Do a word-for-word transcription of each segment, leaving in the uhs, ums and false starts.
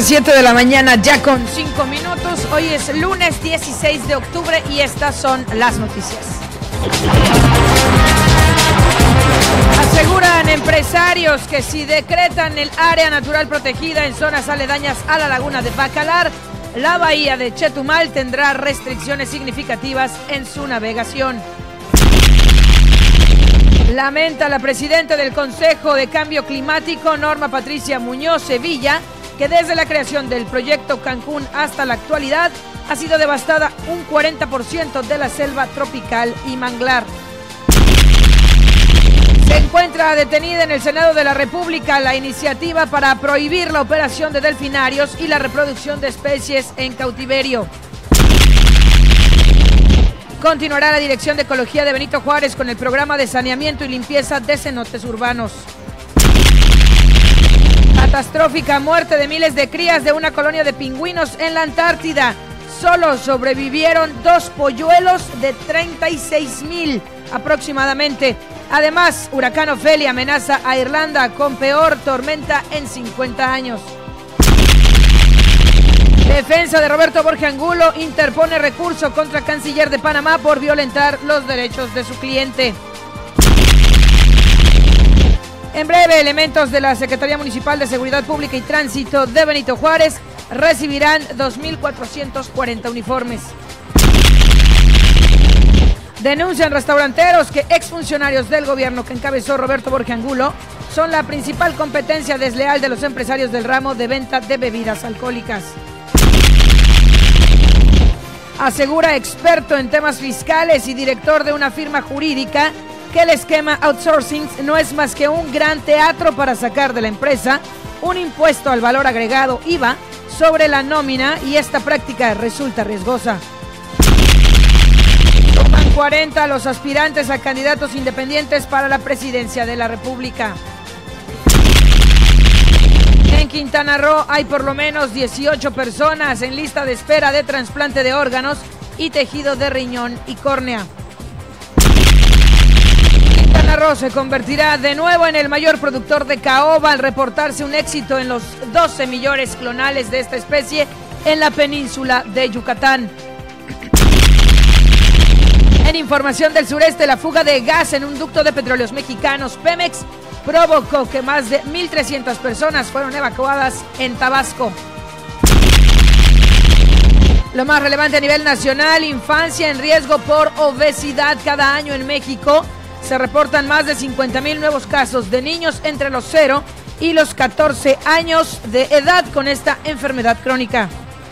las siete de la mañana, ya con cinco minutos. Hoy es lunes dieciséis de octubre y estas son las noticias. Aseguran empresarios que si decretan el área natural protegida en zonas aledañas a la laguna de Bacalar, la bahía de Chetumal tendrá restricciones significativas en su navegación. Lamenta la presidenta del Consejo de Cambio Climático, Norma Patricia Muñoz Sevilla, que desde la creación del proyecto Cancún hasta la actualidad ha sido devastada un cuarenta por ciento de la selva tropical y manglar. Se encuentra detenida en el Senado de la República la iniciativa para prohibir la operación de delfinarios y la reproducción de especies en cautiverio. Continuará la Dirección de Ecología de Benito Juárez con el programa de saneamiento y limpieza de cenotes urbanos. Catastrófica muerte de miles de crías de una colonia de pingüinos en la Antártida. Solo sobrevivieron dos polluelos de treinta y seis mil aproximadamente. Además, huracán Ofelia amenaza a Irlanda con peor tormenta en cincuenta años. Defensa de Roberto Borges Angulo interpone recurso contra canciller de Panamá por violentar los derechos de su cliente. En breve, elementos de la Secretaría Municipal de Seguridad Pública y Tránsito de Benito Juárez recibirán dos mil cuatrocientos cuarenta uniformes. Denuncian restauranteros que exfuncionarios del gobierno que encabezó Roberto Borges Angulo son la principal competencia desleal de los empresarios del ramo de venta de bebidas alcohólicas. Asegura experto en temas fiscales y director de una firma jurídica que el esquema outsourcing no es más que un gran teatro para sacar de la empresa un impuesto al valor agregado I V A sobre la nómina, y esta práctica resulta riesgosa. Toman cuarenta los aspirantes a candidatos independientes para la presidencia de la República. En Quintana Roo hay por lo menos dieciocho personas en lista de espera de trasplante de órganos y tejido de riñón y córnea. Quintana Roo se convertirá de nuevo en el mayor productor de caoba al reportarse un éxito en los doce millones clonales de esta especie en la península de Yucatán. En información del sureste, la fuga de gas en un ducto de petróleos mexicanos Pemex provocó que más de mil trescientas personas fueron evacuadas en Tabasco. Lo más relevante a nivel nacional: infancia en riesgo por obesidad. Cada año en México se reportan más de cincuenta mil nuevos casos de niños entre los cero y los catorce años de edad con esta enfermedad crónica.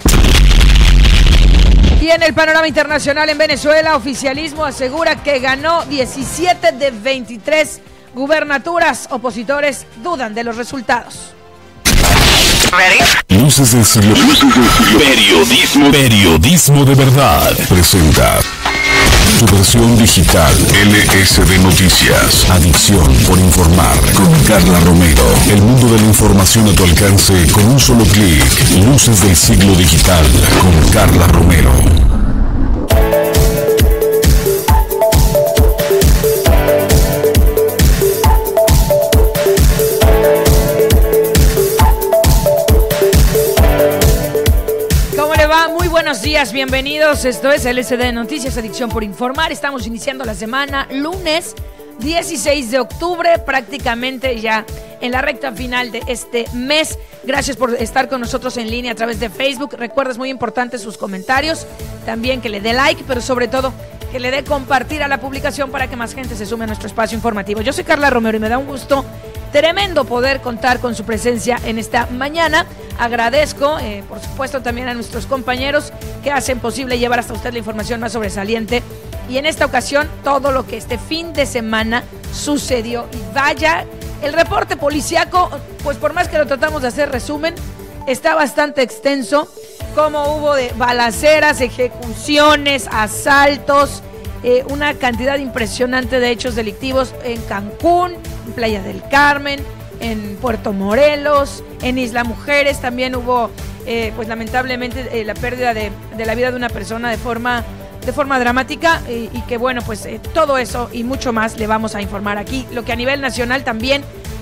Y en el panorama internacional, en Venezuela, oficialismo asegura que ganó diecisiete de veintitrés gubernaturas. Opositores dudan de los resultados. Luces del siglo. Periodismo. Periodismo de verdad. Presenta su versión digital. L S D Noticias. Adicción por informar. Con Carla Romero. El mundo de la información a tu alcance con un solo clic. Luces del siglo digital. Con Carla Romero. Muy buenos días, bienvenidos. Esto es L S D Noticias, Adicción por Informar. Estamos iniciando la semana, lunes dieciséis de octubre, prácticamente ya en la recta final de este mes. Gracias por estar con nosotros en línea a través de Facebook. Recuerda, es muy importante sus comentarios, también que le dé like, pero sobre todo que le dé compartir a la publicación para que más gente se sume a nuestro espacio informativo. Yo soy Carla Romero y me da un gusto tremendo poder contar con su presencia en esta mañana. Agradezco, eh, por supuesto, también a nuestros compañeros que hacen posible llevar hasta usted la información más sobresaliente. Y en esta ocasión, todo lo que este fin de semana sucedió. Y vaya, el reporte policiaco, pues por más que lo tratamos de hacer resumen, está bastante extenso. Como hubo de balaceras, ejecuciones, asaltos, eh, una cantidad impresionante de hechos delictivos en Cancún, en Playa del Carmen, en Puerto Morelos, en Isla Mujeres. También hubo, eh, pues lamentablemente, eh, la pérdida de, de la vida de una persona de forma, de forma dramática, y, y que bueno, pues eh, todo eso y mucho más le vamos a informar aquí. Lo que a nivel nacional también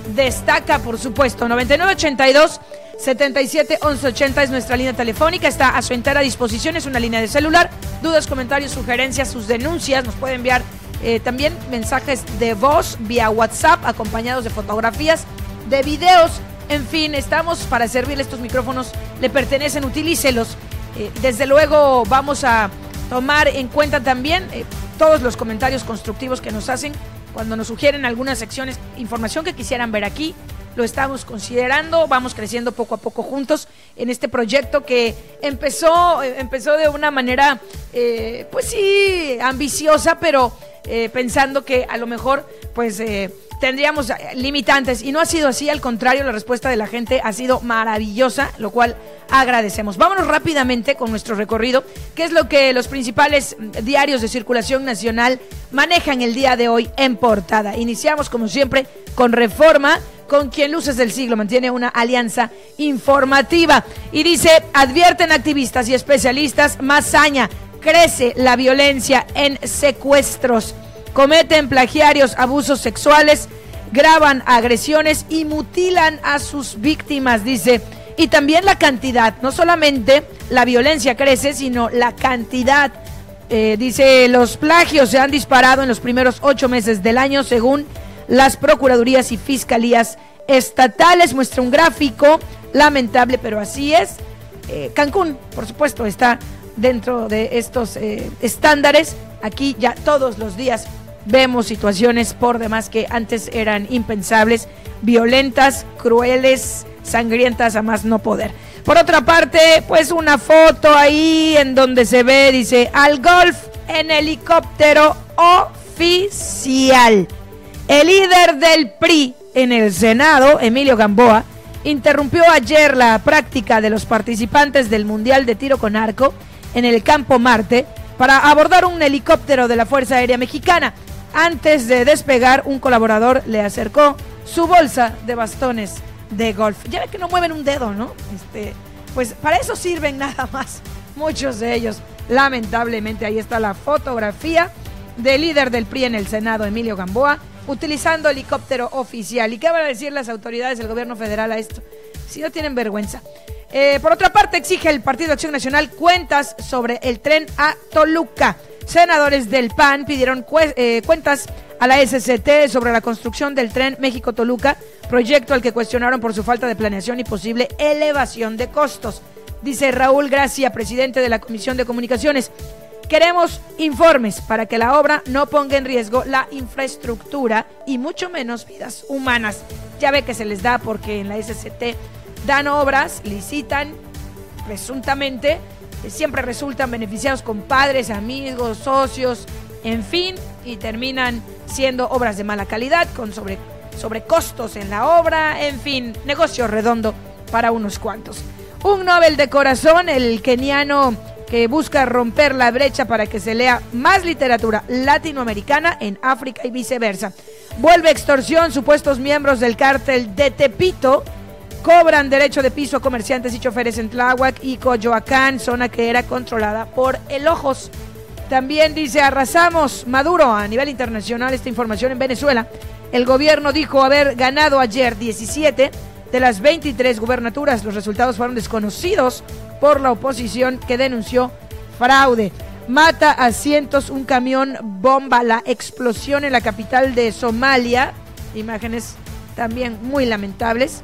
destaca, por supuesto. noventa y nueve ochenta y dos setenta y siete once ochenta es nuestra línea telefónica, está a su entera disposición, es una línea de celular. Dudas, comentarios, sugerencias, sus denuncias, nos puede enviar eh, también mensajes de voz vía WhatsApp, acompañados de fotografías, de videos. En fin, estamos para servirle. Estos micrófonos le pertenecen, utilícelos. Eh, desde luego vamos a tomar en cuenta también eh, todos los comentarios constructivos que nos hacen cuando nos sugieren algunas secciones, información que quisieran ver aquí. Lo estamos considerando, vamos creciendo poco a poco juntos en este proyecto que empezó, eh, empezó de una manera, eh, pues sí, ambiciosa, pero eh, pensando que a lo mejor, pues, eh, tendríamos limitantes, y no ha sido así. Al contrario, la respuesta de la gente ha sido maravillosa, lo cual agradecemos. Vámonos rápidamente con nuestro recorrido, que es lo que los principales diarios de circulación nacional manejan el día de hoy en portada. Iniciamos, como siempre, con Reforma, con quien Luces del Siglo mantiene una alianza informativa. Y dice, advierten activistas y especialistas, más saña, crece la violencia en secuestros. Cometen plagiarios, abusos sexuales, graban agresiones y mutilan a sus víctimas, dice. Y también la cantidad, no solamente la violencia crece, sino la cantidad. Eh, dice, los plagios se han disparado en los primeros ocho meses del año, según las procuradurías y fiscalías estatales. Muestra un gráfico lamentable, pero así es. Eh, Cancún, por supuesto, está dentro de estos eh, estándares. Aquí ya todos los días vemos situaciones por demás que antes eran impensables, violentas, crueles, sangrientas a más no poder. Por otra parte, pues una foto ahí en donde se ve, dice, al golf en helicóptero oficial. El líder del P R I en el Senado, Emilio Gamboa, interrumpió ayer la práctica de los participantes del Mundial de Tiro con Arco en el Campo Marte para abordar un helicóptero de la Fuerza Aérea Mexicana. Antes de despegar, un colaborador le acercó su bolsa de bastones de golf. Ya ve que no mueven un dedo, ¿no? Este, pues para eso sirven nada más, muchos de ellos. Lamentablemente, ahí está la fotografía del líder del P R I en el Senado, Emilio Gamboa, utilizando helicóptero oficial. ¿Y qué van a decir las autoridades del gobierno federal a esto? Si no tienen vergüenza. Eh, por otra parte, exige el Partido Acción Nacional cuentas sobre el tren a Toluca. Senadores del P A N pidieron cu eh, cuentas a la S C T sobre la construcción del tren México-Toluca, proyecto al que cuestionaron por su falta de planeación y posible elevación de costos. Dice Raúl Gracia, presidente de la Comisión de Comunicaciones, queremos informes para que la obra no ponga en riesgo la infraestructura y mucho menos vidas humanas. Ya ve que se les da porque en la S C T dan obras, licitan, presuntamente, siempre resultan beneficiados con padres, amigos, socios, en fin, y terminan siendo obras de mala calidad, con sobre, sobrecostos en la obra, en fin, negocio redondo para unos cuantos. Un Nobel de corazón, el keniano que busca romper la brecha para que se lea más literatura latinoamericana en África y viceversa. Vuelve extorsión, supuestos miembros del cártel de Tepito cobran derecho de piso a comerciantes y choferes en Tláhuac y Coyoacán, zona que era controlada por el Ojos. También dice, arrasamos Maduro a nivel internacional. Esta información en Venezuela. El gobierno dijo haber ganado ayer diecisiete de las veintitrés gubernaturas. Los resultados fueron desconocidos por la oposición, que denunció fraude. Mata a cientos un camión bomba. La explosión en la capital de Somalia, imágenes también muy lamentables,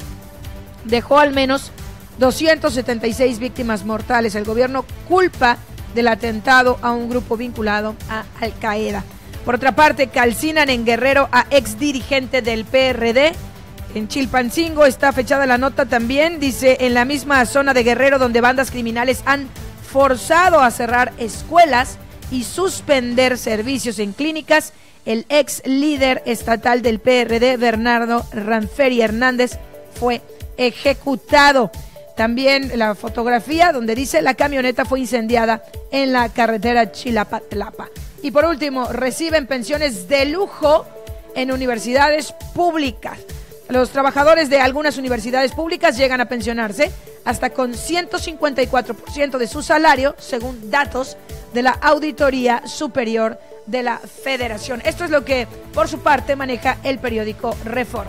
dejó al menos doscientas setenta y seis víctimas mortales. El gobierno culpa del atentado a un grupo vinculado a Al Qaeda. Por otra parte, calcinan en Guerrero a ex dirigente del P R D. En Chilpancingo está fechada la nota también. Dice, en la misma zona de Guerrero donde bandas criminales han forzado a cerrar escuelas y suspender servicios en clínicas, el ex líder estatal del P R D, Bernardo Ranferi Hernández, fue ejecutado. También la fotografía donde dice, la camioneta fue incendiada en la carretera Chilapa-Tlapa. Y por último, reciben pensiones de lujo en universidades públicas. Los trabajadores de algunas universidades públicas llegan a pensionarse hasta con ciento cincuenta y cuatro por ciento de su salario, según datos de la Auditoría Superior de la Federación. Esto es lo que, por su parte, maneja el periódico Reforma.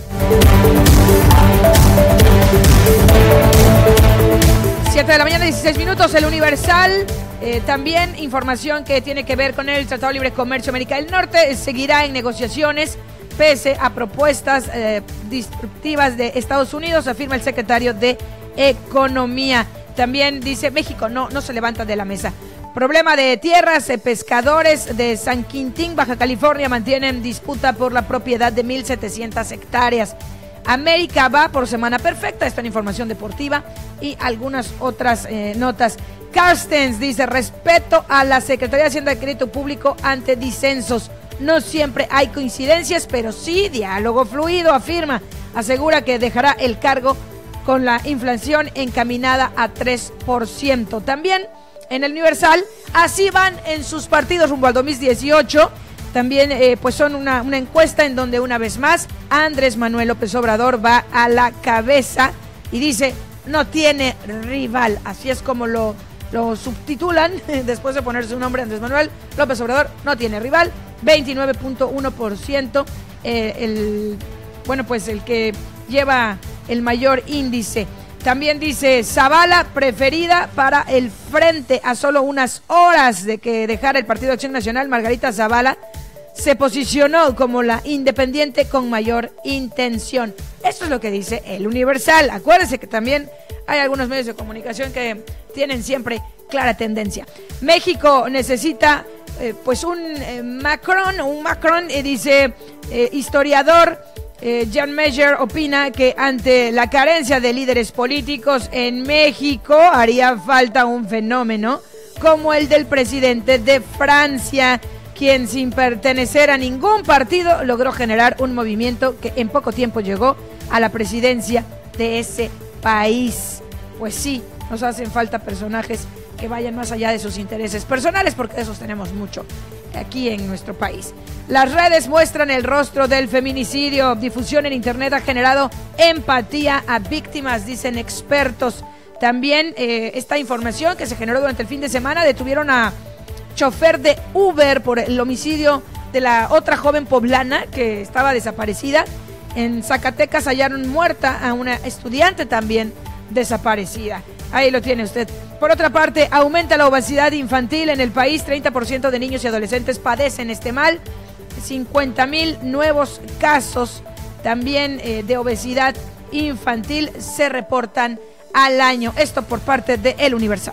siete de la mañana, dieciséis minutos, el Universal. Eh, también información que tiene que ver con el Tratado de Libre Comercio América del Norte. Seguirá en negociaciones pese a propuestas eh, disruptivas de Estados Unidos, afirma el secretario de Economía. También dice México no, no se levanta de la mesa. Problema de tierras, eh, pescadores de San Quintín, Baja California, mantienen disputa por la propiedad de mil setecientas hectáreas. América va por semana perfecta, esta es información deportiva y algunas otras eh, notas. Carstens dice, respeto a la Secretaría de Hacienda y Crédito Público ante disensos. No siempre hay coincidencias, pero sí diálogo fluido, afirma. Asegura que dejará el cargo con la inflación encaminada a tres por ciento. También en el Universal, así van en sus partidos rumbo al dos mil dieciocho. También eh, pues son una, una encuesta en donde una vez más Andrés Manuel López Obrador va a la cabeza y dice, no tiene rival. Así es como lo, lo subtitulan después de poner su nombre. Andrés Manuel López Obrador no tiene rival, veintinueve punto uno por ciento, eh, el, bueno, pues el que lleva el mayor índice. También dice Zavala preferida para el frente. A solo unas horas de que dejara el Partido de Acción Nacional, Margarita Zavala se posicionó como la independiente con mayor intención. Esto es lo que dice el Universal. Acuérdense que también hay algunos medios de comunicación que tienen siempre clara tendencia. México necesita eh, pues un eh, Macron, un Macron, eh, dice eh, historiador eh, John Meyer opina que ante la carencia de líderes políticos en México haría falta un fenómeno como el del presidente de Francia, quien sin pertenecer a ningún partido logró generar un movimiento que en poco tiempo llegó a la presidencia de ese país. Pues sí, nos hacen falta personajes que vayan más allá de sus intereses personales, porque de esos tenemos mucho aquí en nuestro país. Las redes muestran el rostro del feminicidio. Difusión en internet ha generado empatía a víctimas, dicen expertos. También eh, esta información que se generó durante el fin de semana, detuvieron a chofer de Uber por el homicidio de la otra joven poblana que estaba desaparecida. En Zacatecas hallaron muerta a una estudiante también desaparecida. Ahí lo tiene usted. Por otra parte, aumenta la obesidad infantil en el país. treinta por ciento de niños y adolescentes padecen este mal. cincuenta mil nuevos casos también eh, de obesidad infantil se reportan al año. Esto por parte de El Universal.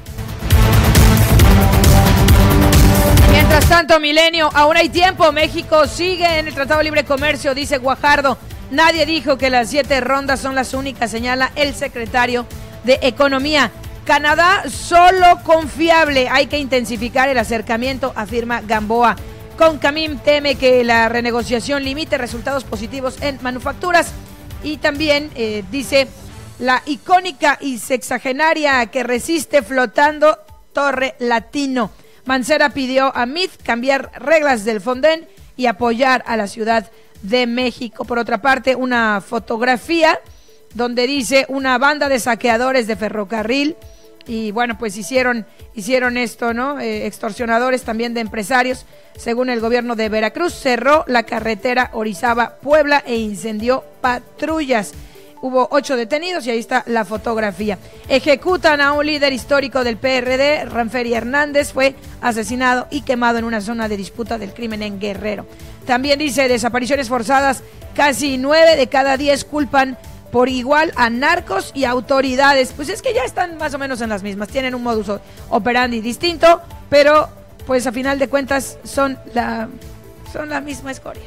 Mientras tanto, Milenio, aún hay tiempo. México sigue en el Tratado de Libre Comercio, dice Guajardo. Nadie dijo que las siete rondas son las únicas, señala el secretario de Economía. Canadá solo confiable. Hay que intensificar el acercamiento, afirma Gamboa. Concamim teme que la renegociación limite resultados positivos en manufacturas. Y también eh, dice la icónica y sexagenaria que resiste flotando Torre Latino. Mancera pidió a M I T cambiar reglas del Fonden y apoyar a la Ciudad de México. Por otra parte, una fotografía donde dice una banda de saqueadores de ferrocarril y bueno, pues hicieron, hicieron esto, ¿no? Eh, extorsionadores también de empresarios. Según el gobierno de Veracruz, cerró la carretera Orizaba-Puebla e incendió patrullas. Hubo ocho detenidos y ahí está la fotografía. Ejecutan a un líder histórico del P R D, Ranferi Hernández, fue asesinado y quemado en una zona de disputa del crimen en Guerrero. También dice desapariciones forzadas, casi nueve de cada diez culpan por igual a narcos y autoridades. Pues es que ya están más o menos en las mismas, tienen un modus operandi distinto, pero pues a final de cuentas son la, son la misma escoria.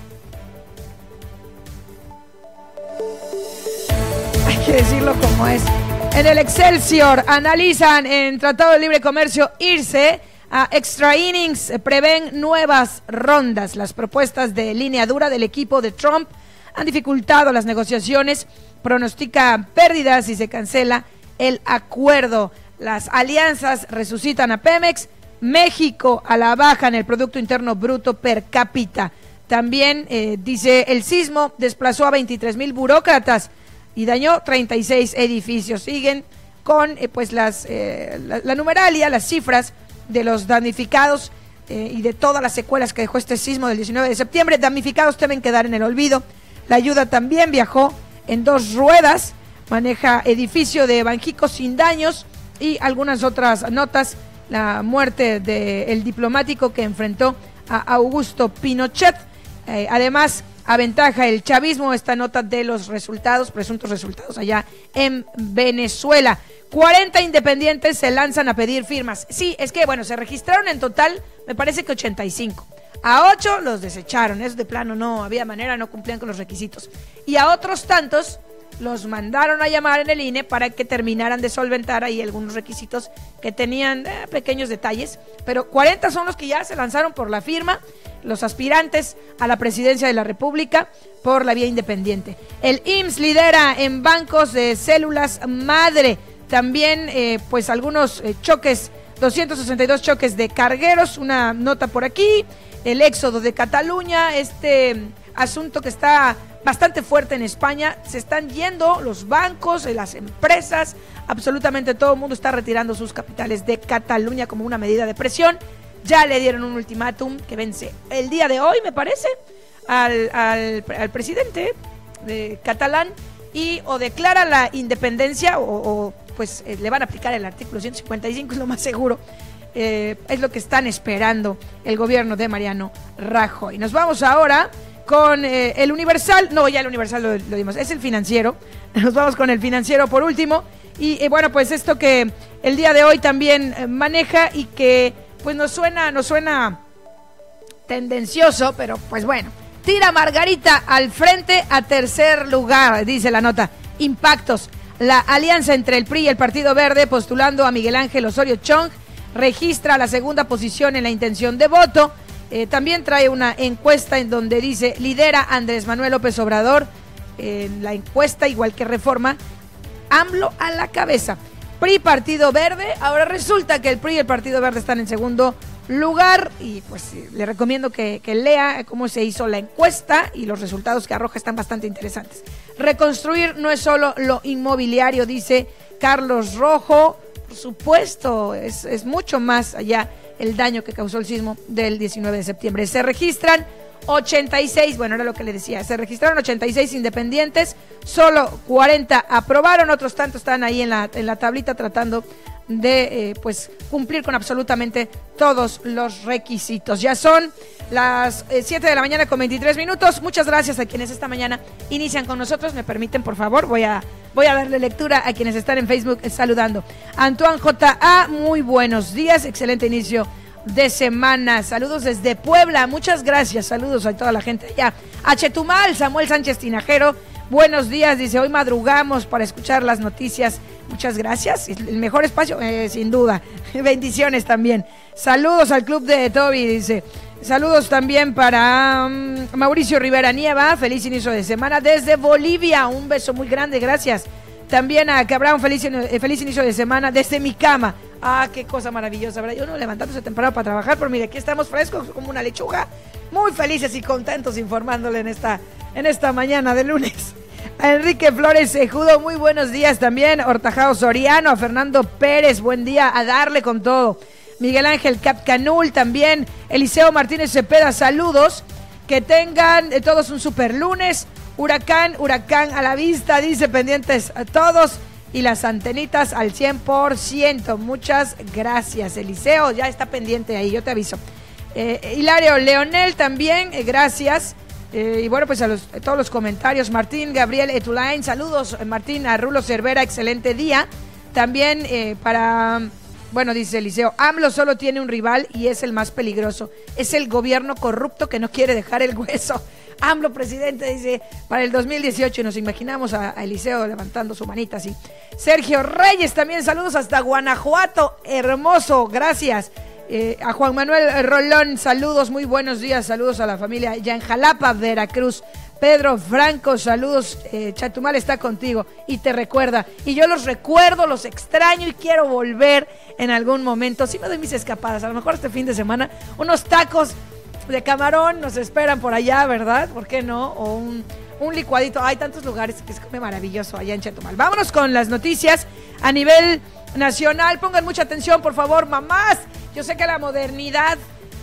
Hay que decirlo como es. En el Excelsior analizan en Tratado de Libre Comercio irse a extra innings, prevén nuevas rondas. Las propuestas de línea dura del equipo de Trump han dificultado las negociaciones, pronostica pérdidas si se cancela el acuerdo. Las alianzas resucitan a Pemex, México a la baja en el Producto Interno Bruto per cápita. También eh, dice el sismo desplazó a veintitrés mil burócratas y dañó treinta y seis edificios. Siguen con eh, pues las eh, la, la numeralia, las cifras de los damnificados eh, y de todas las secuelas que dejó este sismo del diecinueve de septiembre. Damnificados deben quedar en el olvido. La ayuda también viajó en dos ruedas, maneja edificio de Banjico sin daños y algunas otras notas. La muerte del diplomático que enfrentó a Augusto Pinochet. Eh, además, aventaja el chavismo esta nota de los resultados, presuntos resultados allá en Venezuela. cuarenta independientes se lanzan a pedir firmas. Sí, es que, bueno, se registraron en total, me parece que ochenta y cinco. A ocho los desecharon, eso de plano no había manera, no cumplían con los requisitos. Y a otros tantos los mandaron a llamar en el I N E para que terminaran de solventar ahí algunos requisitos que tenían eh, pequeños detalles, pero cuarenta son los que ya se lanzaron por la firma, los aspirantes a la presidencia de la República por la vía independiente. El I M S S lidera en bancos de células madre, también eh, pues algunos eh, choques, doscientos sesenta y dos choques de cargueros, una nota por aquí, el éxodo de Cataluña, este asunto que está bastante fuerte en España, se están yendo los bancos, las empresas, absolutamente todo el mundo está retirando sus capitales de Cataluña como una medida de presión. Ya le dieron un ultimátum que vence el día de hoy, me parece, al, al, al presidente de catalán y o declara la independencia o, o pues eh, le van a aplicar el artículo ciento cincuenta y cinco, es lo más seguro. Eh, es lo que están esperando el gobierno de Mariano Rajoy. Nos vamos ahora con eh, el Universal, no, ya el Universal lo, lo dimos, es el Financiero. Nos vamos con el Financiero por último. Y eh, bueno, pues esto que el día de hoy también eh, maneja y que pues nos suena, nos suena tendencioso, pero pues bueno. Tira Margarita al frente a tercer lugar, dice la nota. Impactos. La alianza entre el P R I y el Partido Verde postulando a Miguel Ángel Osorio Chong registra la segunda posición en la intención de voto. Eh, también trae una encuesta en donde dice lidera Andrés Manuel López Obrador. En eh, la encuesta, igual que Reforma, AMLO a la cabeza. P R I, Partido Verde. Ahora resulta que el P R I y el Partido Verde están en segundo lugar y pues le recomiendo que, que lea cómo se hizo la encuesta y los resultados que arroja están bastante interesantes. Reconstruir no es solo lo inmobiliario, dice Carlos Rojo. Por supuesto, es, es mucho más allá el daño que causó el sismo del diecinueve de septiembre. Se registran ochenta y seis, bueno, era lo que le decía, se registraron ochenta y seis independientes, solo cuarenta aprobaron, otros tantos están ahí en la, en la tablita tratando de eh, pues cumplir con absolutamente todos los requisitos. Ya son las eh, siete de la mañana con veintitrés minutos. Muchas gracias a quienes esta mañana inician con nosotros. Me permiten, por favor, voy a voy a darle lectura a quienes están en Facebook eh, saludando. Antoine J A, muy buenos días, excelente inicio de semana. Saludos desde Puebla, muchas gracias. Saludos a toda la gente allá. A Chetumal, Samuel Sánchez Tinajero, buenos días, dice, hoy madrugamos para escuchar las noticias. Muchas gracias, el mejor espacio, eh, sin duda. Bendiciones también. Saludos al club de Toby, dice. Saludos también para um, Mauricio Rivera Nieva, feliz inicio de semana desde Bolivia. Un beso muy grande, gracias. También a Cabrón, feliz, eh, feliz inicio de semana desde mi cama. Ah, qué cosa maravillosa, ¿verdad? Yo no levantándose temprano para trabajar, pero mire, aquí estamos frescos como una lechuga. Muy felices y contentos informándole en esta, en esta mañana de lunes. A Enrique Flores Sejudo, muy buenos días también. Hortajao Soriano, a Fernando Pérez, buen día, a darle con todo. Miguel Ángel Capcanul también. Eliseo Martínez Cepeda, saludos. Que tengan eh, todos un super lunes. Huracán, huracán a la vista, dice, pendientes a todos. Y las antenitas al cien por ciento. Muchas gracias, Eliseo, ya está pendiente ahí, yo te aviso. Eh, Hilario Leonel también, eh, gracias. Eh, y bueno, pues a, los, a todos los comentarios. Martín Gabriel Etulain, saludos Martín. A Rulo Cervera, excelente día. También eh, para, bueno, dice Eliseo, AMLO solo tiene un rival y es el más peligroso. Es el gobierno corrupto que no quiere dejar el hueso. AMLO presidente, dice, para el dos mil dieciocho. Y nos imaginamos a, a Eliseo levantando su manita así. Sergio Reyes también, saludos hasta Guanajuato, hermoso, gracias. Eh, a Juan Manuel Rolón, saludos, muy buenos días, saludos a la familia ya en Jalapa, Veracruz. Pedro Franco, saludos, eh, Chetumal está contigo y te recuerda, y yo los recuerdo, los extraño y quiero volver en algún momento. Sí me doy mis escapadas, a lo mejor este fin de semana, unos tacos de camarón nos esperan por allá, ¿verdad? ¿Por qué no? O un, un licuadito, hay tantos lugares que se come maravilloso allá en Chetumal. Vámonos con las noticias a nivel nacional, pongan mucha atención, por favor, mamás. Yo sé que la modernidad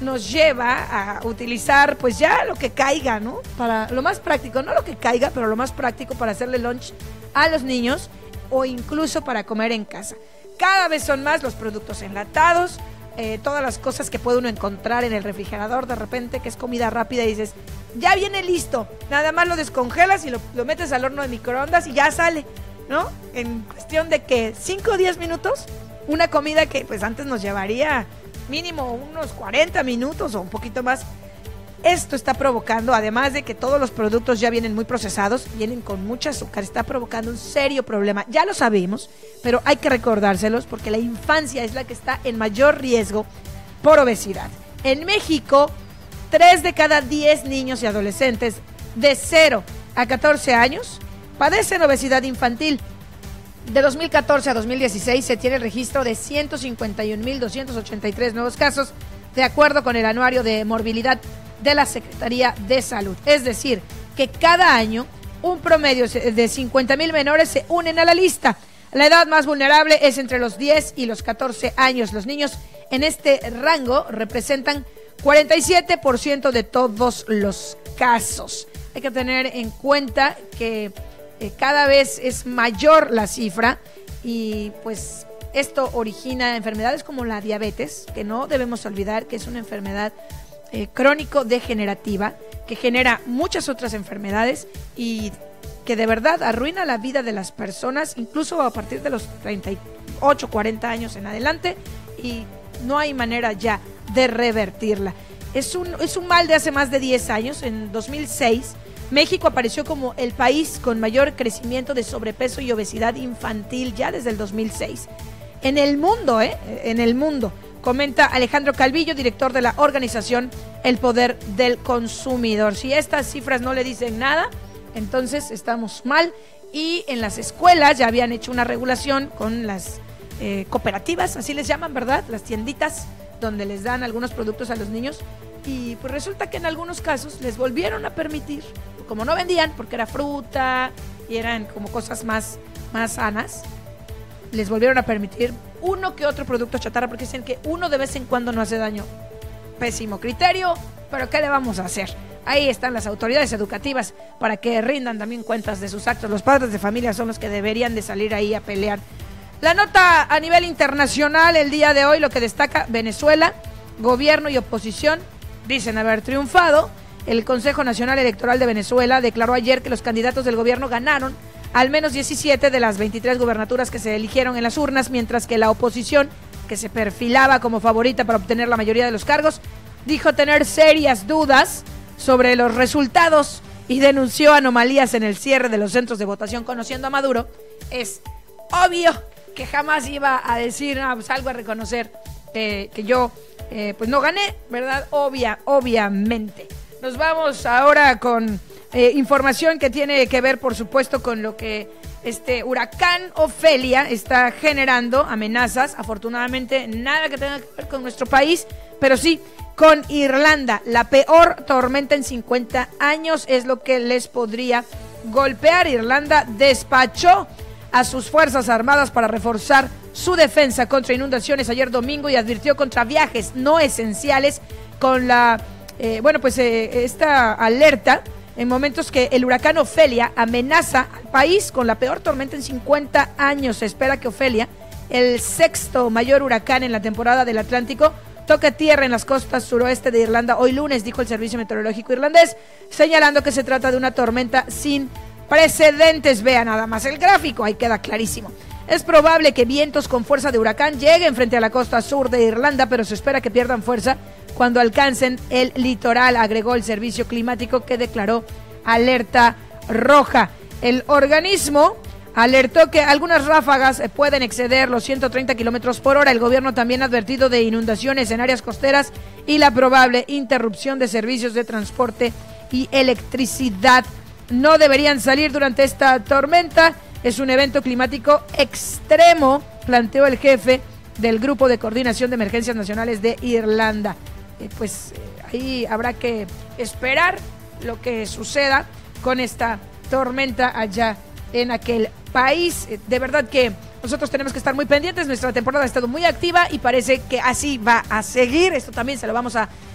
nos lleva a utilizar pues ya lo que caiga, ¿no? Para lo más práctico, no lo que caiga, pero lo más práctico para hacerle lunch a los niños o incluso para comer en casa. Cada vez son más los productos enlatados, eh, todas las cosas que puede uno encontrar en el refrigerador de repente, que es comida rápida y dices, ya viene listo, nada más lo descongelas y lo, lo metes al horno de microondas y ya sale, ¿no? En cuestión de que cinco o diez minutos, una comida que pues antes nos llevaría mínimo unos cuarenta minutos o un poquito más. Esto está provocando, además de que todos los productos ya vienen muy procesados, vienen con mucho azúcar, está provocando un serio problema. Ya lo sabemos, pero hay que recordárselos porque la infancia es la que está en mayor riesgo por obesidad. En México, tres de cada diez niños y adolescentes de cero a catorce años padecen obesidad infantil. De dos mil catorce a dos mil dieciséis se tiene el registro de ciento cincuenta y un mil doscientos ochenta y tres nuevos casos, de acuerdo con el anuario de morbilidad de la Secretaría de Salud. Es decir, que cada año un promedio de cincuenta mil menores se unen a la lista. La edad más vulnerable es entre los diez y los catorce años. Los niños en este rango representan cuarenta y siete por ciento de todos los casos. Hay que tener en cuenta que eh, cada vez es mayor la cifra y pues esto origina enfermedades como la diabetes, que no debemos olvidar que es una enfermedad eh, crónico-degenerativa que genera muchas otras enfermedades y que de verdad arruina la vida de las personas, incluso a partir de los treinta y ocho, cuarenta años en adelante, y no hay manera ya de revertirla. Es un, es un mal de hace más de diez años. En dos mil seis, México apareció como el país con mayor crecimiento de sobrepeso y obesidad infantil ya desde el dos mil seis. En el mundo, ¿eh? En el mundo, comenta Alejandro Calvillo, director de la organización El Poder del Consumidor. Si estas cifras no le dicen nada, entonces estamos mal. Y en las escuelas ya habían hecho una regulación con las eh, cooperativas, así les llaman, ¿verdad? Las tienditas donde les dan algunos productos a los niños. Y pues resulta que en algunos casos les volvieron a permitir, como no vendían, porque era fruta y eran como cosas más, más sanas, les volvieron a permitir uno que otro producto chatarra, porque dicen que uno de vez en cuando no hace daño. Pésimo criterio, pero ¿qué le vamos a hacer? Ahí están las autoridades educativas para que rindan también cuentas de sus actos. Los padres de familia son los que deberían de salir ahí a pelear. La nota a nivel internacional el día de hoy, lo que destaca: Venezuela, gobierno y oposición dicen haber triunfado. El Consejo Nacional Electoral de Venezuela declaró ayer que los candidatos del gobierno ganaron al menos diecisiete de las veintitrés gubernaturas que se eligieron en las urnas, mientras que la oposición, que se perfilaba como favorita para obtener la mayoría de los cargos, dijo tener serias dudas sobre los resultados y denunció anomalías en el cierre de los centros de votación. Conociendo a Maduro, es obvio que jamás iba a decir, no, pues algo a reconocer eh, que yo eh, pues no gané, ¿verdad? Obvia, obviamente. Nos vamos ahora con eh, información que tiene que ver, por supuesto, con lo que este huracán Ofelia está generando, amenazas. Afortunadamente, nada que tenga que ver con nuestro país, pero sí con Irlanda. La peor tormenta en cincuenta años es lo que les podría golpear. Irlanda despachó a sus fuerzas armadas para reforzar su defensa contra inundaciones ayer domingo y advirtió contra viajes no esenciales con la, eh, bueno, pues eh, esta alerta en momentos que el huracán Ofelia amenaza al país con la peor tormenta en cincuenta años. Se espera que Ofelia, el sexto mayor huracán en la temporada del Atlántico, toque tierra en las costas suroeste de Irlanda hoy lunes, dijo el Servicio Meteorológico Irlandés, señalando que se trata de una tormenta sin precedentes. Vea nada más el gráfico, ahí queda clarísimo. Es probable que vientos con fuerza de huracán lleguen frente a la costa sur de Irlanda, pero se espera que pierdan fuerza cuando alcancen el litoral, agregó el servicio climático, que declaró alerta roja. El organismo alertó que algunas ráfagas pueden exceder los ciento treinta kilómetros por hora. El gobierno también ha advertido de inundaciones en áreas costeras y la probable interrupción de servicios de transporte y electricidad. No deberían salir durante esta tormenta. Es un evento climático extremo, planteó el jefe del Grupo de Coordinación de Emergencias Nacionales de Irlanda. Eh, pues eh, ahí habrá que esperar lo que suceda con esta tormenta allá en aquel país. Eh, de verdad que nosotros tenemos que estar muy pendientes. Nuestra temporada ha estado muy activa y parece que así va a seguir. Esto también se lo vamos a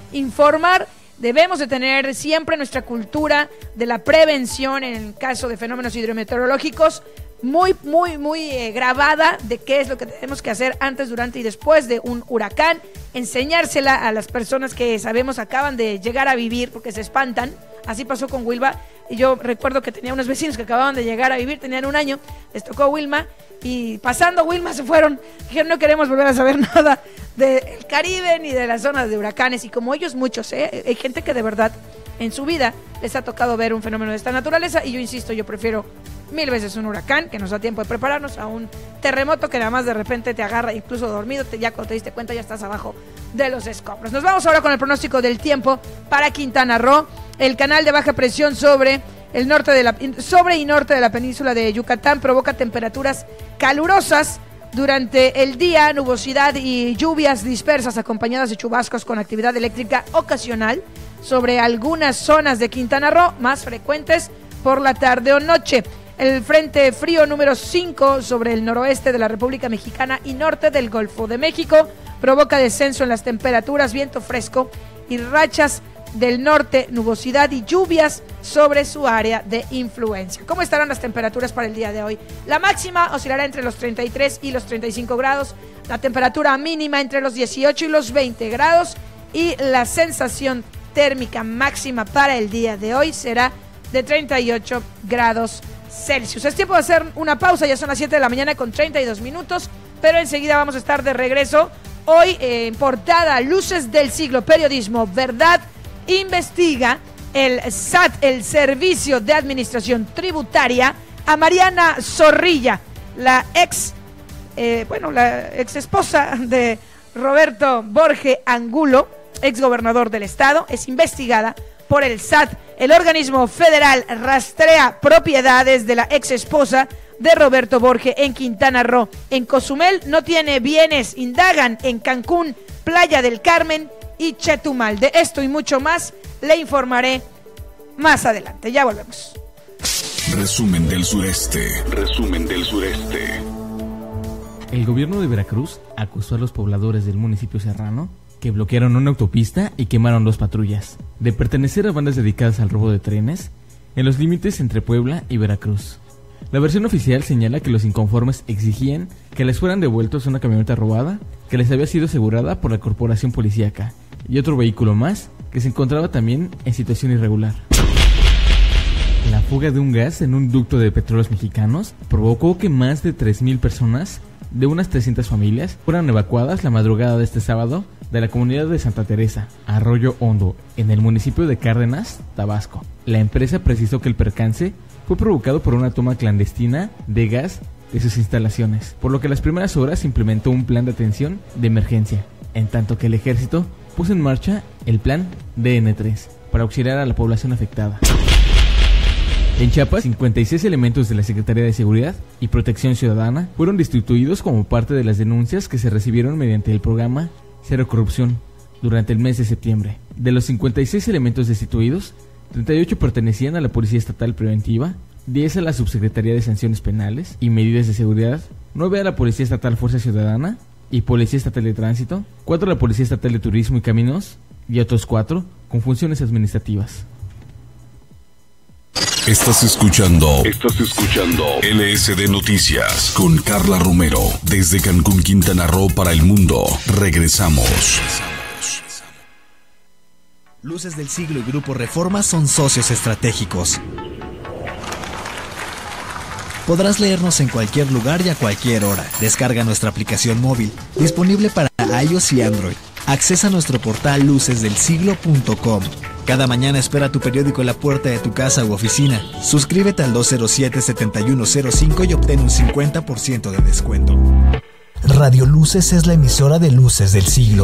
informar. Debemos de tener siempre nuestra cultura de la prevención en el caso de fenómenos hidrometeorológicos muy, muy, muy eh, grabada de qué es lo que tenemos que hacer antes, durante y después de un huracán. Enseñársela a las personas que sabemos acaban de llegar a vivir porque se espantan. Así pasó con Wilma. Y yo recuerdo que tenía unos vecinos que acababan de llegar a vivir, tenían un año, les tocó Wilma. Y pasando Wilma se fueron, dijeron no queremos volver a saber nada del Caribe ni de las zonas de huracanes. Y como ellos muchos, ¿eh? hay gente que de verdad en su vida les ha tocado ver un fenómeno de esta naturaleza. Y yo insisto, yo prefiero mil veces un huracán que nos da tiempo de prepararnos a un terremoto que nada más de repente te agarra incluso dormido, te, ya cuando te diste cuenta ya estás abajo de los escombros. Nos vamos ahora con el pronóstico del tiempo para Quintana Roo. El canal de baja presión sobre el norte de la sobre y norte de la península de Yucatán provoca temperaturas calurosas durante el día, nubosidad y lluvias dispersas acompañadas de chubascos con actividad eléctrica ocasional sobre algunas zonas de Quintana Roo, más frecuentes por la tarde o noche. El frente frío número cinco sobre el noroeste de la República Mexicana y norte del Golfo de México provoca descenso en las temperaturas, viento fresco y rachas del norte, nubosidad y lluvias sobre su área de influencia. ¿Cómo estarán las temperaturas para el día de hoy? La máxima oscilará entre los treinta y tres y los treinta y cinco grados, la temperatura mínima entre los dieciocho y los veinte grados y la sensación térmica máxima para el día de hoy será de treinta y ocho grados Celsius. Es tiempo de hacer una pausa, ya son las siete de la mañana con treinta y dos minutos, pero enseguida vamos a estar de regreso. Hoy eh, en portada, Luces del Siglo, periodismo, verdad, investiga el S A T, el Servicio de Administración Tributaria, a Mariana Zorrilla, la ex, eh, bueno, la ex esposa de Roberto Borge Angulo, ex gobernador del estado, es investigada por el S A T. El organismo federal rastrea propiedades de la ex esposa de Roberto Borge en Quintana Roo. En Cozumel no tiene bienes, indagan en Cancún, Playa del Carmen y Chetumal. De esto y mucho más le informaré más adelante. Ya volvemos. Resumen del sureste. Resumen del sureste. El gobierno de Veracruz acusó a los pobladores del municipio serrano que bloquearon una autopista y quemaron dos patrullas de pertenecer a bandas dedicadas al robo de trenes en los límites entre Puebla y Veracruz. La versión oficial señala que los inconformes exigían que les fueran devueltos una camioneta robada que les había sido asegurada por la corporación policíaca y otro vehículo más que se encontraba también en situación irregular. La fuga de un gas en un ducto de Petróleos Mexicanos provocó que más de tres mil personas de unas trescientas familias fueran evacuadas la madrugada de este sábado de la comunidad de Santa Teresa, Arroyo Hondo, en el municipio de Cárdenas, Tabasco. La empresa precisó que el percance fue provocado por una toma clandestina de gas de sus instalaciones, por lo que en las primeras horas se implementó un plan de atención de emergencia, en tanto que el ejército puso en marcha el plan D N tres para auxiliar a la población afectada. En Chiapas, cincuenta y seis elementos de la Secretaría de Seguridad y Protección Ciudadana fueron destituidos como parte de las denuncias que se recibieron mediante el programa Cero Corrupción durante el mes de septiembre. De los cincuenta y seis elementos destituidos, treinta y ocho pertenecían a la Policía Estatal Preventiva, diez a la Subsecretaría de Sanciones Penales y Medidas de Seguridad, nueve a la Policía Estatal Fuerza Ciudadana y Policía Estatal de Tránsito, cuatro a la Policía Estatal de Turismo y Caminos y otros cuatro con funciones administrativas. Estás escuchando, estás escuchando L S D Noticias con Carla Romero desde Cancún, Quintana Roo para el mundo. Regresamos. Luces del Siglo y Grupo Reforma son socios estratégicos. Podrás leernos en cualquier lugar y a cualquier hora. Descarga nuestra aplicación móvil, disponible para iOS y Android. Accesa a nuestro portal luces del siglo punto com. Cada mañana espera tu periódico en la puerta de tu casa u oficina. Suscríbete al dos cero siete, siete uno cero cinco y obtén un cincuenta por ciento de descuento. Radio Luces es la emisora de Luces del Siglo.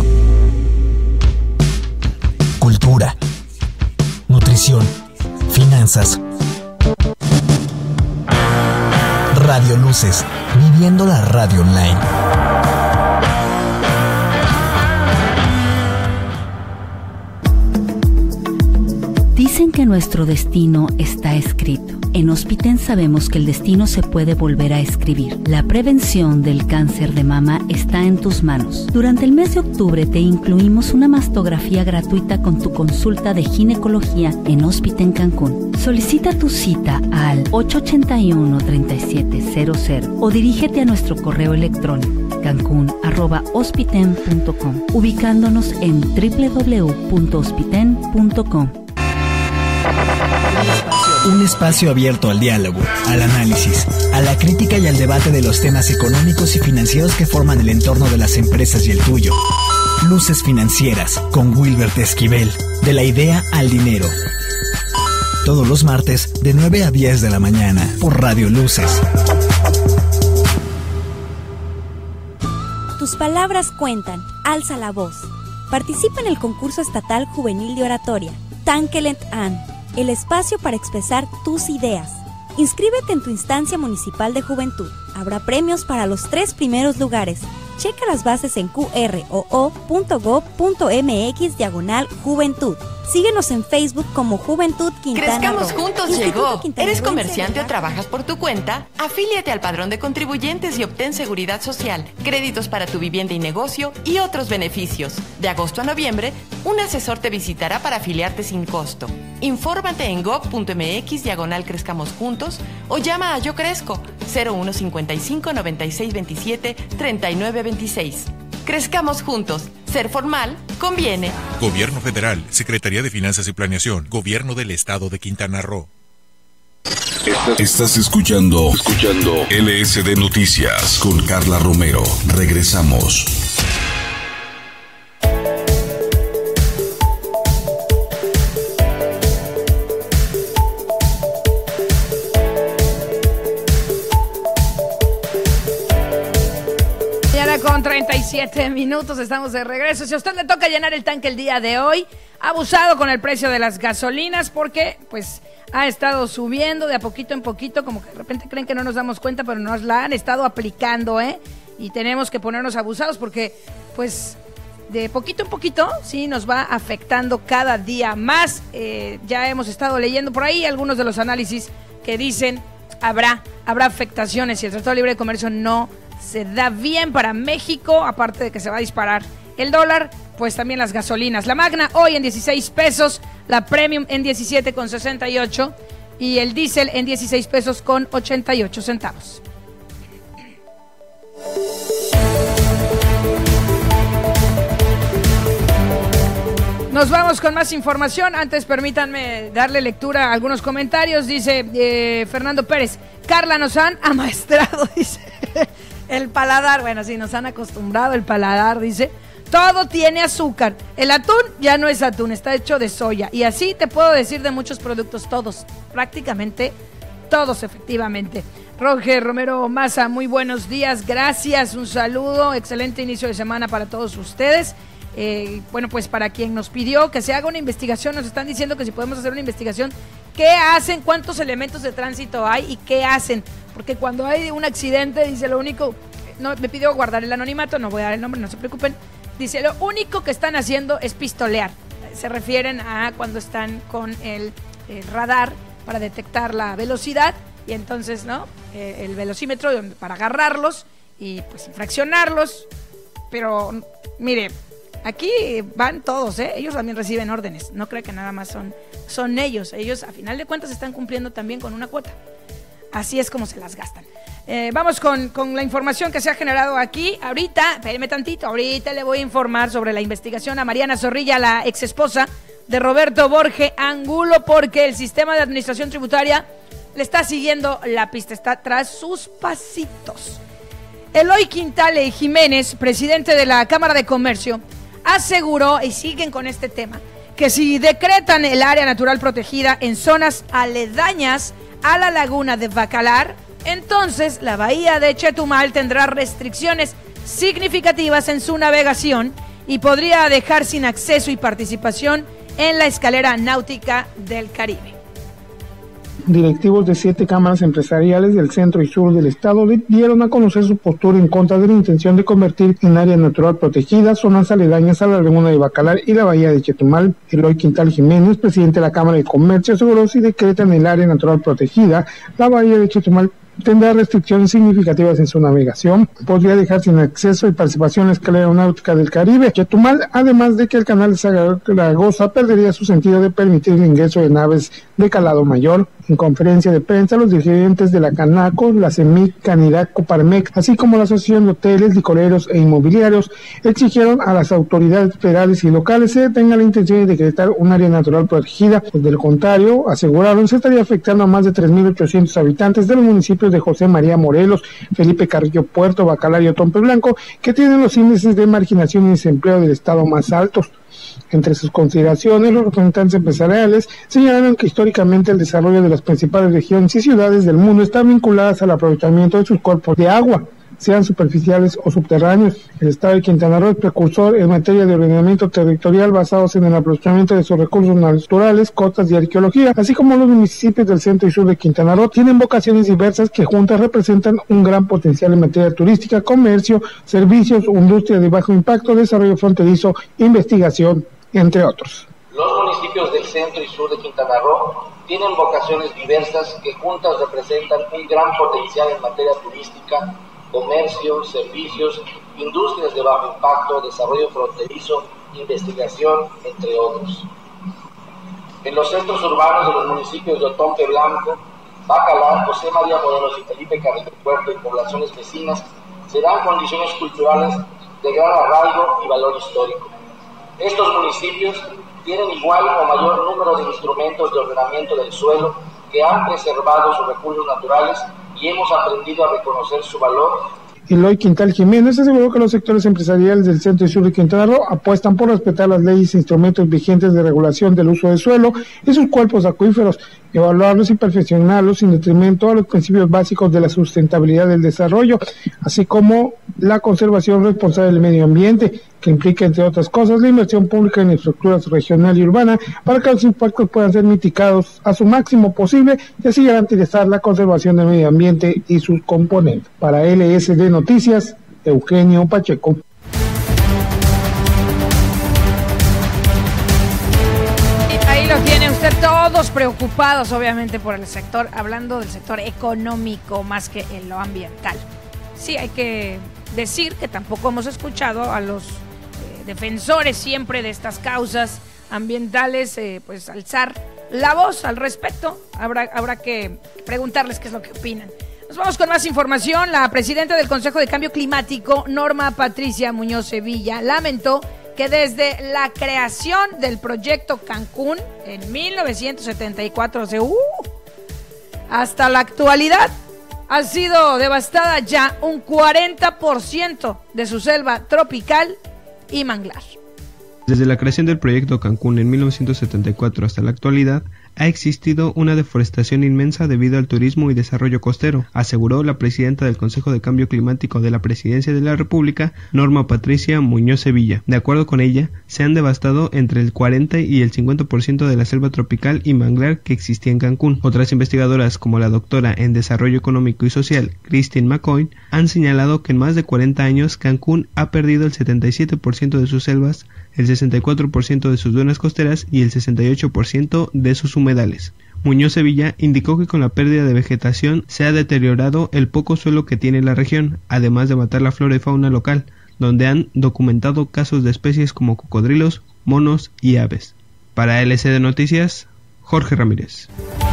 Cultura, nutrición, finanzas. Radio Luces, viviendo la radio online. Dicen que nuestro destino está escrito En Hospiten sabemos que el destino se puede volver a escribir. La prevención del cáncer de mama está en tus manos. Durante el mes de octubre te incluimos una mastografía gratuita con tu consulta de ginecología en Hospiten Cancún. Solicita tu cita al ocho ocho uno, tres siete cero cero o dirígete a nuestro correo electrónico cancún arroba hospiten punto com, ubicándonos en doble u doble u doble u punto hospiten punto com. Un espacio abierto al diálogo, al análisis, a la crítica y al debate de los temas económicos y financieros que forman el entorno de las empresas y el tuyo. Luces Financieras, con Wilbert Esquivel, de la idea al dinero. Todos los martes, de nueve a diez de la mañana, por Radio Luces. Tus palabras cuentan, alza la voz. Participa en el concurso estatal juvenil de oratoria, Tankelent An, el espacio para expresar tus ideas. Inscríbete en tu instancia municipal de juventud. Habrá premios para los tres primeros lugares. Checa las bases en cu erre o o punto gob punto eme equis diagonal juventud. Síguenos en Facebook como Juventud Quintana Crezcamos Roo. Juntos Instituto llegó. Quintana ¿Eres Roo en comerciante o Sevilla. trabajas por tu cuenta? Afíliate al padrón de contribuyentes y obtén seguridad social, créditos para tu vivienda y negocio y otros beneficios. De agosto a noviembre, un asesor te visitará para afiliarte sin costo. Infórmate en gob punto eme equis diagonal Crezcamos Juntos o llama a Yo Crezco cero uno cincuenta y cinco noventa y seis veintisiete treinta y nueve veintiséis. Crezcamos juntos. Ser formal conviene. Gobierno Federal, Secretaría de Finanzas y Planeación, Gobierno del Estado de Quintana Roo. Estás escuchando, escuchando L S D Noticias con Carla Romero. Regresamos. Con treinta y siete minutos estamos de regreso. Si a usted le toca llenar el tanque el día de hoy, abusado con el precio de las gasolinas porque pues ha estado subiendo de a poquito en poquito, como que de repente creen que no nos damos cuenta, pero nos la han estado aplicando, ¿eh? Y tenemos que ponernos abusados porque pues de poquito en poquito sí nos va afectando cada día más. Eh, ya hemos estado leyendo por ahí algunos de los análisis que dicen habrá, habrá afectaciones si el Tratado de Libre de Comercio no se da bien para México, aparte de que se va a disparar el dólar, pues también las gasolinas. La Magna hoy en dieciséis pesos, la Premium en diecisiete con sesenta y ocho y el diésel en dieciséis pesos con ochenta y ocho centavos. Nos vamos con más información. Antes permítanme darle lectura a algunos comentarios. Dice eh, Fernando Pérez, Carla, nos han amaestrado, dice, el paladar. Bueno, sí, nos han acostumbrado el paladar, dice. Todo tiene azúcar. El atún ya no es atún, está hecho de soya. Y así te puedo decir de muchos productos, todos, prácticamente todos, efectivamente. Roger Romero Maza, muy buenos días, gracias, un saludo, excelente inicio de semana para todos ustedes. Eh, bueno, pues para quien nos pidió que se haga una investigación, nos están diciendo que si podemos hacer una investigación, ¿qué hacen? ¿Cuántos elementos de tránsito hay? ¿Y qué hacen? Porque cuando hay un accidente, dice lo único, no, me pidió guardar el anonimato, no voy a dar el nombre, no se preocupen, dice lo único que están haciendo es pistolear. Se refieren a cuando están con el, el radar para detectar la velocidad y entonces, ¿no? Eh, el velocímetro para agarrarlos y pues infraccionarlos, pero mire, aquí van todos, ¿eh? Ellos también reciben órdenes. No creo que nada más son, son ellos. Ellos, a final de cuentas, están cumpliendo también con una cuota. Así es como se las gastan. Eh, vamos con, con la información que se ha generado aquí. Ahorita, espéreme tantito, ahorita le voy a informar sobre la investigación a Mariana Zorrilla, la exesposa de Roberto Borge Angulo, porque el sistema de administración tributaria le está siguiendo la pista, está tras sus pasitos. Eloy Quintale Jiménez, presidente de la Cámara de Comercio, aseguró, y siguen con este tema, que si decretan el área natural protegida en zonas aledañas a la laguna de Bacalar, entonces la bahía de Chetumal tendrá restricciones significativas en su navegación y podría dejar sin acceso y participación en la escalera náutica del Caribe. Directivos de siete cámaras empresariales del centro y sur del estado dieron a conocer su postura en contra de la intención de convertir en área natural protegida zonas aledañas a la laguna de Bacalar y la bahía de Chetumal. Eloy Quintal Jiménez, presidente de la Cámara de Comercio, aseguró si decretan el área natural protegida, la bahía de Chetumal tendrá restricciones significativas en su navegación, podría dejar sin acceso y participación la escalera aeronáutica del Caribe, Chetumal, además de que el canal de Zaragoza perdería su sentido de permitir el ingreso de naves de calado mayor. En conferencia de prensa, los dirigentes de la Canaco, la CEMIC, Canirac, Coparmex, así como la Asociación de Hoteles, Licoreros e Inmobiliarios, exigieron a las autoridades federales y locales se detenga la intención de decretar un área natural protegida, pues de lo contrario, aseguraron, se estaría afectando a más de tres mil ochocientos habitantes de los municipios de José María Morelos, Felipe Carrillo Puerto, Bacalar y Otompe Blanco, que tienen los índices de marginación y desempleo del estado más altos. Entre sus consideraciones, los representantes empresariales señalaron que históricamente el desarrollo de las principales regiones y ciudades del mundo está vinculadas al aprovechamiento de sus cuerpos de agua, sean superficiales o subterráneos. El estado de Quintana Roo es precursor en materia de ordenamiento territorial basados en el aprovechamiento de sus recursos naturales, costas y arqueología, así como los municipios del centro y sur de Quintana Roo tienen vocaciones diversas que juntas representan un gran potencial en materia turística, comercio, servicios, industria de bajo impacto, desarrollo fronterizo, investigación, entre otros. Los municipios del centro y sur de Quintana Roo tienen vocaciones diversas que juntas representan un gran potencial en materia turística, comercio, servicios, industrias de bajo impacto, desarrollo fronterizo, investigación, entre otros. En los centros urbanos de los municipios de Otompe Blanco, Bacalar, José María Morelos y Felipe Carrillo Puerto y poblaciones vecinas se dan condiciones culturales de gran arraigo y valor histórico. Estos municipios tienen igual o mayor número de instrumentos de ordenamiento del suelo que han preservado sus recursos naturales y hemos aprendido a reconocer su valor. Eloy Quintal Jiménez aseguró que los sectores empresariales del centro y sur de Quintana Roo apuestan por respetar las leyes e instrumentos vigentes de regulación del uso del suelo y sus cuerpos acuíferos, evaluarlos y perfeccionarlos sin detrimento a los principios básicos de la sustentabilidad del desarrollo, así como la conservación responsable del medio ambiente, que implica, entre otras cosas, la inversión pública en infraestructuras regional y urbana para que los impactos puedan ser mitigados a su máximo posible y así garantizar la conservación del medio ambiente y sus componentes. Para L S D Noticias, Eugenio Pacheco. Ahí lo tiene usted, todos preocupados obviamente por el sector, hablando del sector económico más que en lo ambiental. Sí, hay que decir que tampoco hemos escuchado a los eh, defensores siempre de estas causas ambientales, eh, pues alzar la voz al respecto. Habrá, habrá que preguntarles qué es lo que opinan. Nos vamos con más información. La presidenta del Consejo de Cambio Climático, Norma Patricia Muñoz Sevilla, lamentó que desde la creación del proyecto Cancún en mil novecientos setenta y cuatro, o sea, uh, hasta la actualidad, ha sido devastada ya un cuarenta por ciento de su selva tropical y manglar. Desde la creación del proyecto Cancún en mil novecientos setenta y cuatro hasta la actualidad, ha existido una deforestación inmensa debido al turismo y desarrollo costero, aseguró la presidenta del Consejo de Cambio Climático de la Presidencia de la República, Norma Patricia Muñoz Sevilla. De acuerdo con ella, se han devastado entre el cuarenta y el cincuenta por ciento de la selva tropical y manglar que existía en Cancún. Otras investigadoras, como la doctora en Desarrollo Económico y Social, Christine McCoy, han señalado que en más de cuarenta años Cancún ha perdido el setenta y siete por ciento de sus selvas, el sesenta y cuatro por ciento de sus dunas costeras y el sesenta y ocho por ciento de sus humedales. Muñoz Sevilla indicó que con la pérdida de vegetación se ha deteriorado el poco suelo que tiene la región, además de matar la flora y fauna local, donde han documentado casos de especies como cocodrilos, monos y aves. Para L C D Noticias, Jorge Ramírez.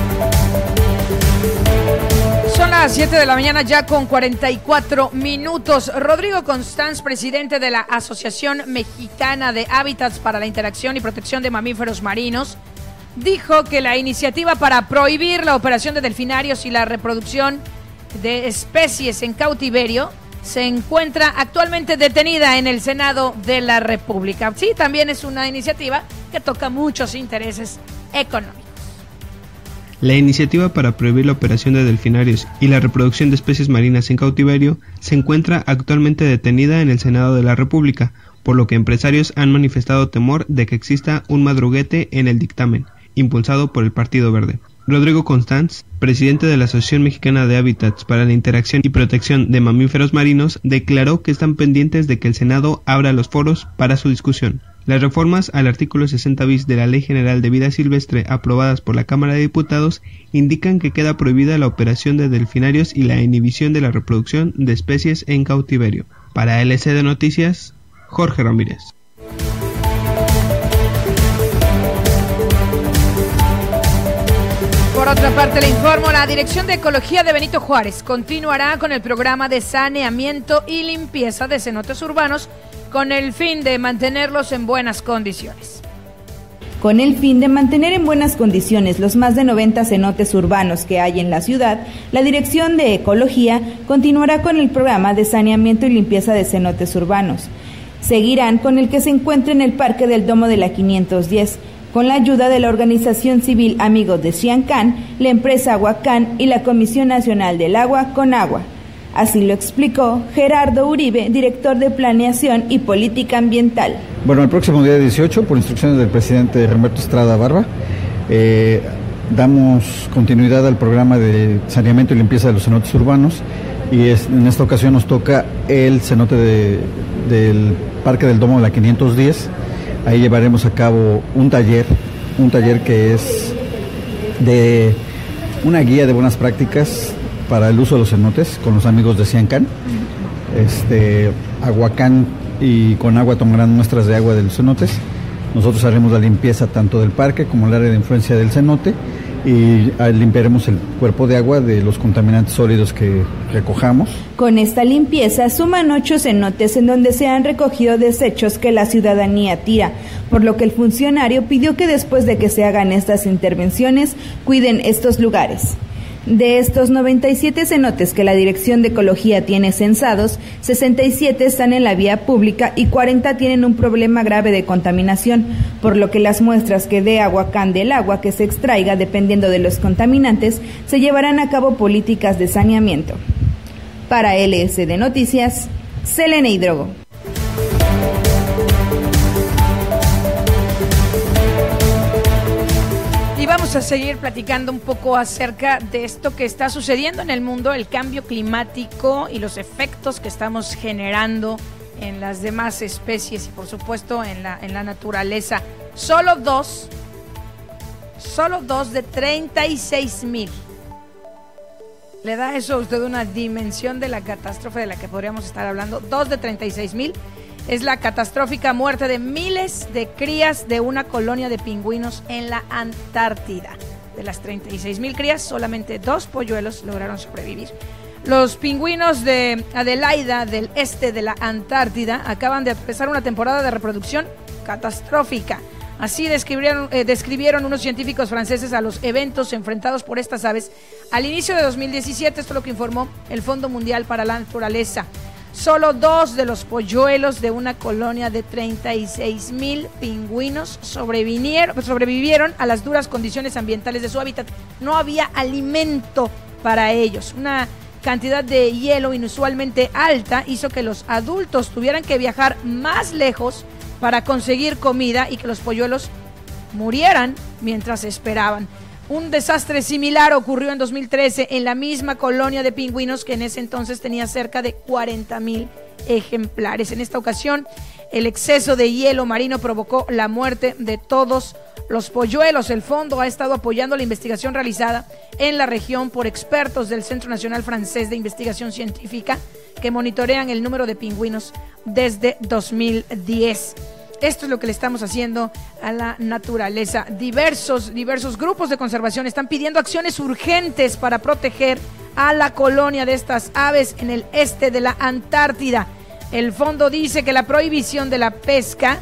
Son las siete de la mañana ya con cuarenta y cuatro minutos. Rodrigo Constanz, presidente de la Asociación Mexicana de Hábitats para la Interacción y Protección de Mamíferos Marinos, dijo que la iniciativa para prohibir la operación de delfinarios y la reproducción de especies en cautiverio se encuentra actualmente detenida en el Senado de la República. Sí, también es una iniciativa que toca muchos intereses económicos. La iniciativa para prohibir la operación de delfinarios y la reproducción de especies marinas en cautiverio se encuentra actualmente detenida en el Senado de la República, por lo que empresarios han manifestado temor de que exista un madruguete en el dictamen, impulsado por el Partido Verde. Rodrigo Constanz, presidente de la Asociación Mexicana de Hábitats para la Interacción y Protección de Mamíferos Marinos, declaró que están pendientes de que el Senado abra los foros para su discusión. Las reformas al artículo sesenta bis de la Ley General de Vida Silvestre aprobadas por la Cámara de Diputados indican que queda prohibida la operación de delfinarios y la inhibición de la reproducción de especies en cautiverio. Para L C D Noticias, Jorge Ramírez. Por otra parte, le informo, la Dirección de Ecología de Benito Juárez continuará con el programa de saneamiento y limpieza de cenotes urbanos con el fin de mantenerlos en buenas condiciones. Con el fin de mantener en buenas condiciones los más de noventa cenotes urbanos que hay en la ciudad, la Dirección de Ecología continuará con el programa de saneamiento y limpieza de cenotes urbanos. Seguirán con el que se encuentra en el Parque del Domo de la quinientos diez, con la ayuda de la organización civil Amigos de Xiancán, la empresa Aguacán y la Comisión Nacional del Agua, Conagua. Así lo explicó Gerardo Uribe, director de Planeación y Política Ambiental. Bueno, el próximo día dieciocho, por instrucciones del presidente Roberto Estrada Barba, eh, damos continuidad al programa de saneamiento y limpieza de los cenotes urbanos, y es, en esta ocasión nos toca el cenote de, del Parque del Domo de la quinientos diez. Ahí llevaremos a cabo un taller, un taller que es de una guía de buenas prácticas para el uso de los cenotes con los amigos de Xiancán. Este, Aguacán y Conagua tomarán muestras de agua de los cenotes. Nosotros haremos la limpieza tanto del parque como el área de influencia del cenote, y limpiaremos el cuerpo de agua de los contaminantes sólidos que recojamos. Con esta limpieza suman ocho cenotes en donde se han recogido desechos que la ciudadanía tira, por lo que el funcionario pidió que después de que se hagan estas intervenciones, cuiden estos lugares. De estos noventa y siete cenotes que la Dirección de Ecología tiene censados, sesenta y siete están en la vía pública y cuarenta tienen un problema grave de contaminación, por lo que las muestras que dé Aguacán del agua que se extraiga dependiendo de los contaminantes, se llevarán a cabo políticas de saneamiento. Para L S D Noticias, Selene Hidrogo. Y vamos a seguir platicando un poco acerca de esto que está sucediendo en el mundo, el cambio climático y los efectos que estamos generando en las demás especies y por supuesto en la, en la naturaleza. Solo dos, solo dos de treinta y seis mil. ¿Le da eso a usted una dimensión de la catástrofe de la que podríamos estar hablando? Dos de treinta y seis mil. Es la catastrófica muerte de miles de crías de una colonia de pingüinos en la Antártida. De las treinta y seis mil crías, solamente dos polluelos lograron sobrevivir. Los pingüinos de Adelaida, del este de la Antártida, acaban de empezar una temporada de reproducción catastrófica. Así describieron, eh, describieron unos científicos franceses a los eventos enfrentados por estas aves al inicio de dos mil diecisiete. Esto es lo que informó el Fondo Mundial para la Naturaleza. Solo dos de los polluelos de una colonia de treinta y seis mil pingüinos sobrevivieron, sobrevivieron a las duras condiciones ambientales de su hábitat. No había alimento para ellos. Una cantidad de hielo inusualmente alta hizo que los adultos tuvieran que viajar más lejos para conseguir comida y que los polluelos murieran mientras esperaban. Un desastre similar ocurrió en dos mil trece en la misma colonia de pingüinos, que en ese entonces tenía cerca de cuarenta mil ejemplares. En esta ocasión, el exceso de hielo marino provocó la muerte de todos los polluelos. El fondo ha estado apoyando la investigación realizada en la región por expertos del Centro Nacional Francés de Investigación Científica, que monitorean el número de pingüinos desde dos mil diez. Esto es lo que le estamos haciendo a la naturaleza. Diversos, diversos grupos de conservación están pidiendo acciones urgentes para proteger a la colonia de estas aves en el este de la Antártida. El fondo dice que la prohibición de la pesca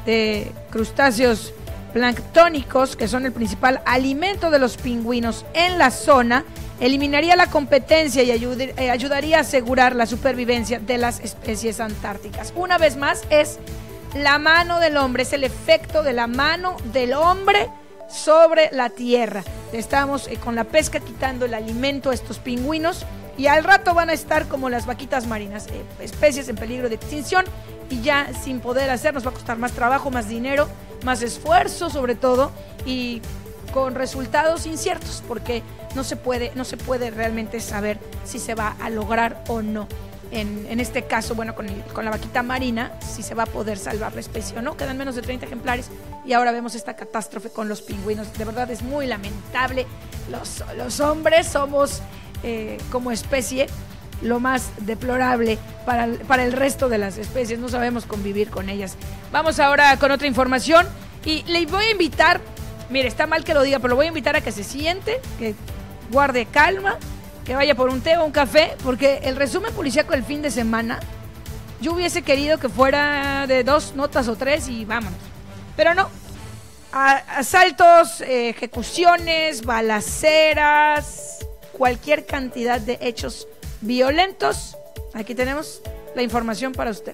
de crustáceos planctónicos, que son el principal alimento de los pingüinos en la zona, eliminaría la competencia y ayud- eh, ayudaría a asegurar la supervivencia de las especies antárticas. Una vez más, es la mano del hombre, es el efecto de la mano del hombre sobre la tierra. Estamos eh, con la pesca quitando el alimento a estos pingüinos y al rato van a estar como las vaquitas marinas, eh, especies en peligro de extinción, y ya sin poder hacer, nos va a costar más trabajo, más dinero, más esfuerzo sobre todo, y con resultados inciertos, porque no se puede, no se puede realmente saber si se va a lograr o no. En, en este caso, bueno, con, el, con la vaquita marina, si se va a poder salvar la especie o no. Quedan menos de treinta ejemplares y ahora vemos esta catástrofe con los pingüinos. De verdad es muy lamentable. Los, los hombres somos eh, como especie lo más deplorable para el, para el resto de las especies. No sabemos convivir con ellas. Vamos ahora con otra información y le voy a invitar, mire, está mal que lo diga, pero lo voy a invitar a que se siente, que guarde calma, que vaya por un té o un café, porque el resumen policíaco del fin de semana, yo hubiese querido que fuera de dos notas o tres y vámonos. Pero no, a, asaltos, eh, ejecuciones, balaceras, cualquier cantidad de hechos violentos. Aquí tenemos la información para usted.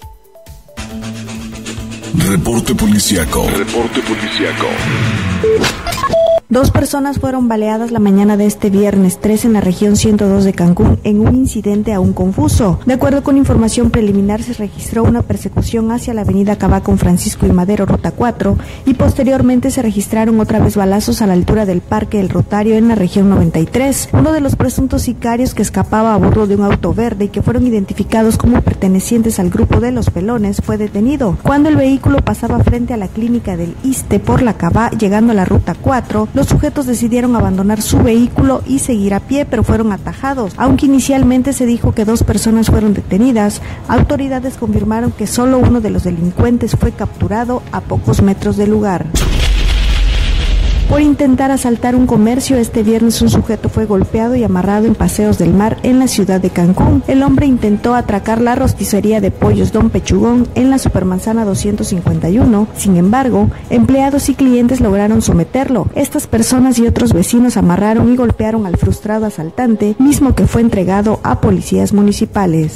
Reporte policíaco. Reporte policíaco. Dos personas fueron baleadas la mañana de este viernes tres en la región ciento dos de Cancún en un incidente aún confuso. De acuerdo con información preliminar, se registró una persecución hacia la avenida Cabá con Francisco y Madero, ruta cuatro, y posteriormente se registraron otra vez balazos a la altura del Parque El Rotario en la región noventa y tres. Uno de los presuntos sicarios que escapaba a bordo de un auto verde y que fueron identificados como pertenecientes al grupo de Los Pelones fue detenido. Cuando el vehículo pasaba frente a la clínica del Iste por la Cabá, llegando a la ruta cuatro, los sujetos decidieron abandonar su vehículo y seguir a pie, pero fueron atajados. Aunque inicialmente se dijo que dos personas fueron detenidas, autoridades confirmaron que solo uno de los delincuentes fue capturado a pocos metros del lugar. Por intentar asaltar un comercio, este viernes un sujeto fue golpeado y amarrado en Paseos del Mar en la ciudad de Cancún. El hombre intentó atracar la rosticería de pollos Don Pechugón en la Supermanzana doscientos cincuenta y uno. Sin embargo, empleados y clientes lograron someterlo. Estas personas y otros vecinos amarraron y golpearon al frustrado asaltante, mismo que fue entregado a policías municipales.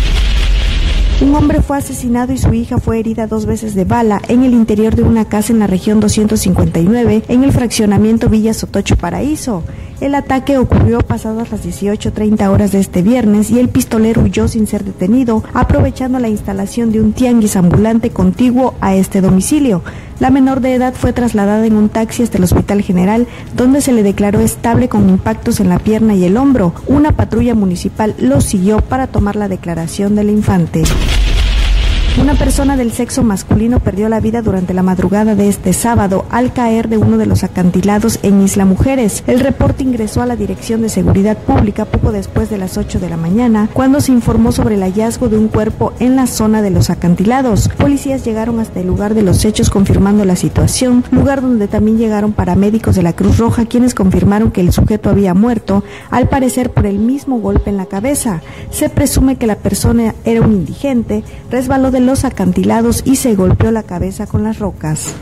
Un hombre fue asesinado y su hija fue herida dos veces de bala en el interior de una casa en la región doscientos cincuenta y nueve, en el fraccionamiento Villa Sotocho Paraíso. El ataque ocurrió pasadas las dieciocho treinta horas de este viernes y el pistolero huyó sin ser detenido, aprovechando la instalación de un tianguis ambulante contiguo a este domicilio. La menor de edad fue trasladada en un taxi hasta el Hospital General, donde se le declaró estable con impactos en la pierna y el hombro. Una patrulla municipal lo siguió para tomar la declaración del infante. Una persona del sexo masculino perdió la vida durante la madrugada de este sábado al caer de uno de los acantilados en Isla Mujeres. El reporte ingresó a la Dirección de Seguridad Pública poco después de las ocho de la mañana, cuando se informó sobre el hallazgo de un cuerpo en la zona de los acantilados. Policías llegaron hasta el lugar de los hechos confirmando la situación, lugar donde también llegaron paramédicos de la Cruz Roja, quienes confirmaron que el sujeto había muerto, al parecer por el mismo golpe en la cabeza. Se presume que la persona era un indigente, resbaló de los acantilados y se golpeó la cabeza con las rocas.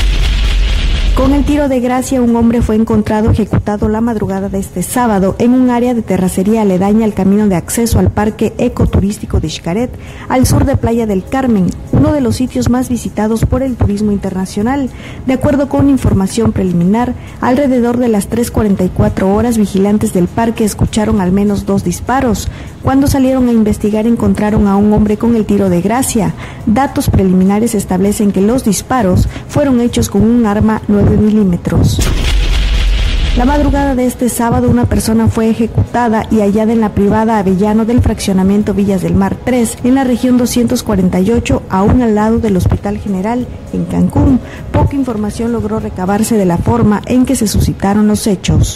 Con el tiro de gracia, un hombre fue encontrado ejecutado la madrugada de este sábado en un área de terracería aledaña al camino de acceso al Parque Ecoturístico de Xcaret, al sur de Playa del Carmen, uno de los sitios más visitados por el turismo internacional. De acuerdo con información preliminar, alrededor de las tres cuarenta y cuatro horas, vigilantes del parque escucharon al menos dos disparos. Cuando salieron a investigar, encontraron a un hombre con el tiro de gracia. Datos preliminares establecen que los disparos fueron hechos con un arma nueve milímetros. La madrugada de este sábado, una persona fue ejecutada y hallada en la privada Avellano del fraccionamiento Villas del Mar tres, en la región doscientos cuarenta y ocho, aún al lado del Hospital General, en Cancún. Poca información logró recabarse de la forma en que se suscitaron los hechos.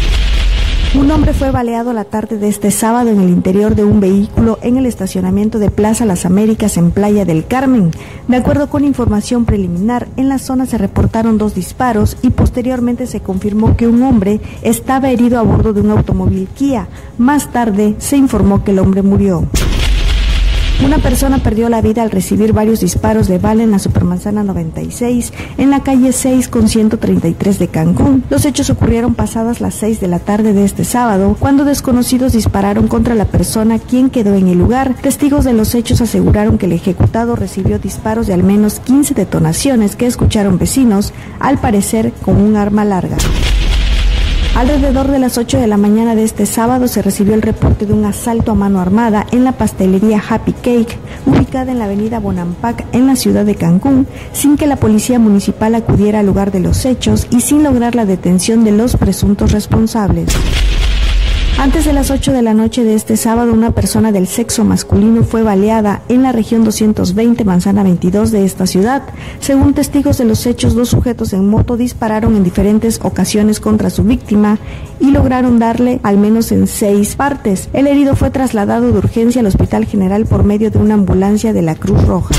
Un hombre fue baleado la tarde de este sábado en el interior de un vehículo en el estacionamiento de Plaza Las Américas en Playa del Carmen. De acuerdo con información preliminar, en la zona se reportaron dos disparos y posteriormente se confirmó que un hombre estaba herido a bordo de un automóvil Kia. Más tarde se informó que el hombre murió. Una persona perdió la vida al recibir varios disparos de bala en la Supermanzana noventa y seis, en la calle seis con ciento treinta y tres de Cancún. Los hechos ocurrieron pasadas las seis de la tarde de este sábado, cuando desconocidos dispararon contra la persona, quien quedó en el lugar. Testigos de los hechos aseguraron que el ejecutado recibió disparos de al menos quince detonaciones que escucharon vecinos, al parecer con un arma larga. Alrededor de las ocho de la mañana de este sábado se recibió el reporte de un asalto a mano armada en la pastelería Happy Cake, ubicada en la avenida Bonampak en la ciudad de Cancún, sin que la policía municipal acudiera al lugar de los hechos y sin lograr la detención de los presuntos responsables. Antes de las ocho de la noche de este sábado, una persona del sexo masculino fue baleada en la región doscientos veinte, manzana veintidós de esta ciudad. Según testigos de los hechos, dos sujetos en moto dispararon en diferentes ocasiones contra su víctima y lograron darle al menos en seis partes. El herido fue trasladado de urgencia al Hospital General por medio de una ambulancia de la Cruz Roja.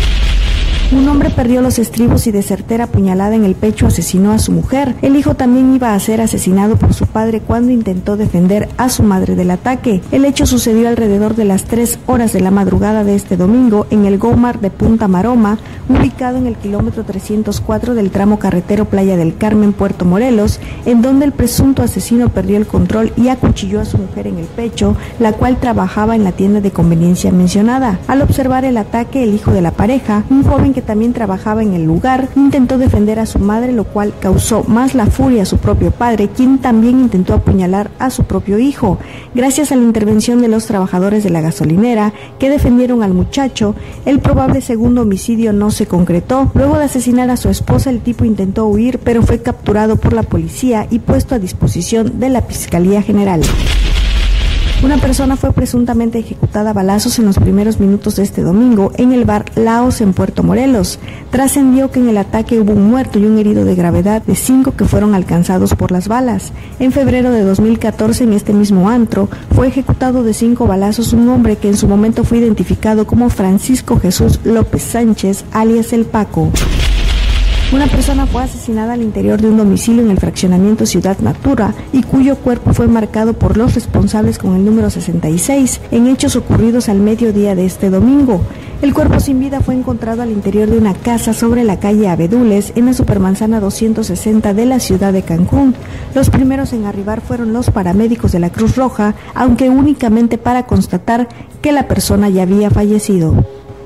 Un hombre perdió los estribos y de certera puñalada en el pecho asesinó a su mujer. El hijo también iba a ser asesinado por su padre cuando intentó defender a su madre del ataque. El hecho sucedió alrededor de las tres horas de la madrugada de este domingo en el Gomar de Punta Maroma, ubicado en el kilómetro trescientos cuatro del tramo carretero Playa del Carmen, Puerto Morelos, en donde el presunto asesino perdió el control y acuchilló a su mujer en el pecho, la cual trabajaba en la tienda de conveniencia mencionada. Al observar el ataque, el hijo de la pareja, un joven que que también trabajaba en el lugar, intentó defender a su madre, lo cual causó más la furia a su propio padre, quien también intentó apuñalar a su propio hijo. Gracias a la intervención de los trabajadores de la gasolinera, que defendieron al muchacho, el probable segundo homicidio no se concretó. Luego de asesinar a su esposa, el tipo intentó huir, pero fue capturado por la policía y puesto a disposición de la Fiscalía General. Una persona fue presuntamente ejecutada a balazos en los primeros minutos de este domingo en el bar Laos en Puerto Morelos. Trascendió que en el ataque hubo un muerto y un herido de gravedad de cinco que fueron alcanzados por las balas. En febrero de dos mil catorce, en este mismo antro, fue ejecutado de cinco balazos un hombre que en su momento fue identificado como Francisco Jesús López Sánchez, alias El Paco. Una persona fue asesinada al interior de un domicilio en el fraccionamiento Ciudad Natura y cuyo cuerpo fue marcado por los responsables con el número sesenta y seis en hechos ocurridos al mediodía de este domingo. El cuerpo sin vida fue encontrado al interior de una casa sobre la calle Abedules en la supermanzana doscientos sesenta de la ciudad de Cancún. Los primeros en arribar fueron los paramédicos de la Cruz Roja, aunque únicamente para constatar que la persona ya había fallecido.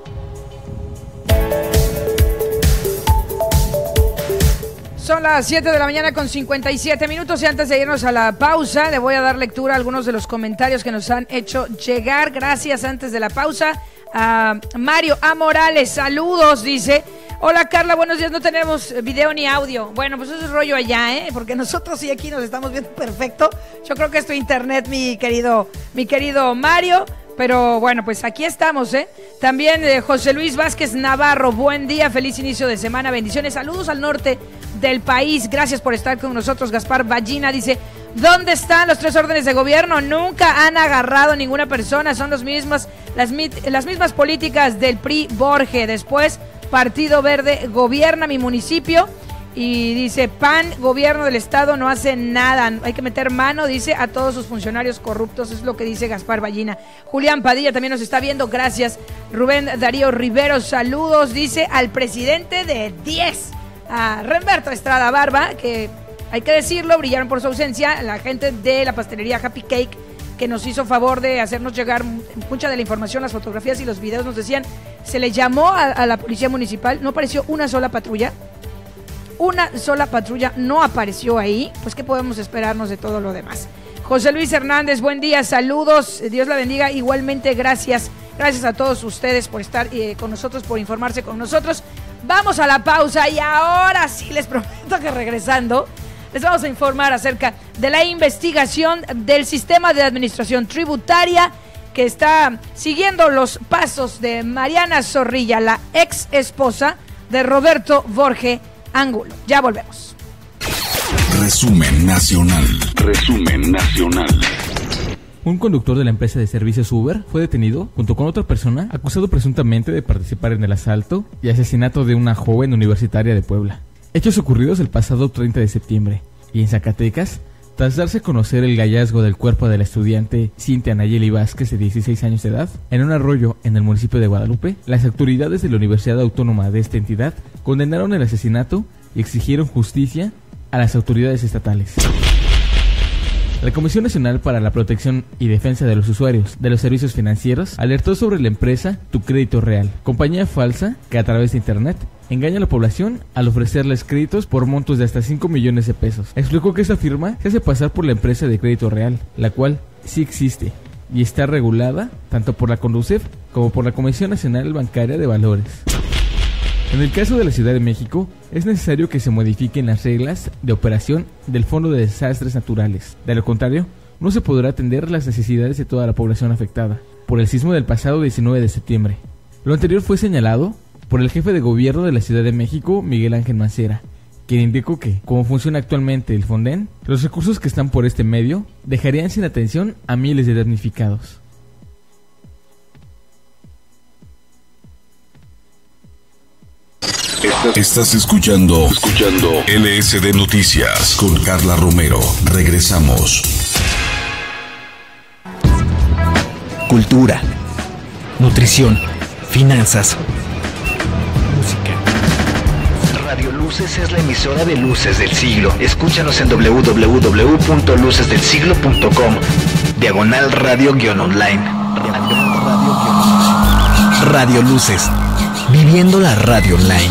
Son las siete de la mañana con cincuenta y siete minutos y antes de irnos a la pausa le voy a dar lectura a algunos de los comentarios que nos han hecho llegar. Gracias antes de la pausa a Mario A. Morales, saludos, dice. Hola Carla, buenos días, no tenemos video ni audio. Bueno, pues eso es rollo allá, ¿eh? Porque nosotros sí aquí nos estamos viendo perfecto. Yo creo que es tu internet, mi querido, mi querido Mario. Pero bueno, pues aquí estamos, ¿eh? También eh, José Luis Vázquez Navarro, buen día, feliz inicio de semana, bendiciones, saludos al norte del país, gracias por estar con nosotros. Gaspar Ballina dice, ¿dónde están los tres órdenes de gobierno? Nunca han agarrado ninguna persona, son los mismas, las, las mismas políticas del P R I Borge. Después, Partido Verde gobierna mi municipio. Y dice, P A N, gobierno del estado, no hace nada. Hay que meter mano, dice, a todos sus funcionarios corruptos. Es lo que dice Gaspar Ballina. Julián Padilla también nos está viendo, gracias. Rubén Darío Rivero, saludos, dice, al presidente de diez, a Remberto Estrada Barba, que hay que decirlo, brillaron por su ausencia. La gente de la pastelería Happy Cake, que nos hizo favor de hacernos llegar mucha de la información, las fotografías y los videos, nos decían, se le llamó a, a la policía municipal, no apareció una sola patrulla. Una sola patrulla no apareció ahí, pues qué podemos esperarnos de todo lo demás. José Luis Hernández, buen día, saludos, Dios la bendiga, igualmente gracias, gracias a todos ustedes por estar eh, con nosotros, por informarse con nosotros. Vamos a la pausa y ahora sí les prometo que regresando les vamos a informar acerca de la investigación del sistema de administración tributaria que está siguiendo los pasos de Mariana Zorrilla, la ex esposa de Roberto Borge Ángulo. Ya volvemos. Resumen nacional. Resumen nacional. Un conductor de la empresa de servicios Uber fue detenido junto con otra persona acusado presuntamente de participar en el asalto y asesinato de una joven universitaria de Puebla. Hechos ocurridos el pasado treinta de septiembre. Y en Zacatecas, tras darse a conocer el hallazgo del cuerpo de la estudiante Cintia Nayeli Vázquez, de dieciséis años de edad, en un arroyo en el municipio de Guadalupe, las autoridades de la Universidad Autónoma de esta entidad condenaron el asesinato y exigieron justicia a las autoridades estatales. La Comisión Nacional para la Protección y Defensa de los Usuarios de los Servicios Financieros alertó sobre la empresa Tu Crédito Real, compañía falsa que a través de internet engaña a la población al ofrecerles créditos por montos de hasta cinco millones de pesos. Explicó que esta firma se hace pasar por la empresa de Crédito Real, la cual sí existe, y está regulada tanto por la CONDUCEF como por la Comisión Nacional Bancaria de Valores. En el caso de la Ciudad de México, es necesario que se modifiquen las reglas de operación del Fondo de Desastres Naturales. De lo contrario, no se podrá atender las necesidades de toda la población afectada por el sismo del pasado diecinueve de septiembre. Lo anterior fue señalado por el jefe de gobierno de la Ciudad de México, Miguel Ángel Mancera, quien indicó que, como funciona actualmente el Fonden, los recursos que están por este medio dejarían sin atención a miles de damnificados. Estás escuchando, escuchando L S D Noticias con Carla Romero. Regresamos. Cultura, nutrición, finanzas, música. Radio Luces es la emisora de Luces del Siglo. Escúchanos en doble u doble u doble u punto luces del siglo punto com. Diagonal radio-online. Radio Luces. Viviendo la radio online.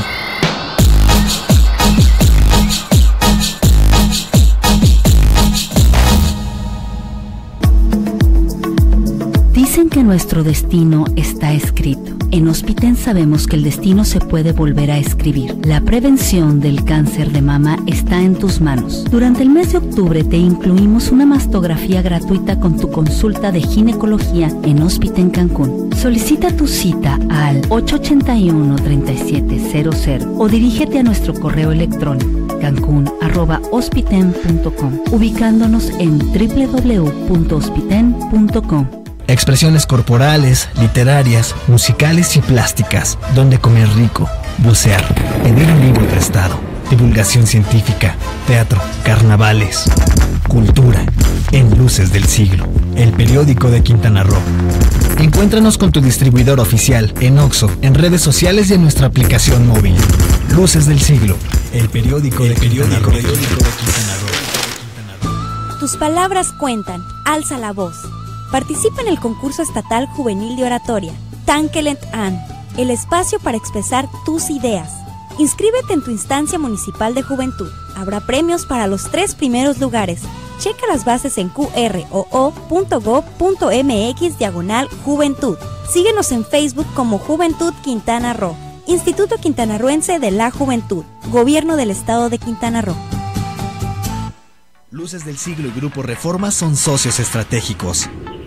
Dicen que nuestro destino está escrito. En Hospiten sabemos que el destino se puede volver a escribir. La prevención del cáncer de mama está en tus manos. Durante el mes de octubre te incluimos una mastografía gratuita con tu consulta de ginecología en Hospiten Cancún. Solicita tu cita al ocho ocho uno, tres siete cero cero o dirígete a nuestro correo electrónico cancún arroba hospiten punto com, ubicándonos en doble u doble u doble u punto hospiten punto com. Expresiones corporales, literarias, musicales y plásticas. Donde comer rico, bucear, pedir un libro prestado, divulgación científica, teatro, carnavales, cultura. En Luces del Siglo, el periódico de Quintana Roo. Encuéntranos con tu distribuidor oficial en Oxxo, en redes sociales y en nuestra aplicación móvil. Luces del Siglo, el periódico, el de, periódico de Quintana Roo. Tus palabras cuentan. Alza la voz. Participa en el concurso estatal juvenil de oratoria, Tankelent An, el espacio para expresar tus ideas. Inscríbete en tu instancia municipal de juventud. Habrá premios para los tres primeros lugares. Checa las bases en cu erre o o punto gob punto eme equis diagonal juventud. Síguenos en Facebook como Juventud Quintana Roo. Instituto Quintanarroense de la Juventud. Gobierno del Estado de Quintana Roo. Luces del Siglo y Grupo Reforma son socios estratégicos.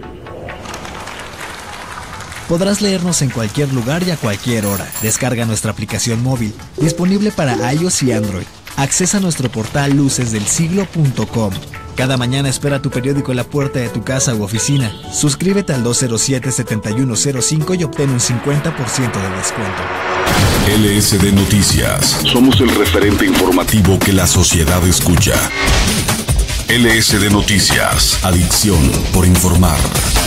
Podrás leernos en cualquier lugar y a cualquier hora. Descarga nuestra aplicación móvil, disponible para iOS y Android. Accesa a nuestro portal luces del siglo punto com. Cada mañana espera tu periódico en la puerta de tu casa u oficina. Suscríbete al dos cero siete, siete uno cero cinco y obtén un cincuenta por ciento de descuento. L S D Noticias. Somos el referente informativo que la sociedad escucha. L S D Noticias. Adicción por informar.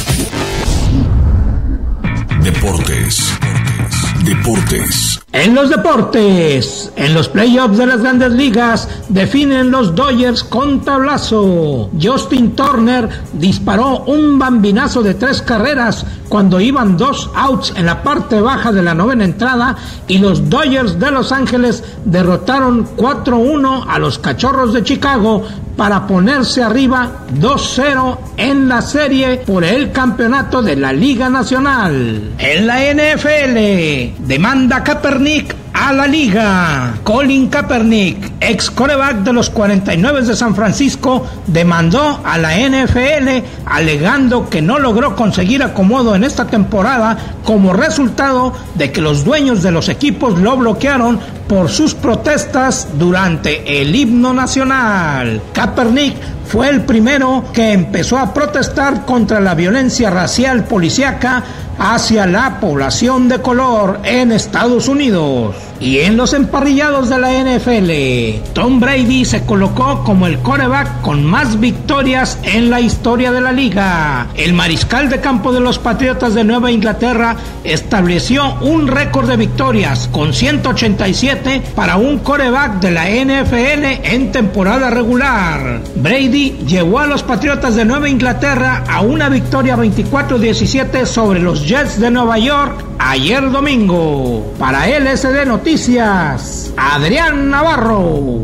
Deportes. Deportes. En los deportes, en los playoffs de las grandes ligas, definen los Dodgers con tablazo. Justin Turner disparó un bambinazo de tres carreras cuando iban dos outs en la parte baja de la novena entrada y los Dodgers de Los Ángeles derrotaron cuatro uno a los Cachorros de Chicago para ponerse arriba dos cero en la serie por el campeonato de la Liga Nacional. En la N F L, demanda Kaepernick a la liga. Colin Kaepernick, ex quarterback de los cuarenta y nueve de San Francisco, demandó a la N F L alegando que no logró conseguir acomodo en esta temporada como resultado de que los dueños de los equipos lo bloquearon por sus protestas durante el himno nacional. Kaepernick fue el primero que empezó a protestar contra la violencia racial policíaca hacia la población de color en Estados Unidos. Y en los emparrillados de la N F L, Tom Brady se colocó como el quarterback con más victorias en la historia de la liga. El mariscal de campo de los Patriotas de Nueva Inglaterra estableció un récord de victorias con ciento ochenta y siete para un quarterback de la N F L en temporada regular. Brady llevó a los Patriotas de Nueva Inglaterra a una victoria veinticuatro diecisiete sobre los Jets de Nueva York ayer domingo. Para L S D Noticias, Adrián Navarro.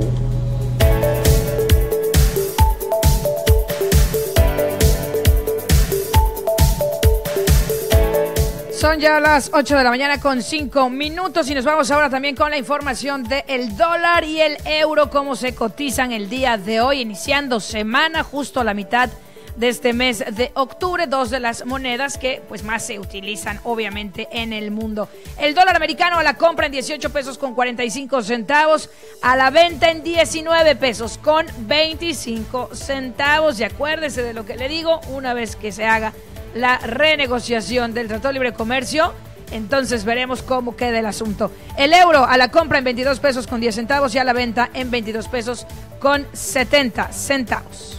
Son ya las ocho de la mañana con cinco minutos y nos vamos ahora también con la información del dólar y el euro, cómo se cotizan el día de hoy, iniciando semana justo a la mitad de este mes de octubre, dos de las monedas que pues más se utilizan obviamente en el mundo. El dólar americano a la compra en dieciocho pesos con cuarenta y cinco centavos, a la venta en diecinueve pesos con veinticinco centavos. Y acuérdese de lo que le digo, una vez que se haga la renegociación del Tratado de Libre Comercio, entonces veremos cómo queda el asunto. El euro a la compra en veintidós pesos con diez centavos y a la venta en veintidós pesos con setenta centavos.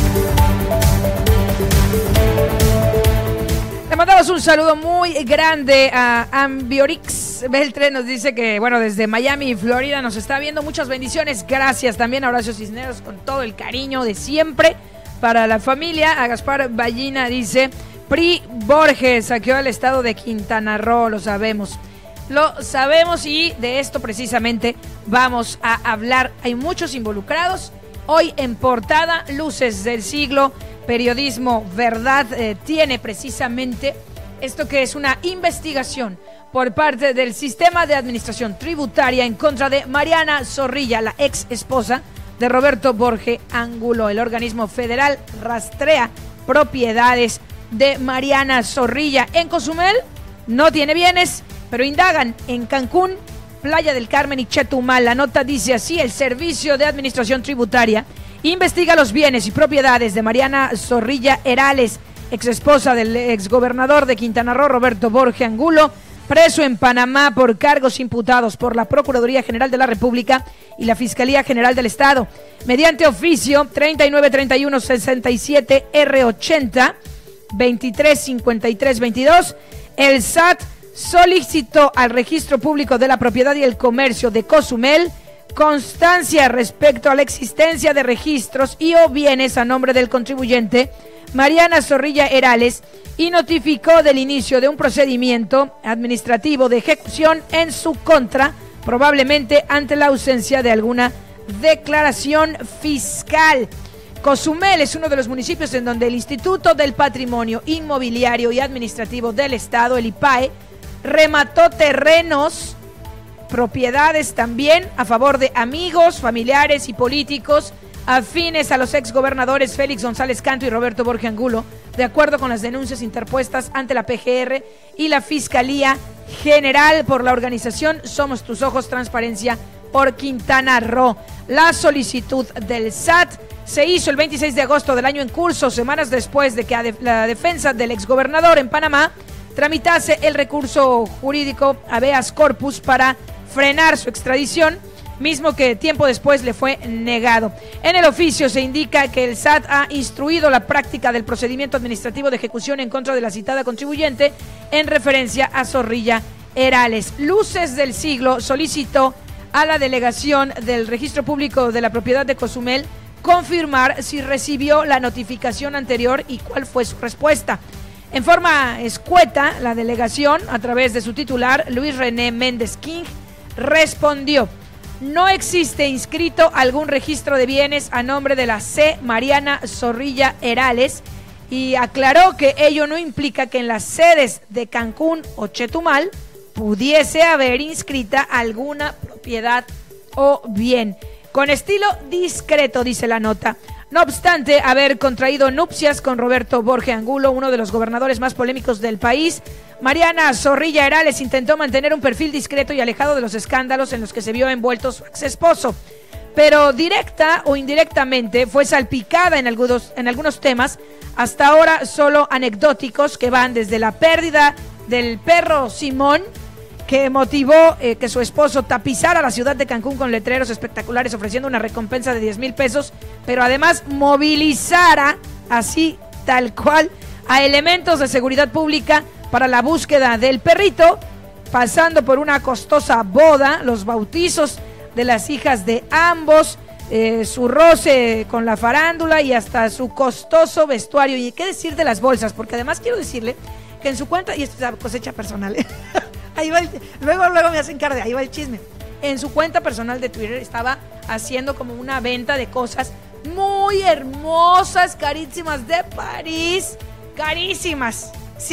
Le mandamos un saludo muy grande a Ambiorix Beltre, nos dice que, bueno, desde Miami, Florida, nos está viendo. Muchas bendiciones, gracias también a Horacio Cisneros con todo el cariño de siempre para la familia. A Gaspar Ballina dice: Pri Borges saqueó el estado de Quintana Roo, lo sabemos. Lo sabemos y de esto precisamente vamos a hablar. Hay muchos involucrados. Hoy en portada, Luces del Siglo, Periodismo Verdad, eh, tiene precisamente esto que es una investigación por parte del Sistema de Administración Tributaria en contra de Mariana Zorrilla, la ex esposa de Roberto Borge Angulo. El organismo federal rastrea propiedades de Mariana Zorrilla. En Cozumel no tiene bienes, pero indagan en Cancún, Playa del Carmen y Chetumal. La nota dice así: el Servicio de Administración Tributaria investiga los bienes y propiedades de Mariana Zorrilla Herales, exesposa del exgobernador de Quintana Roo, Roberto Borge Angulo, preso en Panamá por cargos imputados por la Procuraduría General de la República y la Fiscalía General del Estado. Mediante oficio treinta y nueve treinta y uno sesenta y siete R ochenta veintitrés cincuenta y tres veintidós, el S A T solicitó al Registro Público de la Propiedad y el Comercio de Cozumel constancia respecto a la existencia de registros y o bienes a nombre del contribuyente Mariana Zorrilla Herales y notificó del inicio de un procedimiento administrativo de ejecución en su contra, probablemente ante la ausencia de alguna declaración fiscal. Cozumel es uno de los municipios en donde el Instituto del Patrimonio Inmobiliario y Administrativo del Estado, el I P A E, remató terrenos, propiedades también a favor de amigos, familiares y políticos afines a los exgobernadores Félix González Canto y Roberto Borge Angulo, de acuerdo con las denuncias interpuestas ante la P G R y la Fiscalía General por la organización Somos Tus Ojos Transparencia por Quintana Roo. La solicitud del S A T se hizo el veintiséis de agosto del año en curso, semanas después de que la defensa del exgobernador en Panamá tramitase el recurso jurídico habeas corpus para frenar su extradición, mismo que tiempo después le fue negado. En el oficio se indica que el S A T ha instruido la práctica del procedimiento administrativo de ejecución en contra de la citada contribuyente en referencia a Zorrilla Herales. Luces del Siglo solicitó a la delegación del Registro Público de la Propiedad de Cozumel confirmar si recibió la notificación anterior y cuál fue su respuesta. En forma escueta, la delegación, a través de su titular, Luis René Méndez King, respondió: no existe inscrito algún registro de bienes a nombre de la C. Mariana Zorrilla Herales, y aclaró que ello no implica que en las sedes de Cancún o Chetumal pudiese haber inscrita alguna propiedad o bien. Con estilo discreto, dice la nota. No obstante haber contraído nupcias con Roberto Borge Angulo, uno de los gobernadores más polémicos del país, Mariana Zorrilla Herales intentó mantener un perfil discreto y alejado de los escándalos en los que se vio envuelto su ex esposo. Pero directa o indirectamente fue salpicada en algunos, en algunos temas, hasta ahora solo anecdóticos, que van desde la pérdida del perro Simón, que motivó eh, que su esposo tapizara la ciudad de Cancún con letreros espectaculares ofreciendo una recompensa de diez mil pesos, pero además movilizara así tal cual a elementos de seguridad pública para la búsqueda del perrito, pasando por una costosa boda, los bautizos de las hijas de ambos, eh, su roce con la farándula y hasta su costoso vestuario. Y qué decir de las bolsas, porque además quiero decirle que en su cuenta, y esto es cosecha personal, ¿eh? Ahí va el, luego, luego me hacen cara de ahí va el chisme. En su cuenta personal de Twitter estaba haciendo como una venta de cosas muy hermosas, carísimas, de París, carísimas. Sí,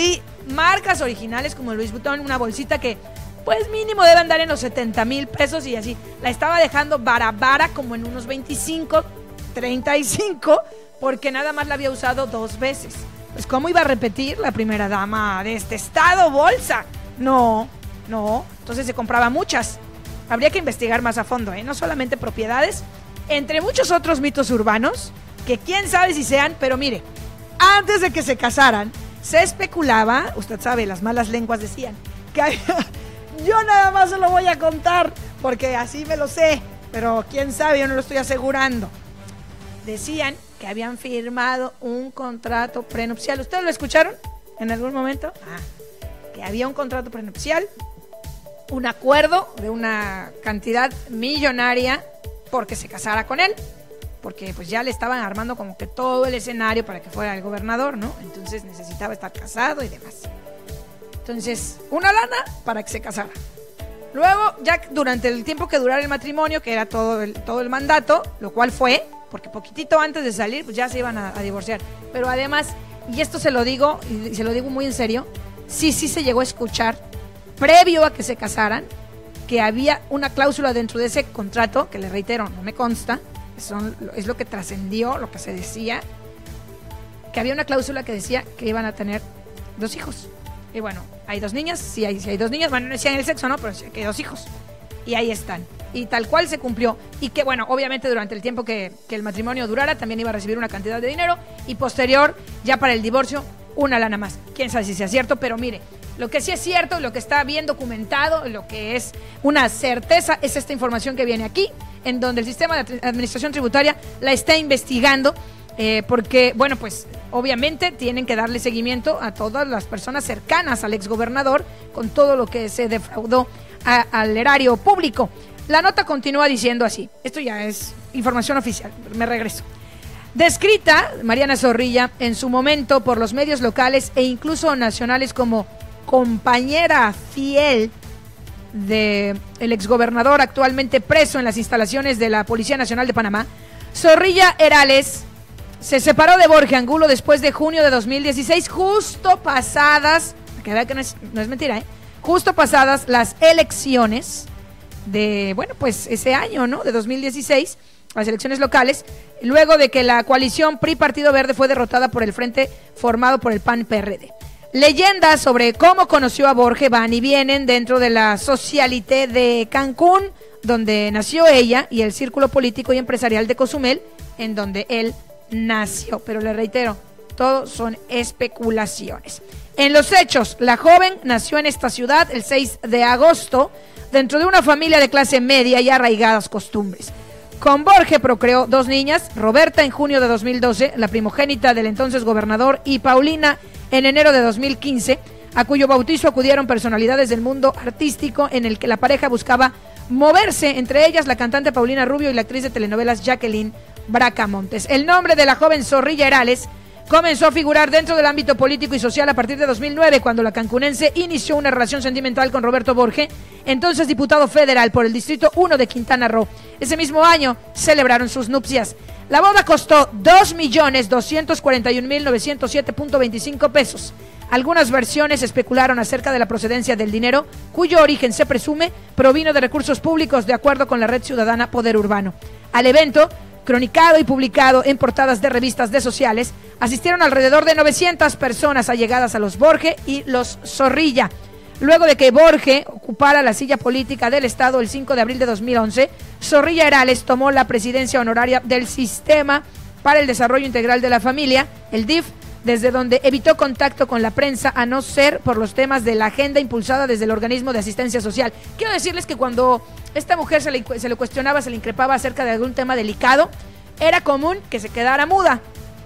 marcas originales como Louis Vuitton, una bolsita que pues mínimo debe andar en los setenta mil pesos y así. La estaba dejando vara vara como en unos veinticinco, treinta y cinco, porque nada más la había usado dos veces. Pues ¿cómo iba a repetir la primera dama de este estado bolsa? No, no. Entonces se compraba muchas. Habría que investigar más a fondo, ¿eh? No solamente propiedades, entre muchos otros mitos urbanos, que quién sabe si sean, pero mire, antes de que se casaran, se especulaba, usted sabe, las malas lenguas decían, que había, yo nada más se lo voy a contar, porque así me lo sé, pero quién sabe, yo no lo estoy asegurando. Decían que habían firmado un contrato prenupcial. ¿Ustedes lo escucharon en algún momento? Ah, que había un contrato prenupcial, un acuerdo de una cantidad millonaria porque se casara con él, porque pues ya le estaban armando como que todo el escenario para que fuera el gobernador, ¿no? Entonces necesitaba estar casado y demás. Entonces, una lana para que se casara. Luego, ya durante el tiempo que durara el matrimonio, que era todo el, todo el mandato, lo cual fue, porque poquitito antes de salir, pues ya se iban a, a divorciar. Pero además, y esto se lo digo, y se lo digo muy en serio, sí, sí se llegó a escuchar, previo a que se casaran, que había una cláusula dentro de ese contrato, que le reitero, no me consta, son, es lo que trascendió, lo que se decía, que había una cláusula que decía que iban a tener dos hijos. Y bueno, hay dos niñas, sí hay, sí hay dos niñas, bueno, no decían el sexo, ¿no? Pero sí que hay dos hijos. Y ahí están. Y tal cual se cumplió. Y que bueno, obviamente durante el tiempo que, que el matrimonio durara, también iba a recibir una cantidad de dinero. Y posterior, ya para el divorcio, una lana más. Quién sabe si sea cierto, pero mire, lo que sí es cierto, lo que está bien documentado, lo que es una certeza, es esta información que viene aquí, en donde el sistema de administración tributaria la está investigando, eh, porque, bueno, pues obviamente tienen que darle seguimiento a todas las personas cercanas al exgobernador con todo lo que se defraudó a, al erario público. La nota continúa diciendo así, esto ya es información oficial, me regreso. Descrita, Mariana Zorrilla, en su momento por los medios locales e incluso nacionales como compañera fiel del exgobernador actualmente preso en las instalaciones de la Policía Nacional de Panamá, Zorrilla Herales se separó de Borge Angulo después de junio de dos mil dieciséis, justo pasadas, que vea que no es, no es mentira, ¿eh? justo pasadas las elecciones de, bueno, pues ese año, ¿no? De dos mil dieciséis, las elecciones locales, luego de que la coalición P R I Partido Verde fue derrotada por el frente formado por el P A N P R D. Leyendas sobre cómo conoció a Borge van y vienen dentro de la socialité de Cancún, donde nació ella, y el círculo político y empresarial de Cozumel, en donde él nació. Pero le reitero, todo son especulaciones. En los hechos, la joven nació en esta ciudad el seis de agosto, dentro de una familia de clase media y arraigadas costumbres. Con Borge procreó dos niñas, Roberta en junio de dos mil doce, la primogénita del entonces gobernador, y Paulina en enero de dos mil quince, a cuyo bautizo acudieron personalidades del mundo artístico en el que la pareja buscaba moverse, entre ellas la cantante Paulina Rubio y la actriz de telenovelas Jacqueline Bracamontes. El nombre de la joven Zorrilla Herales comenzó a figurar dentro del ámbito político y social a partir de dos mil nueve, cuando la cancunense inició una relación sentimental con Roberto Borge, entonces diputado federal por el Distrito uno de Quintana Roo. Ese mismo año celebraron sus nupcias. La boda costó dos millones doscientos cuarenta y un mil novecientos siete punto veinticinco pesos. Algunas versiones especularon acerca de la procedencia del dinero, cuyo origen se presume provino de recursos públicos, de acuerdo con la red ciudadana Poder Urbano. Al evento, cronicado y publicado en portadas de revistas de sociales, asistieron alrededor de novecientas personas allegadas a los Borge y los Zorrilla. Luego de que Borge ocupara la silla política del Estado el cinco de abril de dos mil once, Zorrilla Herales tomó la presidencia honoraria del Sistema para el Desarrollo Integral de la Familia, el D I F, desde donde evitó contacto con la prensa, a no ser por los temas de la agenda impulsada desde el organismo de asistencia social. Quiero decirles que cuando esta mujer se le, se le cuestionaba, se le increpaba acerca de algún tema delicado, era común que se quedara muda.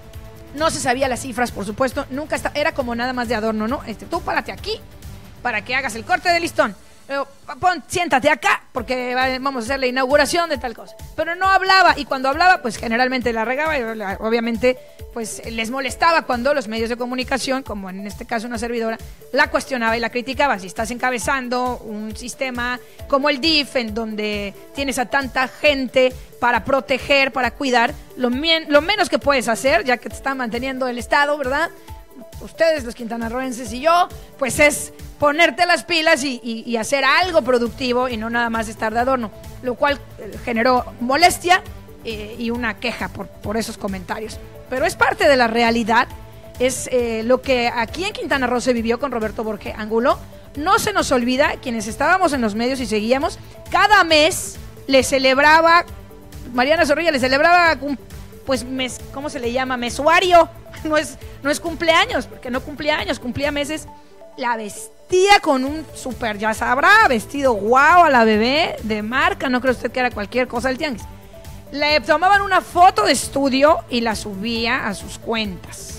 No se sabía las cifras, por supuesto, nunca está, era como nada más de adorno, ¿no? Este, tú párate aquí para que hagas el corte de listón. Pero, pon, siéntate acá porque vamos a hacer la inauguración de tal cosa. Pero no hablaba, y cuando hablaba, pues generalmente la regaba y obviamente pues les molestaba cuando los medios de comunicación, como en este caso una servidora, la cuestionaba y la criticaba. Si estás encabezando un sistema como el D I F, en donde tienes a tanta gente para proteger, para cuidar, lo, lo menos que puedes hacer, ya que te está manteniendo el Estado, ¿verdad?, ustedes, los quintanarroenses y yo, pues es ponerte las pilas y, y, y hacer algo productivo y no nada más estar de adorno, lo cual eh, generó molestia eh, y una queja por, por esos comentarios. Pero es parte de la realidad, es eh, lo que aquí en Quintana Roo se vivió con Roberto Borge Angulo. No se nos olvida, quienes estábamos en los medios y seguíamos, cada mes le celebraba, Mariana Zorrilla le celebraba, pues, mes, ¿cómo se le llama? Mesuario, no es, no es cumpleaños, porque no cumplía años, cumplía meses. La vestía con un súper, ya sabrá, vestido guau a la bebé de marca, no cree usted que era cualquier cosa del tianguis. Le tomaban una foto de estudio y la subía a sus cuentas.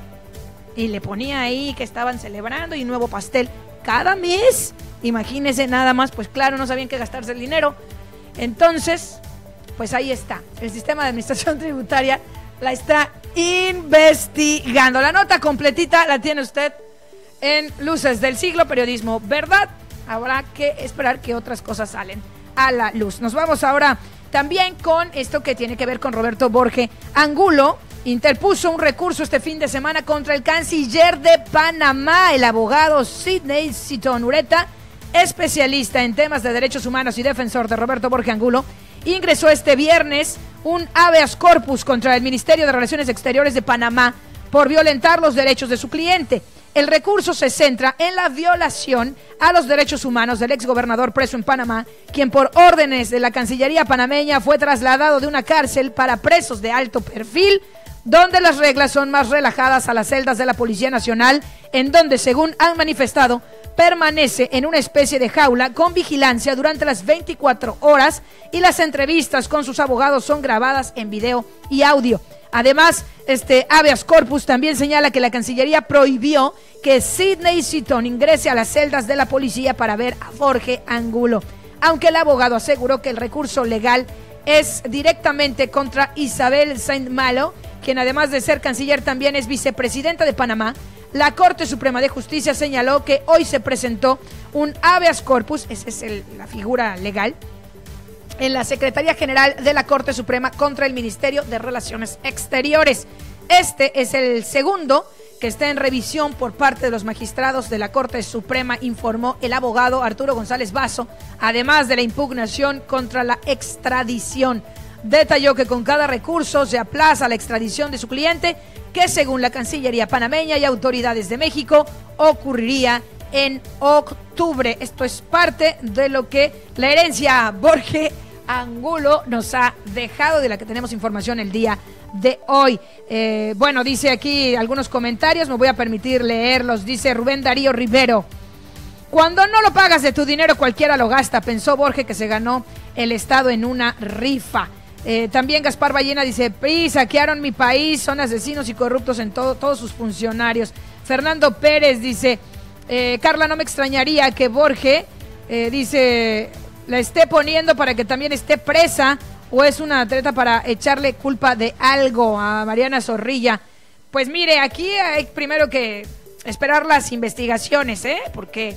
Y le ponía ahí que estaban celebrando y un nuevo pastel. Cada mes, imagínese nada más, pues claro, no sabían qué gastarse el dinero. Entonces, pues ahí está. El sistema de administración tributaria la está investigando. La nota completita la tiene usted en Luces del Siglo, Periodismo Verdad. Habrá que esperar que otras cosas salen a la luz. Nos vamos ahora también con esto que tiene que ver con Roberto Borge Angulo. Interpuso un recurso este fin de semana contra el canciller de Panamá, el abogado Sidney Seaton Ureta, especialista en temas de derechos humanos y defensor de Roberto Borge Angulo. Ingresó este viernes un habeas corpus contra el Ministerio de Relaciones Exteriores de Panamá por violentar los derechos de su cliente. El recurso se centra en la violación a los derechos humanos del exgobernador preso en Panamá, quien por órdenes de la Cancillería panameña fue trasladado de una cárcel para presos de alto perfil, donde las reglas son más relajadas, a las celdas de la Policía Nacional, en donde, según han manifestado, permanece en una especie de jaula con vigilancia durante las veinticuatro horas y las entrevistas con sus abogados son grabadas en video y audio. Además, este habeas corpus también señala que la Cancillería prohibió que Sidney Seaton ingrese a las celdas de la policía para ver a Borge Angulo, aunque el abogado aseguró que el recurso legal es directamente contra Isabel Saint-Malo, quien además de ser canciller también es vicepresidenta de Panamá. La Corte Suprema de Justicia señaló que hoy se presentó un habeas corpus, esa es el, la figura legal, en la Secretaría General de la Corte Suprema contra el Ministerio de Relaciones Exteriores. Este es el segundo que está en revisión por parte de los magistrados de la Corte Suprema, informó el abogado Arturo González Basso, además de la impugnación contra la extradición. Detalló que con cada recurso se aplaza la extradición de su cliente, que según la Cancillería panameña y autoridades de México ocurriría en octubre. Esto es parte de lo que la herencia Borge Angulo nos ha dejado, de la que tenemos información el día de hoy. Eh, bueno, dice aquí algunos comentarios, me voy a permitir leerlos. Dice Rubén Darío Rivero: cuando no lo pagas de tu dinero, cualquiera lo gasta. Pensó Borge que se ganó el Estado en una rifa. Eh, también Gaspar Ballena dice: P R I, saquearon mi país, son asesinos y corruptos en todo, todos sus funcionarios. Fernando Pérez dice: eh, Carla, no me extrañaría que Borge, eh, dice, la esté poniendo para que también esté presa, o es una treta para echarle culpa de algo a Mariana Zorrilla. Pues mire, aquí hay primero que esperar las investigaciones, ¿eh? Porque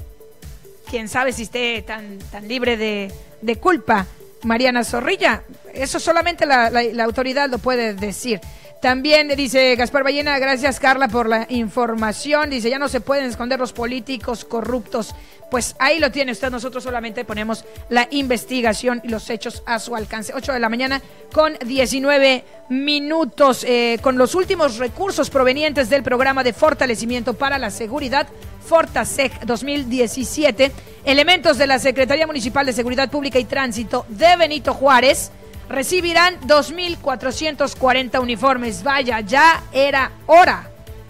quién sabe si esté tan, tan libre de, de culpa Mariana Zorrilla. Eso solamente la, la, la autoridad lo puede decir. También dice Gaspar Ballena: gracias, Carla, por la información. Dice: ya no se pueden esconder los políticos corruptos. Pues ahí lo tiene usted, nosotros solamente ponemos la investigación y los hechos a su alcance. ocho de la mañana con diecinueve minutos, eh, con los últimos recursos provenientes del programa de fortalecimiento para la seguridad Fortasec dos mil diecisiete, elementos de la Secretaría Municipal de Seguridad Pública y Tránsito de Benito Juárez recibirán dos mil cuatrocientos cuarenta uniformes. Vaya, ya era hora.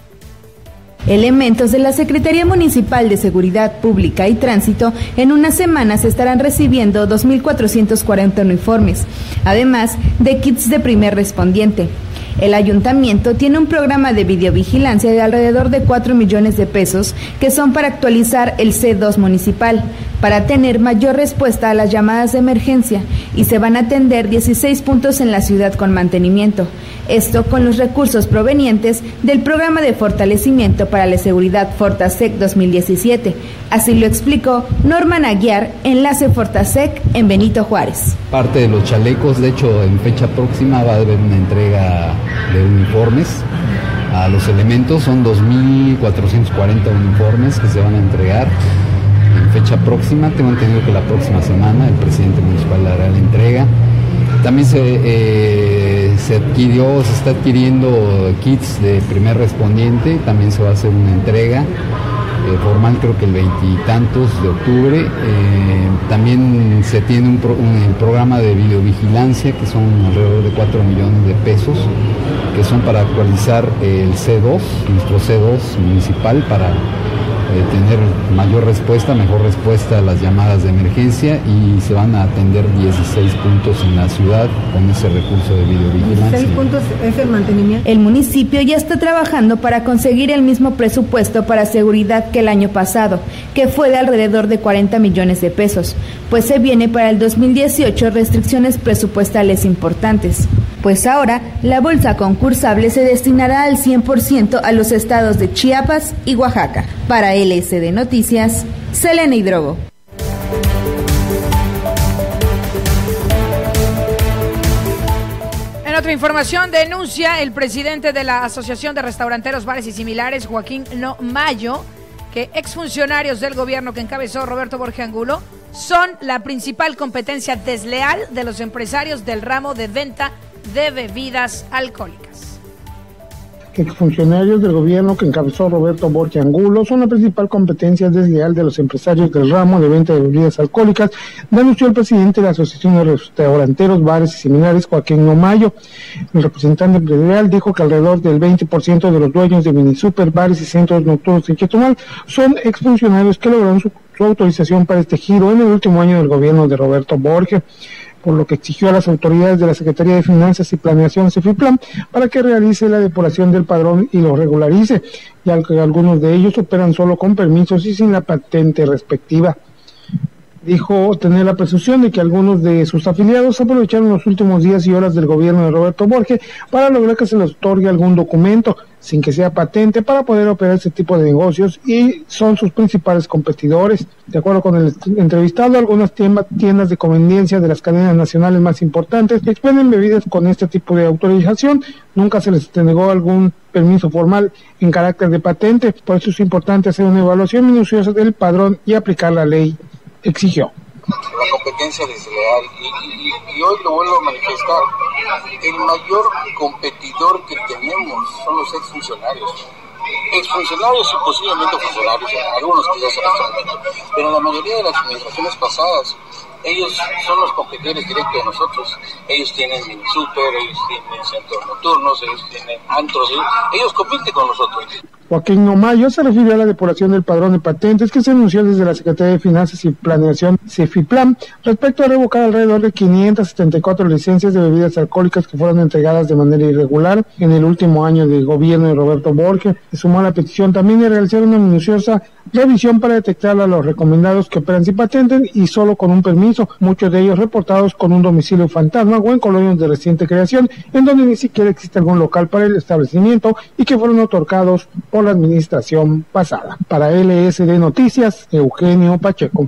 Elementos de la Secretaría Municipal de Seguridad Pública y Tránsito en unas semanas estarán recibiendo dos mil cuatrocientos cuarenta uniformes, además de kits de primer respondiente. El ayuntamiento tiene un programa de videovigilancia de alrededor de cuatro millones de pesos que son para actualizar el C dos municipal, para tener mayor respuesta a las llamadas de emergencia, y se van a atender dieciséis puntos en la ciudad con mantenimiento. Esto con los recursos provenientes del programa de fortalecimiento para la seguridad Fortasec dos mil diecisiete. Así lo explicó Norman Aguiar, enlace Fortasec en Benito Juárez. Parte de los chalecos, de hecho, en fecha próxima va a haber una entrega de uniformes a los elementos. Son dos mil cuatrocientos cuarenta uniformes que se van a entregar en fecha próxima. Tengo entendido que la próxima semana el presidente municipal hará la entrega. También se, eh, se adquirió, se está adquiriendo kits de primer respondiente. También se va a hacer una entrega Eh, formal, creo que el veintitantos de octubre. Eh, también se tiene un, pro, un el programa de videovigilancia, que son alrededor de cuatro millones de pesos, que son para actualizar el C dos, nuestro C dos municipal, para eh, tener mayor respuesta, mejor respuesta a las llamadas de emergencia, y se van a atender dieciséis puntos en la ciudad con ese recurso de videovigilancia. ¿dieciséis puntos es el mantenimiento? El municipio ya está trabajando para conseguir el mismo presupuesto para seguridad que el año pasado, que fue de alrededor de cuarenta millones de pesos, pues se viene para el dos mil dieciocho restricciones presupuestales importantes. Pues ahora la bolsa concursable se destinará al cien por ciento a los estados de Chiapas y Oaxaca. Para L S D Noticias, Selena Hidrogo. En otra información, denuncia el presidente de la Asociación de Restauranteros, Bares y Similares, Joaquín No Mayo, que exfuncionarios del gobierno que encabezó Roberto Borge Angulo son la principal competencia desleal de los empresarios del ramo de venta de bebidas alcohólicas. Exfuncionarios del gobierno que encabezó Roberto Borge Angulo son la principal competencia desleal de los empresarios del ramo de venta de bebidas alcohólicas, denunció el presidente de la Asociación de Restauranteros, Bares y Similares, Joaquín No Mayo. El representante empresarial dijo que alrededor del veinte por ciento de los dueños de minisuper, bares y centros nocturnos en Chetumal son exfuncionarios que lograron su, su autorización para este giro en el último año del gobierno de Roberto Borge, por lo que exigió a las autoridades de la Secretaría de Finanzas y Planeación, CEFIPLAN, para que realice la depuración del padrón y lo regularice, ya que algunos de ellos operan solo con permisos y sin la patente respectiva. Dijo tener la presunción de que algunos de sus afiliados aprovecharon los últimos días y horas del gobierno de Roberto Borge para lograr que se les otorgue algún documento, sin que sea patente, para poder operar ese tipo de negocios, y son sus principales competidores. De acuerdo con el entrevistado, algunas tiendas de conveniencia de las cadenas nacionales más importantes que expenden bebidas con este tipo de autorización, nunca se les denegó algún permiso formal en carácter de patente. Por eso es importante hacer una evaluación minuciosa del padrón y aplicar la ley, exigió. La competencia desleal, y, y, y hoy lo vuelvo a manifestar, el mayor competidor que tenemos son los exfuncionarios, exfuncionarios y posiblemente funcionarios, algunos quizás en este momento, pero la mayoría de las administraciones pasadas, ellos son los competidores directos de nosotros. Ellos tienen mini super, ellos tienen centros nocturnos, ellos tienen antros, ellos, ellos compiten con nosotros. Joaquín No Mayo se refirió a la depuración del padrón de patentes que se anunció desde la Secretaría de Finanzas y Planeación, CEFIPLAN, respecto a revocar alrededor de quinientas setenta y cuatro licencias de bebidas alcohólicas que fueron entregadas de manera irregular en el último año del gobierno de Roberto Borge. Se sumó a la petición también de realizar una minuciosa revisión para detectar a los recomendados que operan sin patente y solo con un permiso, muchos de ellos reportados con un domicilio fantasma o en colonias de reciente creación, en donde ni siquiera existe algún local para el establecimiento y que fueron otorgados por la administración pasada. Para L S D Noticias, Eugenio Pacheco.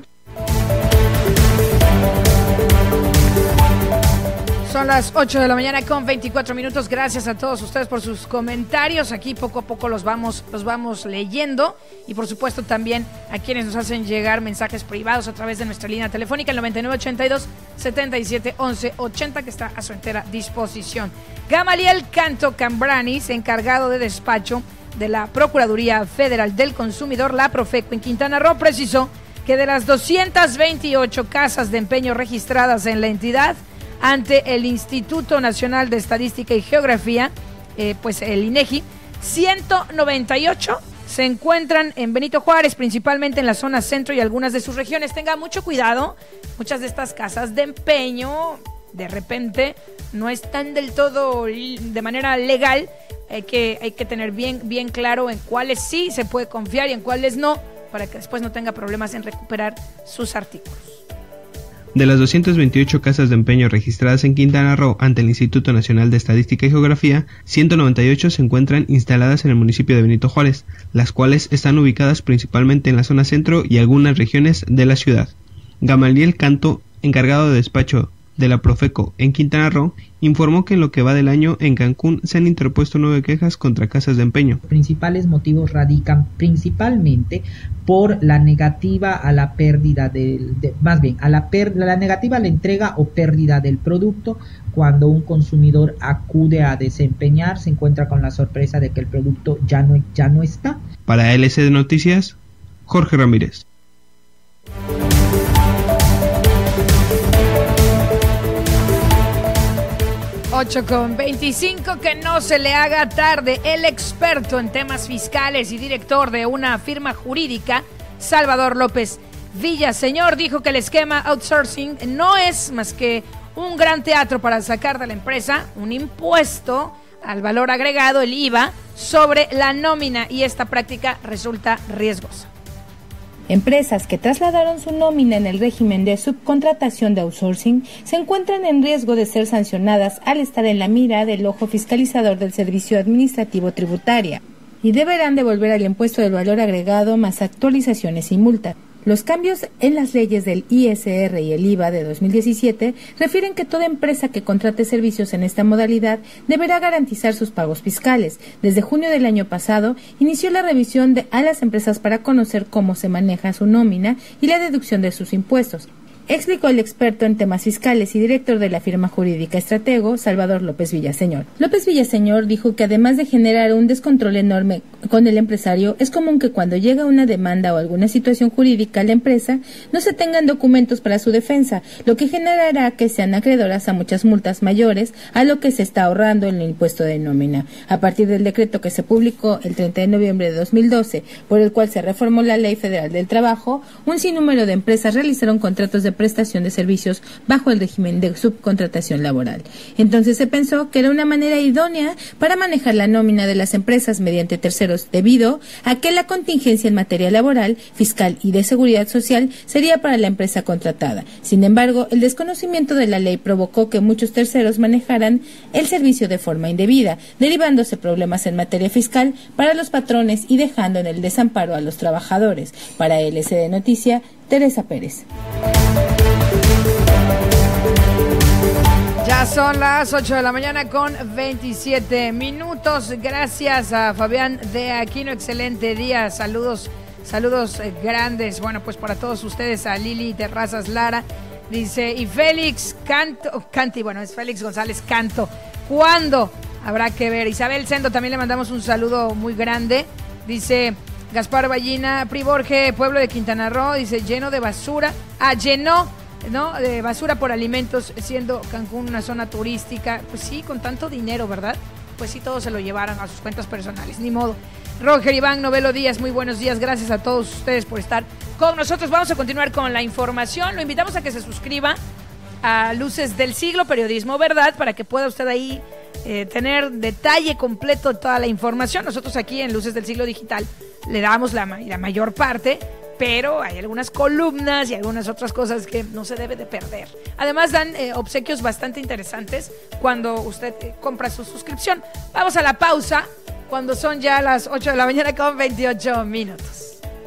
Son las ocho de la mañana con veinticuatro minutos. Gracias a todos ustedes por sus comentarios. Aquí poco a poco los vamos, los vamos leyendo. Y por supuesto también a quienes nos hacen llegar mensajes privados a través de nuestra línea telefónica, el noventa y nueve ochenta y dos setenta y siete once ochenta, que está a su entera disposición. Gamaliel Canto Cambranis, encargado de despacho de la Procuraduría Federal del Consumidor, la Profeco, en Quintana Roo, precisó que de las doscientas veintiocho casas de empeño registradas en la entidad ante el Instituto Nacional de Estadística y Geografía, eh, pues el INEGI, ciento noventa y ocho se encuentran en Benito Juárez, principalmente en la zona centro y algunas de sus regiones. Tenga mucho cuidado, muchas de estas casas de empeño de repente no están del todo de manera legal. Hay que, hay que tener bien, bien claro en cuáles sí se puede confiar y en cuáles no, para que después no tenga problemas en recuperar sus artículos. De las doscientas veintiocho casas de empeño registradas en Quintana Roo ante el Instituto Nacional de Estadística y Geografía, ciento noventa y ocho se encuentran instaladas en el municipio de Benito Juárez, las cuales están ubicadas principalmente en la zona centro y algunas regiones de la ciudad. Gamaliel Canto, encargado de despacho de la Profeco en Quintana Roo, informó que en lo que va del año en Cancún se han interpuesto nueve quejas contra casas de empeño. Los principales motivos radican principalmente por la negativa a la pérdida del, de, más bien, a la, per, la negativa a la entrega o pérdida del producto. Cuando un consumidor acude a desempeñar, se encuentra con la sorpresa de que el producto ya no, ya no está. Para L S D Noticias, Jorge Ramírez. ocho con veinticinco, que no se le haga tarde. El experto en temas fiscales y director de una firma jurídica, Salvador López Villaseñor, dijo que el esquema outsourcing no es más que un gran teatro para sacar de la empresa un impuesto al valor agregado, el I V A, sobre la nómina, y esta práctica resulta riesgosa. Empresas que trasladaron su nómina en el régimen de subcontratación de outsourcing se encuentran en riesgo de ser sancionadas al estar en la mira del ojo fiscalizador del Servicio Administrativo Tributario y deberán devolver el impuesto del valor agregado más actualizaciones y multas. Los cambios en las leyes del I S R y el I V A de dos mil diecisiete refieren que toda empresa que contrate servicios en esta modalidad deberá garantizar sus pagos fiscales. Desde junio del año pasado inició la revisión de, a las empresas para conocer cómo se maneja su nómina y la deducción de sus impuestos, explicó el experto en temas fiscales y director de la firma jurídica Estratego, Salvador López Villaseñor. López Villaseñor dijo que además de generar un descontrol enorme con el empresario, es común que cuando llega una demanda o alguna situación jurídica a la empresa, no se tengan documentos para su defensa, lo que generará que sean acreedoras a muchas multas mayores a lo que se está ahorrando en el impuesto de nómina. A partir del decreto que se publicó el treinta de noviembre de dos mil doce, por el cual se reformó la Ley Federal del Trabajo, un sinnúmero de empresas realizaron contratos de prestación de servicios bajo el régimen de subcontratación laboral. Entonces se pensó que era una manera idónea para manejar la nómina de las empresas mediante terceros, debido a que la contingencia en materia laboral, fiscal y de seguridad social sería para la empresa contratada. Sin embargo, el desconocimiento de la ley provocó que muchos terceros manejaran el servicio de forma indebida, derivándose problemas en materia fiscal para los patrones y dejando en el desamparo a los trabajadores. Para L S D Noticia, Teresa Pérez. Ya son las ocho de la mañana con veintisiete minutos. Gracias a Fabián de Aquino, excelente día. Saludos, saludos grandes. Bueno, pues para todos ustedes, a Lili Terrazas Lara. Dice, y Félix Canto, Canti, bueno, es Félix González Canto. ¿Cuándo? Habrá que ver. Isabel Sendo, también le mandamos un saludo muy grande. Dice Gaspar Ballina, Priborge, pueblo de Quintana Roo, dice, lleno de basura. Ah, llenó, ¿no? De basura por alimentos, siendo Cancún una zona turística. Pues sí, con tanto dinero, ¿verdad? Pues sí, todos se lo llevaron a sus cuentas personales, ni modo. Roger Iván Novelo Díaz, muy buenos días, gracias a todos ustedes por estar con nosotros. Vamos a continuar con la información. Lo invitamos a que se suscriba a Luces del Siglo, Periodismo Verdad, para que pueda usted ahí eh, tener detalle completo de toda la información. Nosotros aquí en Luces del Siglo Digital le damos la, la mayor parte, pero hay algunas columnas y algunas otras cosas que no se debe de perder. Además dan eh, obsequios bastante interesantes cuando usted eh, compra su suscripción. Vamos a la pausa cuando son ya las ocho de la mañana con veintiocho minutos.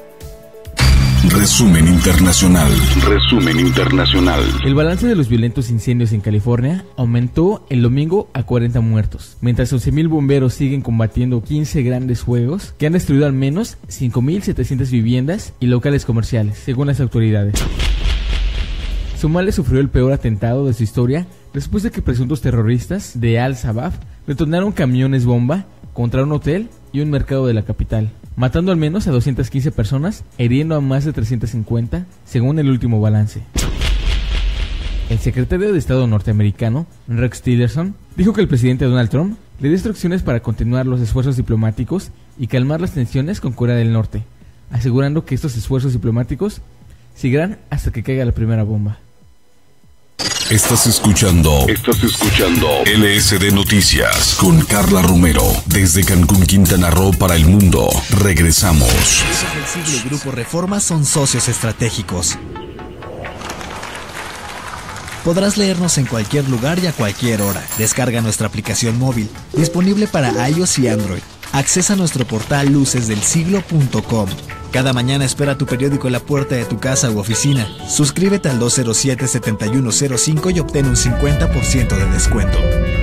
Resumen internacional. Resumen internacional. El balance de los violentos incendios en California aumentó el domingo a cuarenta muertos, mientras once mil bomberos siguen combatiendo quince grandes fuegos que han destruido al menos cinco mil setecientas viviendas y locales comerciales, según las autoridades. Somalia sufrió el peor atentado de su historia después de que presuntos terroristas de Al-Shabaab detonaron camiones bomba contra un hotel y un mercado de la capital, matando al menos a doscientas quince personas, hiriendo a más de trescientas cincuenta, según el último balance. El secretario de Estado norteamericano, Rex Tillerson, dijo que el presidente Donald Trump le dio instrucciones para continuar los esfuerzos diplomáticos y calmar las tensiones con Corea del Norte, asegurando que estos esfuerzos diplomáticos seguirán hasta que caiga la primera bomba. Estás escuchando, estás escuchando L S D Noticias con Carla Romero desde Cancún, Quintana Roo para el mundo. Regresamos. El Siglo y Grupo Reforma son socios estratégicos. Podrás leernos en cualquier lugar y a cualquier hora. Descarga nuestra aplicación móvil, disponible para iOS y Android. Accesa a nuestro portal luces del siglo punto com. Cada mañana espera tu periódico en la puerta de tu casa u oficina. Suscríbete al dos cero siete, siete uno cero cinco y obtén un cincuenta por ciento de descuento.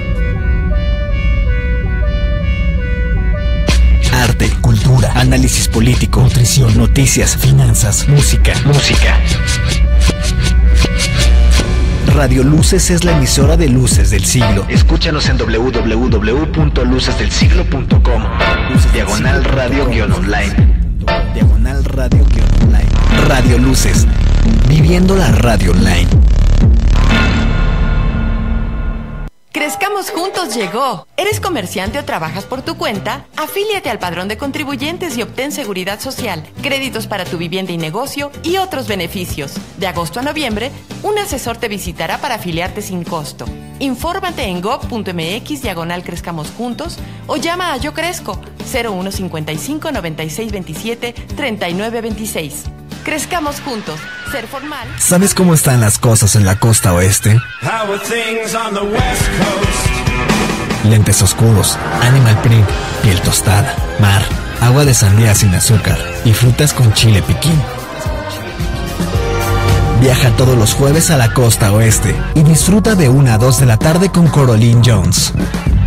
Arte, cultura, análisis político, nutrición, noticias, finanzas, música. Música. Radio Luces es la emisora de Luces del Siglo. Escúchanos en doble u doble u doble u punto luces del siglo punto com. Diagonal radio guión online. Diagonal radio guión online. Radio Luces. Viviendo la radio online. Crezcamos Juntos llegó. ¿Eres comerciante o trabajas por tu cuenta? Afíliate al Padrón de Contribuyentes y obtén seguridad social, créditos para tu vivienda y negocio y otros beneficios. De agosto a noviembre, un asesor te visitará para afiliarte sin costo. Infórmate en gov.mx diagonal Crezcamos Juntos o llama a Yo Crezco cero uno cincuenta y cinco, noventa y seis veintisiete, treinta y nueve veintiséis. Crezcamos juntos. Ser formal. ¿Sabes cómo están las cosas en la costa oeste? Lentes oscuros, animal print, piel tostada, mar, agua de sandía sin azúcar y frutas con chile piquín. Viaja todos los jueves a la costa oeste y disfruta de una a dos de la tarde con Coraline Jones.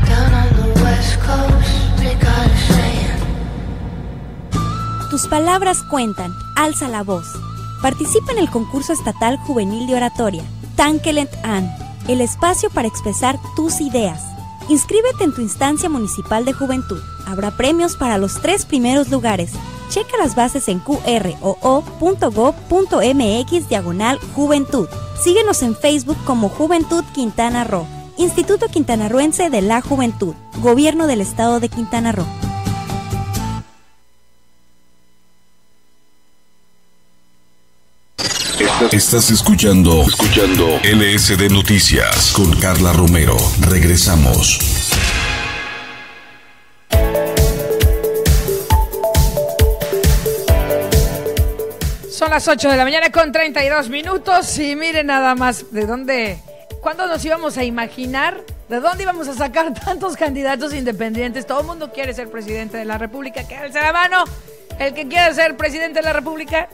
Tus palabras cuentan, alza la voz. Participa en el concurso estatal juvenil de oratoria, Tankelent An, el espacio para expresar tus ideas. Inscríbete en tu instancia municipal de juventud. Habrá premios para los tres primeros lugares. Checa las bases en cu erre o o punto gob punto mx diagonal juventud. Síguenos en Facebook como Juventud Quintana Roo, Instituto Quintanarroense de la Juventud, Gobierno del Estado de Quintana Roo. Estás escuchando, escuchando L S D Noticias con Carla Romero. Regresamos. Son las ocho de la mañana con treinta y dos minutos y miren nada más de dónde, cuándo nos íbamos a imaginar, de dónde íbamos a sacar tantos candidatos independientes. Todo el mundo quiere ser presidente de la República. Que alce la mano el que quiere ser presidente de la República.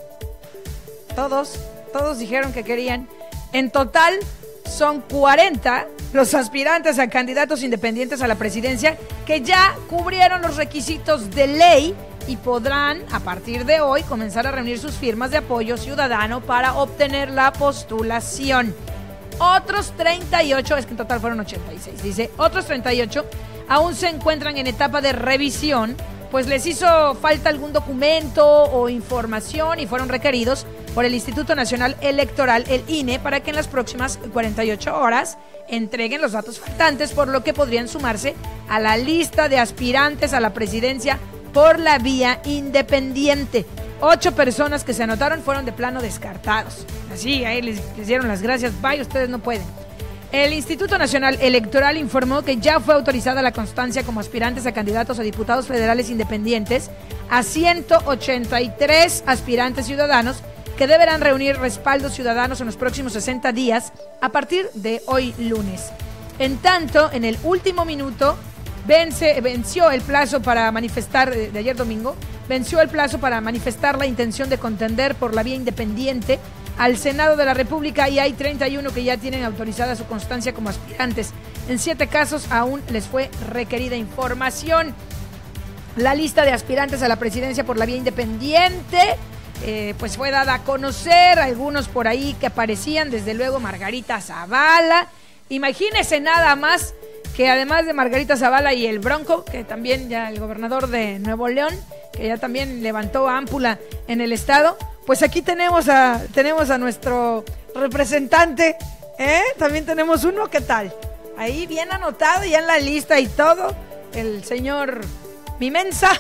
Todos, todos dijeron que querían. En total son cuarenta los aspirantes a candidatos independientes a la presidencia que ya cubrieron los requisitos de ley y podrán, a partir de hoy, comenzar a reunir sus firmas de apoyo ciudadano para obtener la postulación. Otros treinta y ocho, es que en total fueron ochenta y seis, dice, otros treinta y ocho aún se encuentran en etapa de revisión, pues les hizo falta algún documento o información y fueron requeridos por el Instituto Nacional Electoral, el I N E, para que en las próximas cuarenta y ocho horas entreguen los datos faltantes, por lo que podrían sumarse a la lista de aspirantes a la presidencia por la vía independiente. Ocho personas que se anotaron fueron de plano descartados. Así, ahí les, les dieron las gracias. Bye, ustedes no pueden. El Instituto Nacional Electoral informó que ya fue autorizada la constancia como aspirantes a candidatos a diputados federales independientes a ciento ochenta y tres aspirantes ciudadanos que deberán reunir respaldos ciudadanos en los próximos sesenta días a partir de hoy lunes. En tanto, en el último minuto vence, venció el plazo para manifestar, de ayer domingo, venció el plazo para manifestar la intención de contender por la vía independiente al Senado de la República y hay treinta y uno que ya tienen autorizada su constancia como aspirantes. En siete casos aún les fue requerida información. La lista de aspirantes a la presidencia por la vía independiente eh, pues fue dada a conocer, algunos por ahí que aparecían, desde luego Margarita Zavala. Imagínense nada más que además de Margarita Zavala y el Bronco, que también ya el gobernador de Nuevo León, que ya también levantó ámpula en el estado, pues aquí tenemos a tenemos a nuestro representante, ¿eh? También tenemos uno, ¿qué tal? Ahí bien anotado ya en la lista y todo, el señor Mimensa,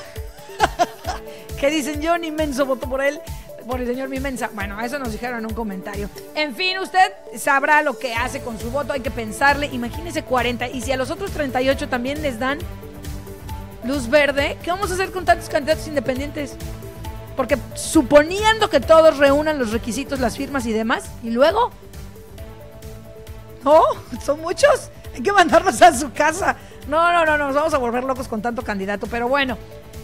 que dicen yo ni menso voto por él, por el señor Mimensa. Bueno, eso nos dijeron en un comentario. En fin, usted sabrá lo que hace con su voto, hay que pensarle. Imagínese cuarenta, y si a los otros treinta y ocho también les dan luz verde, ¿qué vamos a hacer con tantos candidatos independientes? Porque suponiendo que todos reúnan los requisitos, las firmas y demás, y luego, no, son muchos, hay que mandarlos a su casa No, no, no, nos vamos a volver locos con tanto candidato, pero bueno,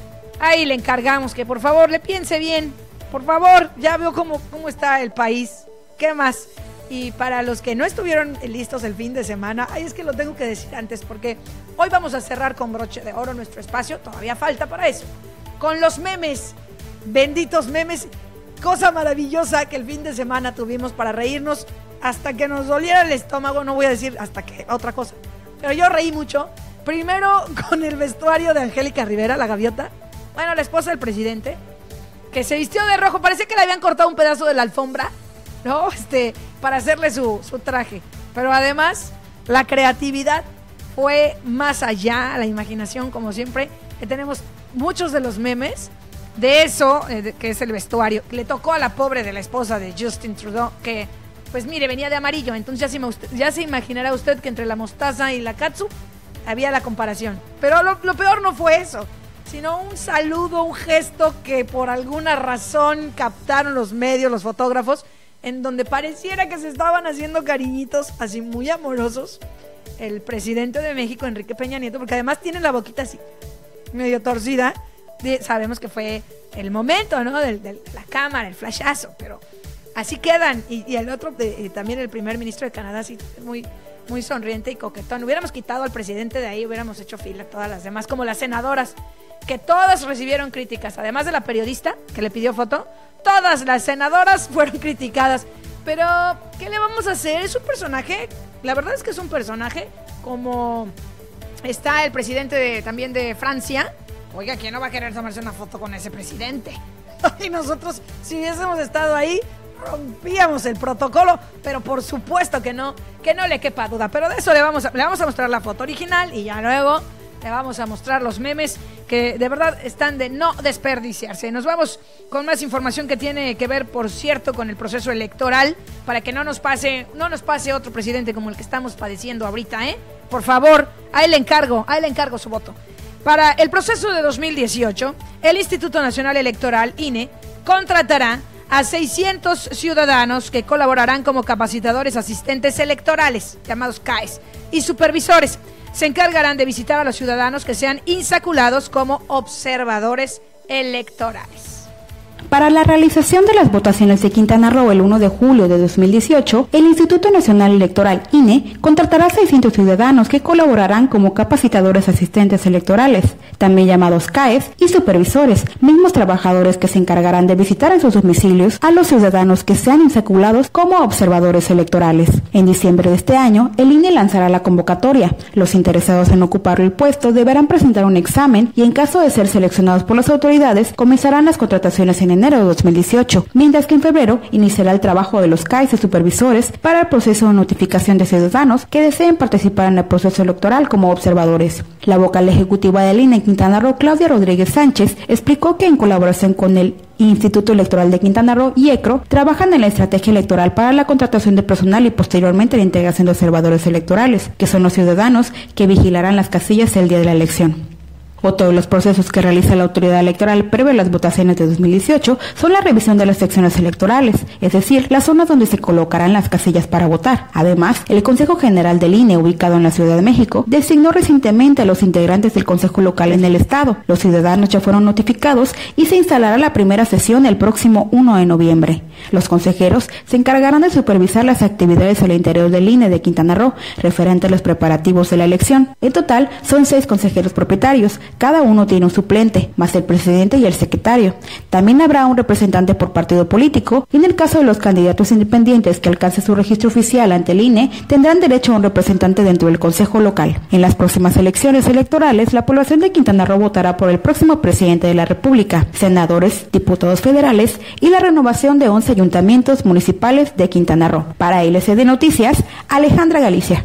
ahí le encargamos que por favor le piense bien, por favor, ya veo cómo, cómo está el país, ¿qué más? Y para los que no estuvieron listos el fin de semana, ay, es que lo tengo que decir antes, porque hoy vamos a cerrar con broche de oro nuestro espacio, todavía falta para eso, con los memes, benditos memes, cosa maravillosa que el fin de semana tuvimos para reírnos hasta que nos doliera el estómago, no voy a decir hasta que otra cosa, pero yo reí mucho. Primero con el vestuario de Angélica Rivera, la gaviota, bueno, la esposa del presidente, que se vistió de rojo, parece que le habían cortado un pedazo de la alfombra, ¿no? Este, para hacerle su, su traje, pero además la creatividad fue más allá, la imaginación como siempre, que tenemos muchos de los memes de eso, eh, que es el vestuario, le tocó a la pobre de la esposa de Justin Trudeau, que pues mire, venía de amarillo, entonces ya se, usted, ya se imaginará usted que entre la mostaza y la catsup había la comparación. Pero lo, lo peor no fue eso, sino un saludo, un gesto que por alguna razón captaron los medios, los fotógrafos, en donde pareciera que se estaban haciendo cariñitos así muy amorosos el presidente de México, Enrique Peña Nieto, porque además tiene la boquita así medio torcida. Sabemos que fue el momento, ¿no? De, de la cámara, el flashazo, pero así quedan. Y, y el otro, de, también el primer ministro de Canadá, así muy... muy sonriente y coquetón. Hubiéramos quitado al presidente de ahí, hubiéramos hecho fila todas las demás, como las senadoras, que todas recibieron críticas, además de la periodista que le pidió foto, todas las senadoras fueron criticadas. Pero, ¿qué le vamos a hacer? Es un personaje, la verdad es que es un personaje, como está el presidente de, también de Francia. Oiga, ¿quién no va a querer tomarse una foto con ese presidente? Y nosotros, si hubiésemos estado ahí, rompíamos el protocolo, pero por supuesto que no, que no le quepa duda. Pero de eso le vamos a, le vamos a mostrar la foto original y ya luego le vamos a mostrar los memes que de verdad están de no desperdiciarse. Nos vamos con más información que tiene que ver, por cierto, con el proceso electoral, para que no nos pase, no nos pase otro presidente como el que estamos padeciendo ahorita, ¿eh? Por favor, ahí le encargo, ahí le encargo su voto. Para el proceso de dos mil dieciocho, el Instituto Nacional Electoral, I N E, contratará a seiscientos ciudadanos que colaborarán como capacitadores asistentes electorales, llamados C A Es, y supervisores. Se encargarán de visitar a los ciudadanos que sean insaculados como observadores electorales. Para la realización de las votaciones de Quintana Roo el primero de julio de dos mil dieciocho, el Instituto Nacional Electoral, I N E, contratará a seiscientos ciudadanos que colaborarán como capacitadores asistentes electorales, también llamados C A Es, y supervisores, mismos trabajadores que se encargarán de visitar en sus domicilios a los ciudadanos que sean insaculados como observadores electorales. En diciembre de este año, el I N E lanzará la convocatoria. Los interesados en ocupar el puesto deberán presentar un examen y, en caso de ser seleccionados por las autoridades, comenzarán las contrataciones en enero de dos mil dieciocho, mientras que en febrero iniciará el trabajo de los C A Es y supervisores para el proceso de notificación de ciudadanos que deseen participar en el proceso electoral como observadores. La vocal ejecutiva del I N E en Quintana Roo, Claudia Rodríguez Sánchez, explicó que en colaboración con el Instituto Electoral de Quintana Roo y E C R O trabajan en la estrategia electoral para la contratación de personal y posteriormente la integración de observadores electorales, que son los ciudadanos que vigilarán las casillas el día de la elección. Otro de los procesos que realiza la autoridad electoral previo a las votaciones de dos mil dieciocho son la revisión de las secciones electorales, es decir, las zonas donde se colocarán las casillas para votar. Además, el Consejo General del I N E, ubicado en la Ciudad de México, designó recientemente a los integrantes del Consejo Local en el Estado. Los ciudadanos ya fueron notificados y se instalará la primera sesión el próximo primero de noviembre. Los consejeros se encargarán de supervisar las actividades al interior del I N E de Quintana Roo, referente a los preparativos de la elección. En total, son seis consejeros propietarios. Cada uno tiene un suplente, más el presidente y el secretario. También habrá un representante por partido político y en el caso de los candidatos independientes que alcancen su registro oficial ante el I N E, tendrán derecho a un representante dentro del Consejo Local. En las próximas elecciones electorales, la población de Quintana Roo votará por el próximo presidente de la República, senadores, diputados federales y la renovación de once ayuntamientos municipales de Quintana Roo. Para L C D Noticias, Alejandra Galicia.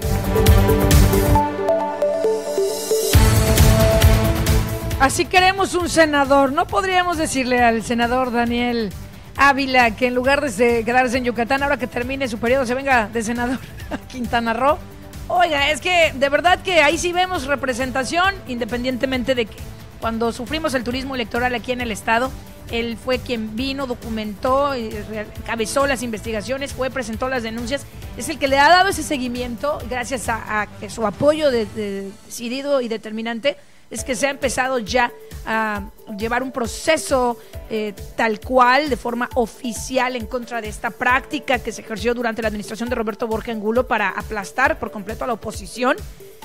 Así queremos un senador. ¿No podríamos decirle al senador Daniel Ávila que en lugar de quedarse en Yucatán, ahora que termine su periodo, se venga de senador a Quintana Roo? Oiga, es que de verdad que ahí sí vemos representación, independientemente de que cuando sufrimos el turismo electoral aquí en el estado, Él fue quien vino, documentó, encabezó las investigaciones, fue, presentó las denuncias. Es el que le ha dado ese seguimiento, gracias a, a su apoyo de, de, decidido y determinante, es que se ha empezado ya a llevar un proceso eh, tal cual, de forma oficial, en contra de esta práctica que se ejerció durante la administración de Roberto Borge Angulo para aplastar por completo a la oposición.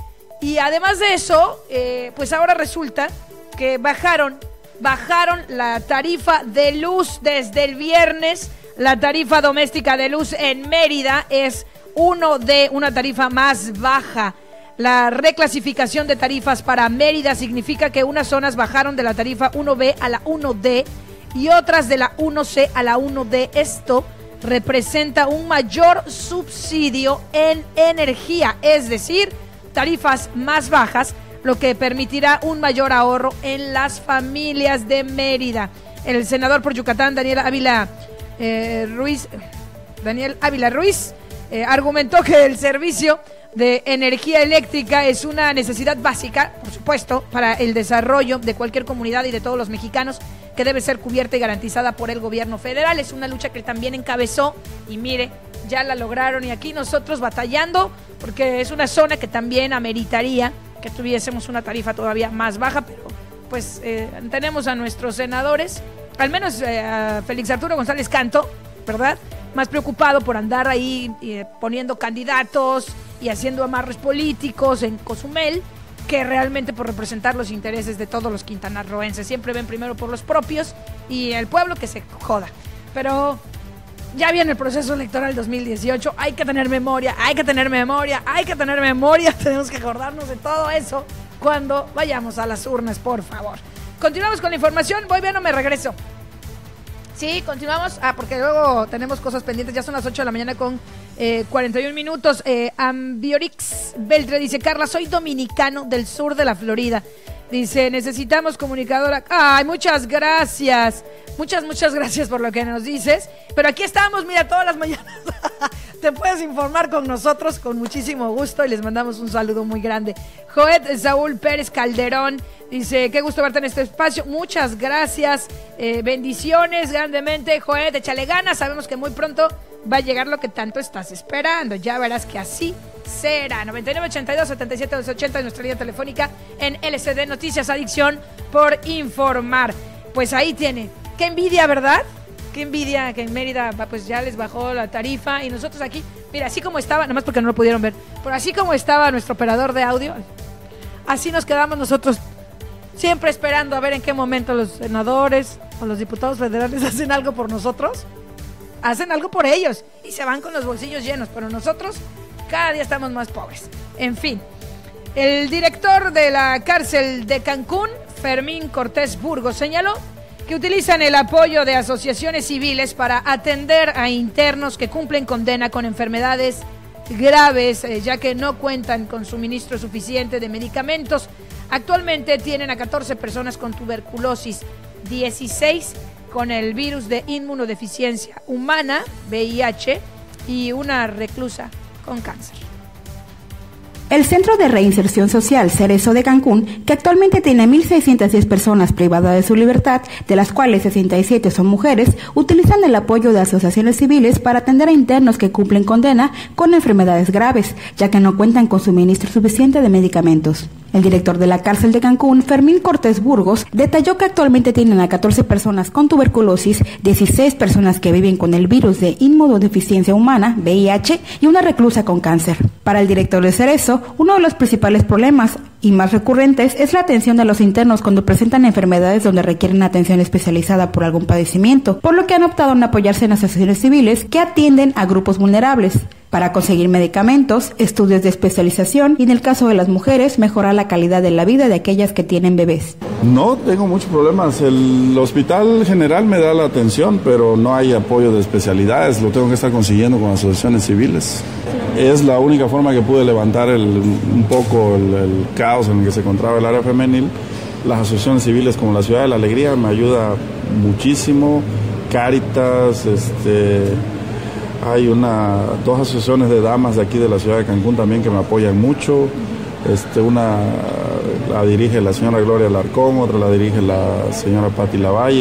Y además de eso, eh, pues ahora resulta que bajaron, bajaron la tarifa de luz desde el viernes. La tarifa doméstica de luz en Mérida es uno D, una tarifa más baja. La reclasificación de tarifas para Mérida significa que unas zonas bajaron de la tarifa uno B a la uno D y otras de la uno C a la uno D. Esto representa un mayor subsidio en energía, es decir, tarifas más bajas, lo que permitirá un mayor ahorro en las familias de Mérida. El senador por Yucatán, Daniel Ávila eh, Ruiz, Daniel Ávila Ruiz, eh, argumentó que el servicio de energía eléctrica es una necesidad básica, por supuesto, para el desarrollo de cualquier comunidad y de todos los mexicanos, que debe ser cubierta y garantizada por el gobierno federal. Es una lucha que él también encabezó y mire, ya la lograron, y aquí nosotros batallando, porque es una zona que también ameritaría que tuviésemos una tarifa todavía más baja, pero pues eh, tenemos a nuestros senadores, al menos eh, a Félix Arturo González Canto, ¿verdad?, más preocupado por andar ahí eh, poniendo candidatos y haciendo amarres políticos en Cozumel, que realmente por representar los intereses de todos los quintanarroenses. Siempre ven primero por los propios y el pueblo que se joda. Pero ya viene el proceso electoral dos mil dieciocho, hay que tener memoria, hay que tener memoria, hay que tener memoria, tenemos que acordarnos de todo eso cuando vayamos a las urnas, por favor. Continuamos con la información, voy bien o me regreso. Sí, continuamos, ah, porque luego tenemos cosas pendientes, ya son las ocho de la mañana con eh, cuarenta y un minutos. eh, Ambiorix Beltre dice: Carla, soy dominicano del sur de la Florida. Dice, necesitamos comunicadora. Ay, muchas gracias. Muchas, muchas gracias por lo que nos dices. Pero aquí estamos, mira, todas las mañanas. Te puedes informar con nosotros con muchísimo gusto y les mandamos un saludo muy grande. Joet Saúl Pérez Calderón dice, qué gusto verte en este espacio. Muchas gracias. Eh, bendiciones grandemente, Joet. Échale ganas. Sabemos que muy pronto va a llegar lo que tanto estás esperando. Ya verás que así será. noventa y nueve ochenta y dos setenta y siete doscientos ochenta, nuestra línea telefónica en L C D Noticias, Adicción por Informar. Pues ahí tiene. Qué envidia, ¿verdad? Qué envidia que en Mérida pues ya les bajó la tarifa y nosotros aquí, mira, así como estaba, nada más porque no lo pudieron ver, pero así como estaba nuestro operador de audio, así nos quedamos nosotros siempre esperando a ver en qué momento los senadores o los diputados federales hacen algo por nosotros, hacen algo por ellos y se van con los bolsillos llenos, pero nosotros cada día estamos más pobres. En fin, el director de la cárcel de Cancún, Fermín Cortés Burgos, señaló que utilizan el apoyo de asociaciones civiles para atender a internos que cumplen condena con enfermedades graves, eh, ya que no cuentan con suministro suficiente de medicamentos. Actualmente tienen a catorce personas con tuberculosis, dieciséis con el virus de inmunodeficiencia humana, V I H, y una reclusa con cáncer. El Centro de Reinserción Social Cerezo de Cancún, que actualmente tiene mil seiscientas diez personas privadas de su libertad, de las cuales sesenta y siete son mujeres, utilizan el apoyo de asociaciones civiles para atender a internos que cumplen condena con enfermedades graves, ya que no cuentan con suministro suficiente de medicamentos. El director de la cárcel de Cancún, Fermín Cortés Burgos, detalló que actualmente tienen a catorce personas con tuberculosis, dieciséis personas que viven con el virus de inmunodeficiencia humana, V I H, y una reclusa con cáncer. Para el director de Cerezo, uno de los principales problemas y más recurrentes es la atención de los internos cuando presentan enfermedades donde requieren atención especializada por algún padecimiento, por lo que han optado en apoyarse en asociaciones civiles que atienden a grupos vulnerables para conseguir medicamentos, estudios de especialización y, en el caso de las mujeres, mejorar la calidad de la vida de aquellas que tienen bebés. No tengo muchos problemas. El hospital general me da la atención, pero no hay apoyo de especialidades. Lo tengo que estar consiguiendo con asociaciones civiles. Es la única forma que pude levantar el, un poco el, el caos en el que se encontraba el área femenil. Las asociaciones civiles como la Ciudad de la Alegría me ayuda muchísimo. Cáritas, este... hay una dos asociaciones de damas de aquí de la ciudad de Cancún también que me apoyan mucho. Este, una la dirige la señora Gloria Alarcón, otra la dirige la señora Patti Lavalle,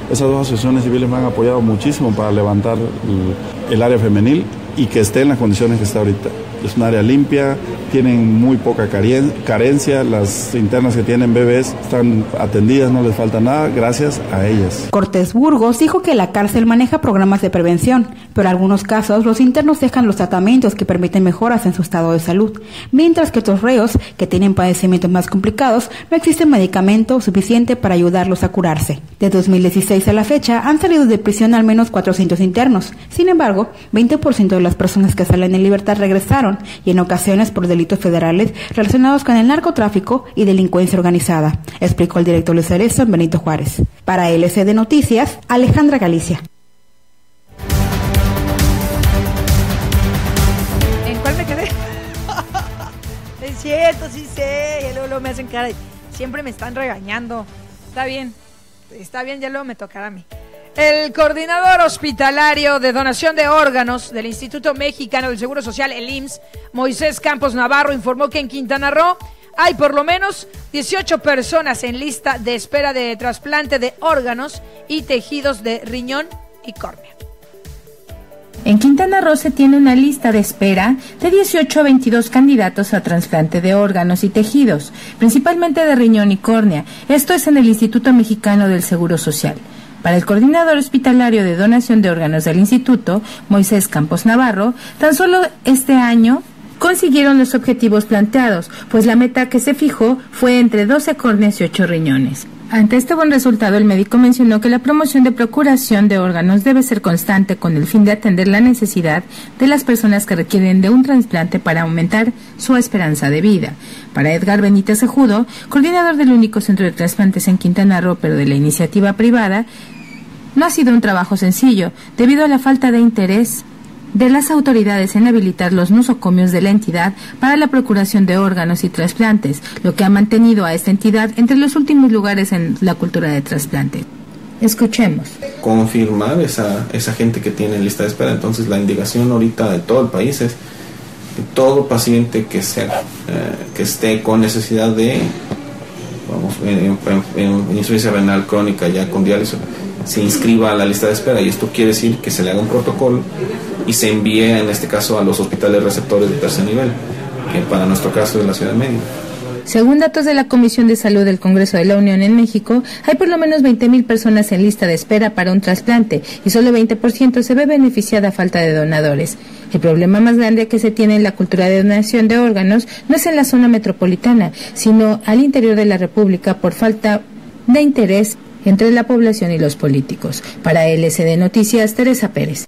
Esas dos asociaciones civiles me han apoyado muchísimo para levantar el, el área femenil y que esté en las condiciones que está ahorita. Es un área limpia, tienen muy poca carencia, las internas que tienen bebés están atendidas, no les falta nada, gracias a ellas. Cortés Burgos dijo que la cárcel maneja programas de prevención, pero en algunos casos los internos dejan los tratamientos que permiten mejoras en su estado de salud, mientras que otros reos que tienen padecimientos más complicados no existe medicamento suficiente para ayudarlos a curarse. De dos mil dieciséis a la fecha han salido de prisión al menos cuatrocientos internos, sin embargo, veinte por ciento de las personas que salen en libertad regresaron y en ocasiones por delitos federales relacionados con el narcotráfico y delincuencia organizada, explicó el director de Cerezo en Benito Juárez. Para L C D Noticias, Alejandra Galicia. ¿En cuál me quedé? Es cierto, sí sé, y luego, luego me hacen cara, siempre me están regañando. Está bien, está bien, ya luego me tocará a mí. El coordinador hospitalario de donación de órganos del Instituto Mexicano del Seguro Social, el I M S S, Moisés Campos Navarro, informó que en Quintana Roo hay por lo menos dieciocho personas en lista de espera de trasplante de órganos y tejidos de riñón y córnea. En Quintana Roo se tiene una lista de espera de dieciocho a veintidós candidatos a trasplante de órganos y tejidos, principalmente de riñón y córnea. Esto es en el Instituto Mexicano del Seguro Social. Para el coordinador hospitalario de donación de órganos del instituto, Moisés Campos Navarro, tan solo este año consiguieron los objetivos planteados, pues la meta que se fijó fue entre doce córneas y ocho riñones. Ante este buen resultado, el médico mencionó que la promoción de procuración de órganos debe ser constante con el fin de atender la necesidad de las personas que requieren de un trasplante para aumentar su esperanza de vida. Para Edgar Benítez Cejudo, coordinador del único centro de trasplantes en Quintana Roo, pero de la iniciativa privada, no ha sido un trabajo sencillo, debido a la falta de interés de las autoridades en habilitar los nosocomios de la entidad para la procuración de órganos y trasplantes, lo que ha mantenido a esta entidad entre los últimos lugares en la cultura de trasplante. Escuchemos. Confirmar esa, esa gente que tiene lista de espera. Entonces la indicación ahorita de todo el país es que todo paciente que sea eh, que esté con necesidad de vamos en, en, en insuficiencia renal crónica ya con diálisis se inscriba a la lista de espera, y esto quiere decir que se le haga un protocolo y se envíe en este caso a los hospitales receptores de tercer nivel, que para nuestro caso es la Ciudad de Mérida. Según datos de la Comisión de Salud del Congreso de la Unión en México, hay por lo menos veinte mil personas en lista de espera para un trasplante y solo veinte por ciento se ve beneficiada a falta de donadores. El problema más grande que se tiene en la cultura de donación de órganos no es en la zona metropolitana, sino al interior de la República por falta de interés entre la población y los políticos. Para L C D Noticias, Teresa Pérez.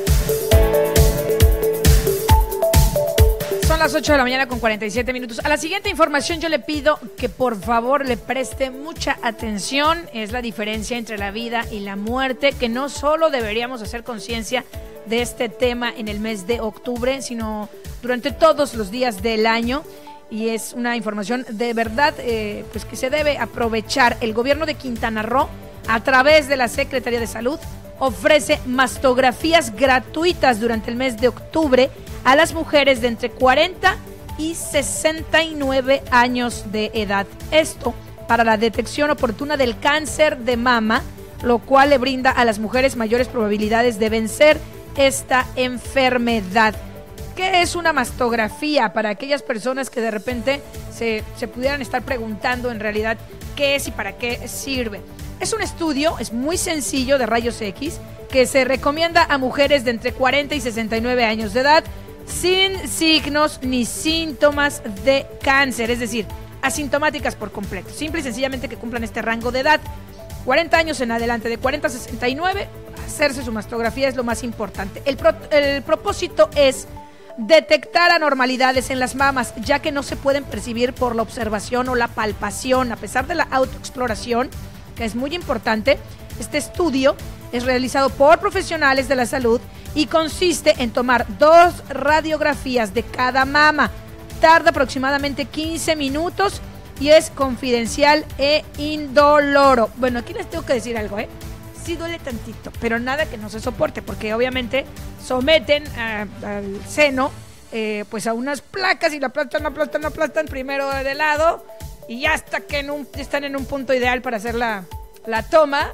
Son las ocho de la mañana con cuarenta y siete minutos. A la siguiente información yo le pido que por favor le preste mucha atención. Es la diferencia entre la vida y la muerte, que no solo deberíamos hacer conciencia de este tema en el mes de octubre, sino durante todos los días del año. Y es una información de verdad eh, pues que se debe aprovechar. El gobierno de Quintana Roo, a través de la Secretaría de Salud, ofrece mastografías gratuitas durante el mes de octubre a las mujeres de entre cuarenta y sesenta y nueve años de edad. Esto para la detección oportuna del cáncer de mama, lo cual le brinda a las mujeres mayores probabilidades de vencer esta enfermedad. ¿Qué es una mastografía? Para aquellas personas que de repente se, se pudieran estar preguntando en realidad qué es y para qué sirve. Es un estudio, es muy sencillo, de rayos X, que se recomienda a mujeres de entre cuarenta y sesenta y nueve años de edad sin signos ni síntomas de cáncer, es decir, asintomáticas por completo. Simple y sencillamente que cumplan este rango de edad. cuarenta años en adelante, de cuarenta a sesenta y nueve, hacerse su mastografía es lo más importante. El, pro, el propósito es detectar anormalidades en las mamas, ya que no se pueden percibir por la observación o la palpación, a pesar de la autoexploración, que es muy importante. Este estudio es realizado por profesionales de la salud y consiste en tomar dos radiografías de cada mama. Tarda aproximadamente quince minutos y es confidencial e indoloro. Bueno, aquí les tengo que decir algo, ¿eh? Sí duele tantito, pero nada que no se soporte, porque obviamente someten a, al seno eh, pues a unas placas y la aplastan, aplastan, aplastan primero de lado y ya hasta que en un, están en un punto ideal para hacer la, la toma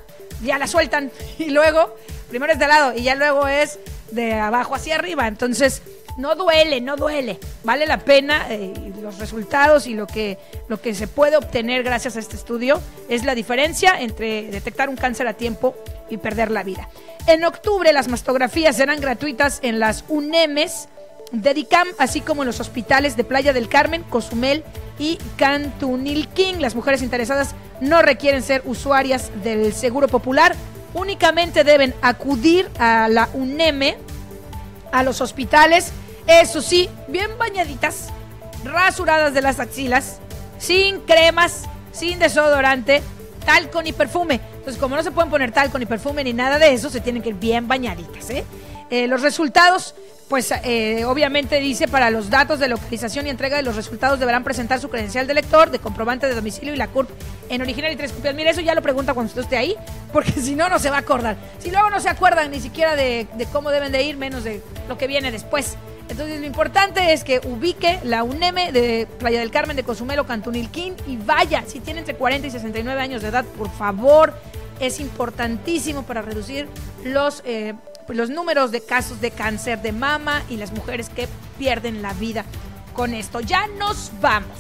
ya la sueltan y luego, primero es de lado y ya luego es de abajo hacia arriba. Entonces, no duele, no duele. Vale la pena eh, los resultados y lo que, lo que se puede obtener gracias a este estudio es la diferencia entre detectar un cáncer a tiempo y perder la vida. En octubre las mastografías serán gratuitas en las UNEMES de DICAM, así como en los hospitales de Playa del Carmen, Cozumel y Cantunilquín. Las mujeres interesadas no requieren ser usuarias del Seguro Popular, únicamente deben acudir a la UNEME, a los hospitales, eso sí, bien bañaditas, rasuradas de las axilas, sin cremas, sin desodorante, talco ni perfume. Entonces, como no se pueden poner talco ni perfume ni nada de eso, se tienen que ir bien bañaditas, ¿eh? Eh, los resultados, pues eh, obviamente dice, para los datos de localización y entrega de los resultados deberán presentar su credencial de lector, de comprobante de domicilio y la C U R P en original y tres copias. Mira, eso ya lo pregunta cuando usted esté ahí, porque si no, no se va a acordar. Si luego no se acuerdan ni siquiera de, de cómo deben de ir, menos de lo que viene después. Entonces, lo importante es que ubique la UNEME de Playa del Carmen, de Cozumel o Cantunilquín y vaya. Si tiene entre cuarenta y sesenta y nueve años de edad, por favor, es importantísimo para reducir los... Eh, Pues los números de casos de cáncer de mama y las mujeres que pierden la vida con esto. Ya nos vamos.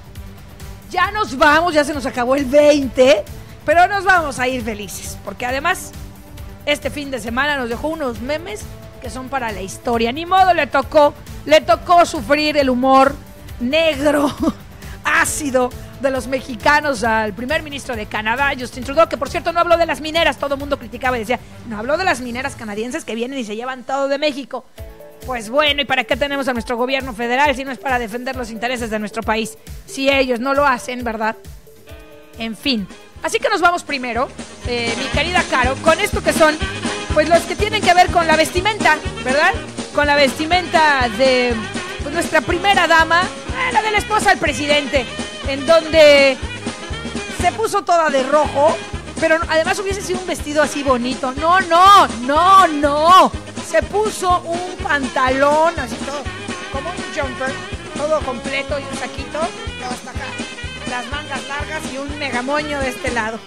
Ya nos vamos, ya se nos acabó el veinte, pero nos vamos a ir felices, porque además este fin de semana nos dejó unos memes que son para la historia. Ni modo, le tocó, le tocó sufrir el humor negro, ácido de los mexicanos al primer ministro de Canadá, Justin Trudeau, que por cierto no habló de las mineras. Todo el mundo criticaba y decía, no habló de las mineras canadienses que vienen y se llevan todo de México. Pues bueno, ¿y para qué tenemos a nuestro gobierno federal si no es para defender los intereses de nuestro país? Si ellos no lo hacen, ¿verdad? En fin, así que nos vamos primero, eh, mi querida Caro, con esto que son, pues los que tienen que ver con la vestimenta, ¿verdad? Con la vestimenta de pues, nuestra primera dama, eh, la de la esposa del presidente, en donde se puso toda de rojo, pero además hubiese sido un vestido así bonito. No, no, no, no. Se puso un pantalón así todo, como un jumper, todo completo y un saquito, todo hasta acá, las mangas largas y un megamoño de este lado.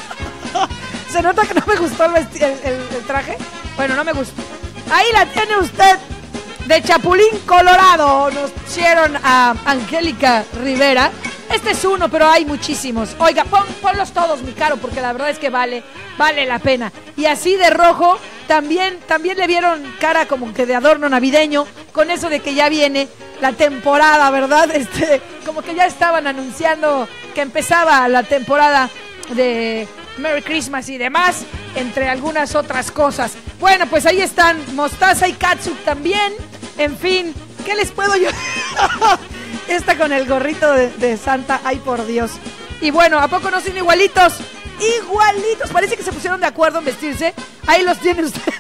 ¿Se nota que no me gustó el, vesti- el, el, el traje? Bueno, no me gustó. Ahí la tiene usted, de Chapulín Colorado. Nos pusieron a Angélica Rivera. Este es uno, pero hay muchísimos. Oiga, pon, ponlos todos, mi Caro, porque la verdad es que vale, vale la pena. Y así de rojo, también, también le vieron cara como que de adorno navideño, con eso de que ya viene la temporada, ¿verdad? Este, como que ya estaban anunciando que empezaba la temporada de Merry Christmas y demás, entre algunas otras cosas. Bueno, pues ahí están Mostaza y Catsup también. En fin, ¿qué les puedo yo? Esta con el gorrito de, de Santa, ay por Dios. Y bueno, ¿a poco no son igualitos? Igualitos, parece que se pusieron de acuerdo en vestirse. Ahí los tiene usted.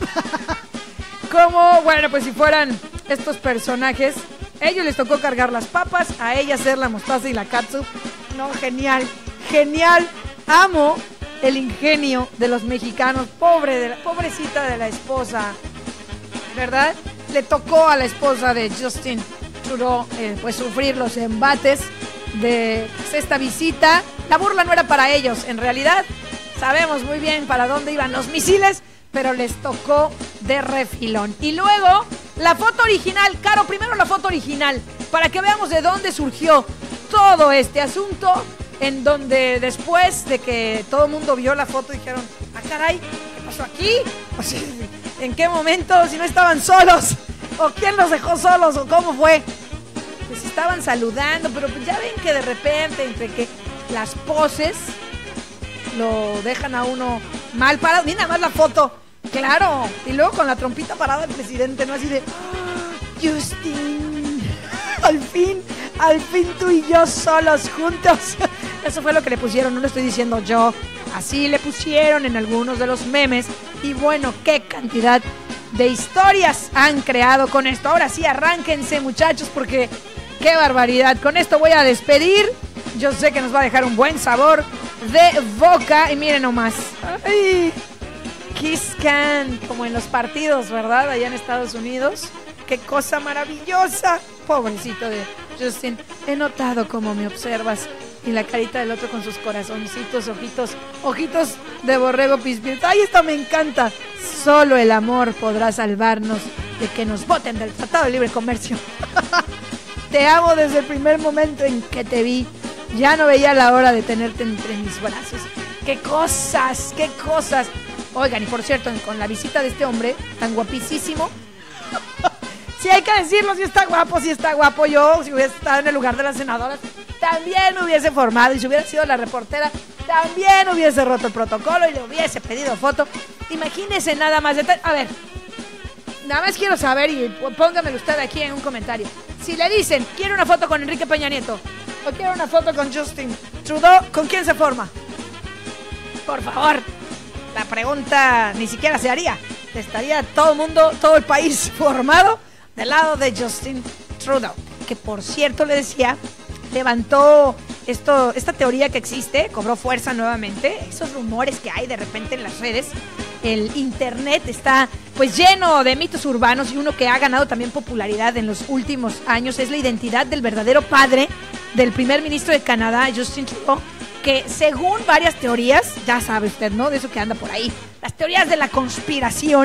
Como, bueno, pues si fueran estos personajes. A ellos les tocó cargar las papas, a ella hacer la mostaza y la catsup. No, genial, genial. Amo el ingenio de los mexicanos. Pobre de la, pobrecita de la esposa, ¿verdad? Le tocó a la esposa de Justin Trudeau eh, pues sufrir los embates de pues, esta visita. La burla no era para ellos, en realidad sabemos muy bien para dónde iban los misiles, pero les tocó de refilón. Y luego la foto original, Caro, primero la foto original, para que veamos de dónde surgió todo este asunto, en donde después de que todo el mundo vio la foto dijeron, ah caray, ¿qué pasó aquí? O sea, ¿en qué momento? Si no estaban solos, o quién los dejó solos, o cómo fue. Pues estaban saludando, pero pues ya ven que de repente entre que las poses lo dejan a uno mal parado. Mira nada más la foto, claro, y luego con la trompita parada del presidente, ¿no? Así de, oh, Justin, al fin, al fin tú y yo solos juntos. Eso fue lo que le pusieron, no lo estoy diciendo yo, así le pusieron en algunos de los memes. Y bueno, qué cantidad de historias han creado con esto. Ahora sí, arránquense, muchachos, porque qué barbaridad. Con esto voy a despedir. Yo sé que nos va a dejar un buen sabor de boca. Y miren nomás. Ay, Kiss Can, como en los partidos, ¿verdad? Allá en Estados Unidos. Qué cosa maravillosa. Pobrecito de Justin. He notado cómo me observas Y la carita del otro con sus corazoncitos, ojitos, ojitos de borrego pispiento. ¡Ay, esto me encanta! Solo el amor podrá salvarnos de que nos boten del Tratado de Libre Comercio. Te amo desde el primer momento en que te vi. Ya no veía la hora de tenerte entre mis brazos. ¡Qué cosas! ¡Qué cosas! Oigan, y por cierto, con la visita de este hombre tan guapísimo... Sí, hay que decirlo, si está guapo, si está guapo. Yo, si hubiese estado en el lugar de las senadoras, también me hubiese formado. Y si hubiera sido la reportera, también hubiese roto el protocolo y le hubiese pedido foto. Imagínese nada más. De a ver, nada más quiero saber, y póngamelo usted aquí en un comentario. Si le dicen, quiero una foto con Enrique Peña Nieto o quiero una foto con Justin Trudeau, ¿con quién se forma? Por favor, la pregunta ni siquiera se haría. Estaría todo el mundo, todo el país formado del lado de Justin Trudeau, que por cierto, le decía, levantó esto, esta teoría que existe, cobró fuerza nuevamente, esos rumores que hay de repente en las redes. El internet está pues lleno de mitos urbanos, y uno que ha ganado también popularidad en los últimos años es la identidad del verdadero padre del primer ministro de Canadá, Justin Trudeau, que según varias teorías, ya sabe usted, ¿no? De eso que anda por ahí, las teorías de la conspiración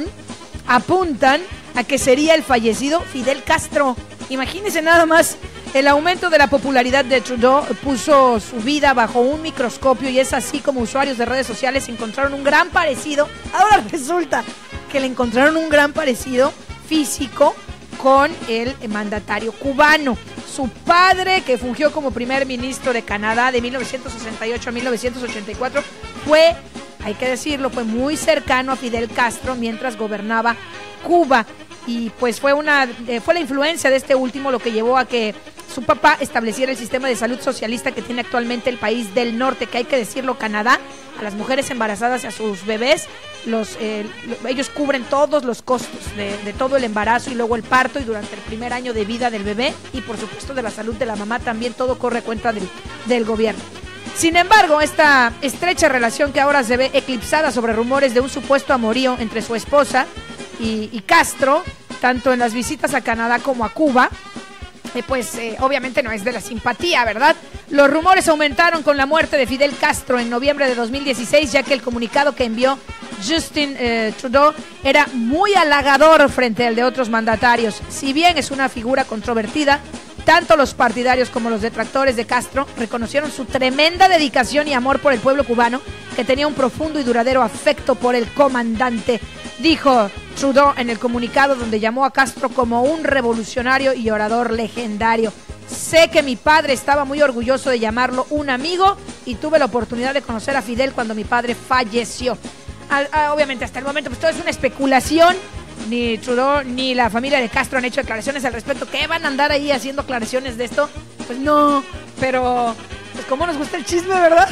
apuntan a que sería el fallecido Fidel Castro. Imagínense nada más, el aumento de la popularidad de Trudeau puso su vida bajo un microscopio, y es así como usuarios de redes sociales encontraron un gran parecido. Ahora resulta que le encontraron un gran parecido físico con el mandatario cubano. Su padre, que fungió como primer ministro de Canadá de mil novecientos sesenta y ocho a mil novecientos ochenta y cuatro, fue, hay que decirlo, fue muy cercano a Fidel Castro mientras gobernaba Cuba. Y pues fue una eh, fue la influencia de este último lo que llevó a que su papá estableciera el sistema de salud socialista que tiene actualmente el país del norte, que hay que decirlo, Canadá. A las mujeres embarazadas y a sus bebés, los eh, ellos cubren todos los costos de, de todo el embarazo y luego el parto, y durante el primer año de vida del bebé, y por supuesto de la salud de la mamá también, todo corre a cuenta del, del gobierno. Sin embargo, esta estrecha relación que ahora se ve eclipsada sobre rumores de un supuesto amorío entre su esposa y, y Castro, tanto en las visitas a Canadá como a Cuba, eh, pues eh, obviamente no es de la simpatía, ¿verdad? Los rumores aumentaron con la muerte de Fidel Castro en noviembre de dos mil dieciséis, ya que el comunicado que envió Justin eh, Trudeau era muy halagador frente al de otros mandatarios. Si bien es una figura controvertida, tanto los partidarios como los detractores de Castro reconocieron su tremenda dedicación y amor por el pueblo cubano, que tenía un profundo y duradero afecto por el comandante, dijo Trudeau en el comunicado, donde llamó a Castro como un revolucionario y orador legendario. Sé que mi padre estaba muy orgulloso de llamarlo un amigo, y tuve la oportunidad de conocer a Fidel cuando mi padre falleció. Al, a, obviamente hasta el momento pues todo es una especulación. Ni Trudeau ni la familia de Castro han hecho declaraciones al respecto. ¿Qué van a andar ahí haciendo aclaraciones de esto? Pues no, pero pues como nos gusta el chisme, ¿verdad?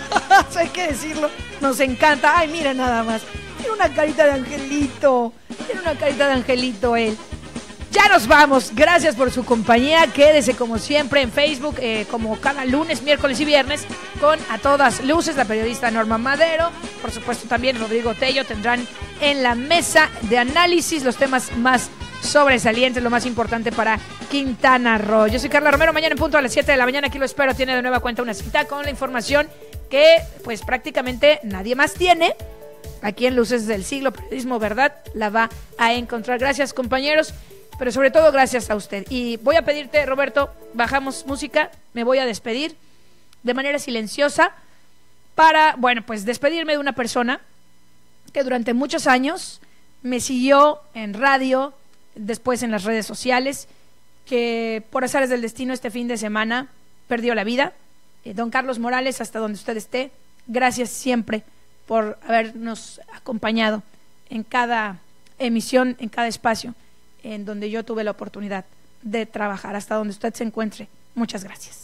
Hay que decirlo, nos encanta. Ay, mira nada más, tiene una carita de angelito, tiene una carita de angelito él. Ya nos vamos, gracias por su compañía. Quédese como siempre en Facebook, eh, como cada lunes, miércoles y viernes, con A Todas Luces, la periodista Norma Madero. Por supuesto también Rodrigo Tello tendrán en la mesa de análisis los temas más sobresalientes, lo más importante para Quintana Roo. Yo soy Carla Romero, mañana en punto a las siete de la mañana, aquí lo espero. Tiene de nueva cuenta una cita con la información que pues prácticamente nadie más tiene. Aquí en Luces del Siglo, Periodismo Verdad, la va a encontrar. Gracias, compañeros, pero sobre todo gracias a usted. Y voy a pedirte, Roberto, bajamos música, me voy a despedir de manera silenciosa para, bueno, pues despedirme de una persona que durante muchos años me siguió en radio, después en las redes sociales, que por azares del destino este fin de semana perdió la vida. Eh, don Carlos Morales, hasta donde usted esté, gracias siempre por habernos acompañado en cada emisión, en cada espacio en donde yo tuve la oportunidad de trabajar, hasta donde usted se encuentre. Muchas gracias.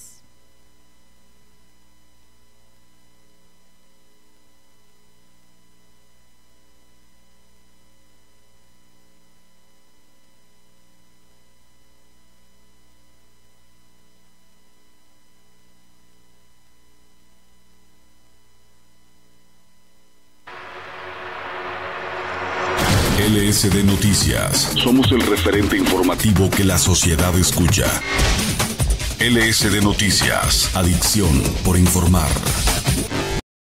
L S D Noticias. Somos el referente informativo que la sociedad escucha. L S D Noticias. Adicción por informar.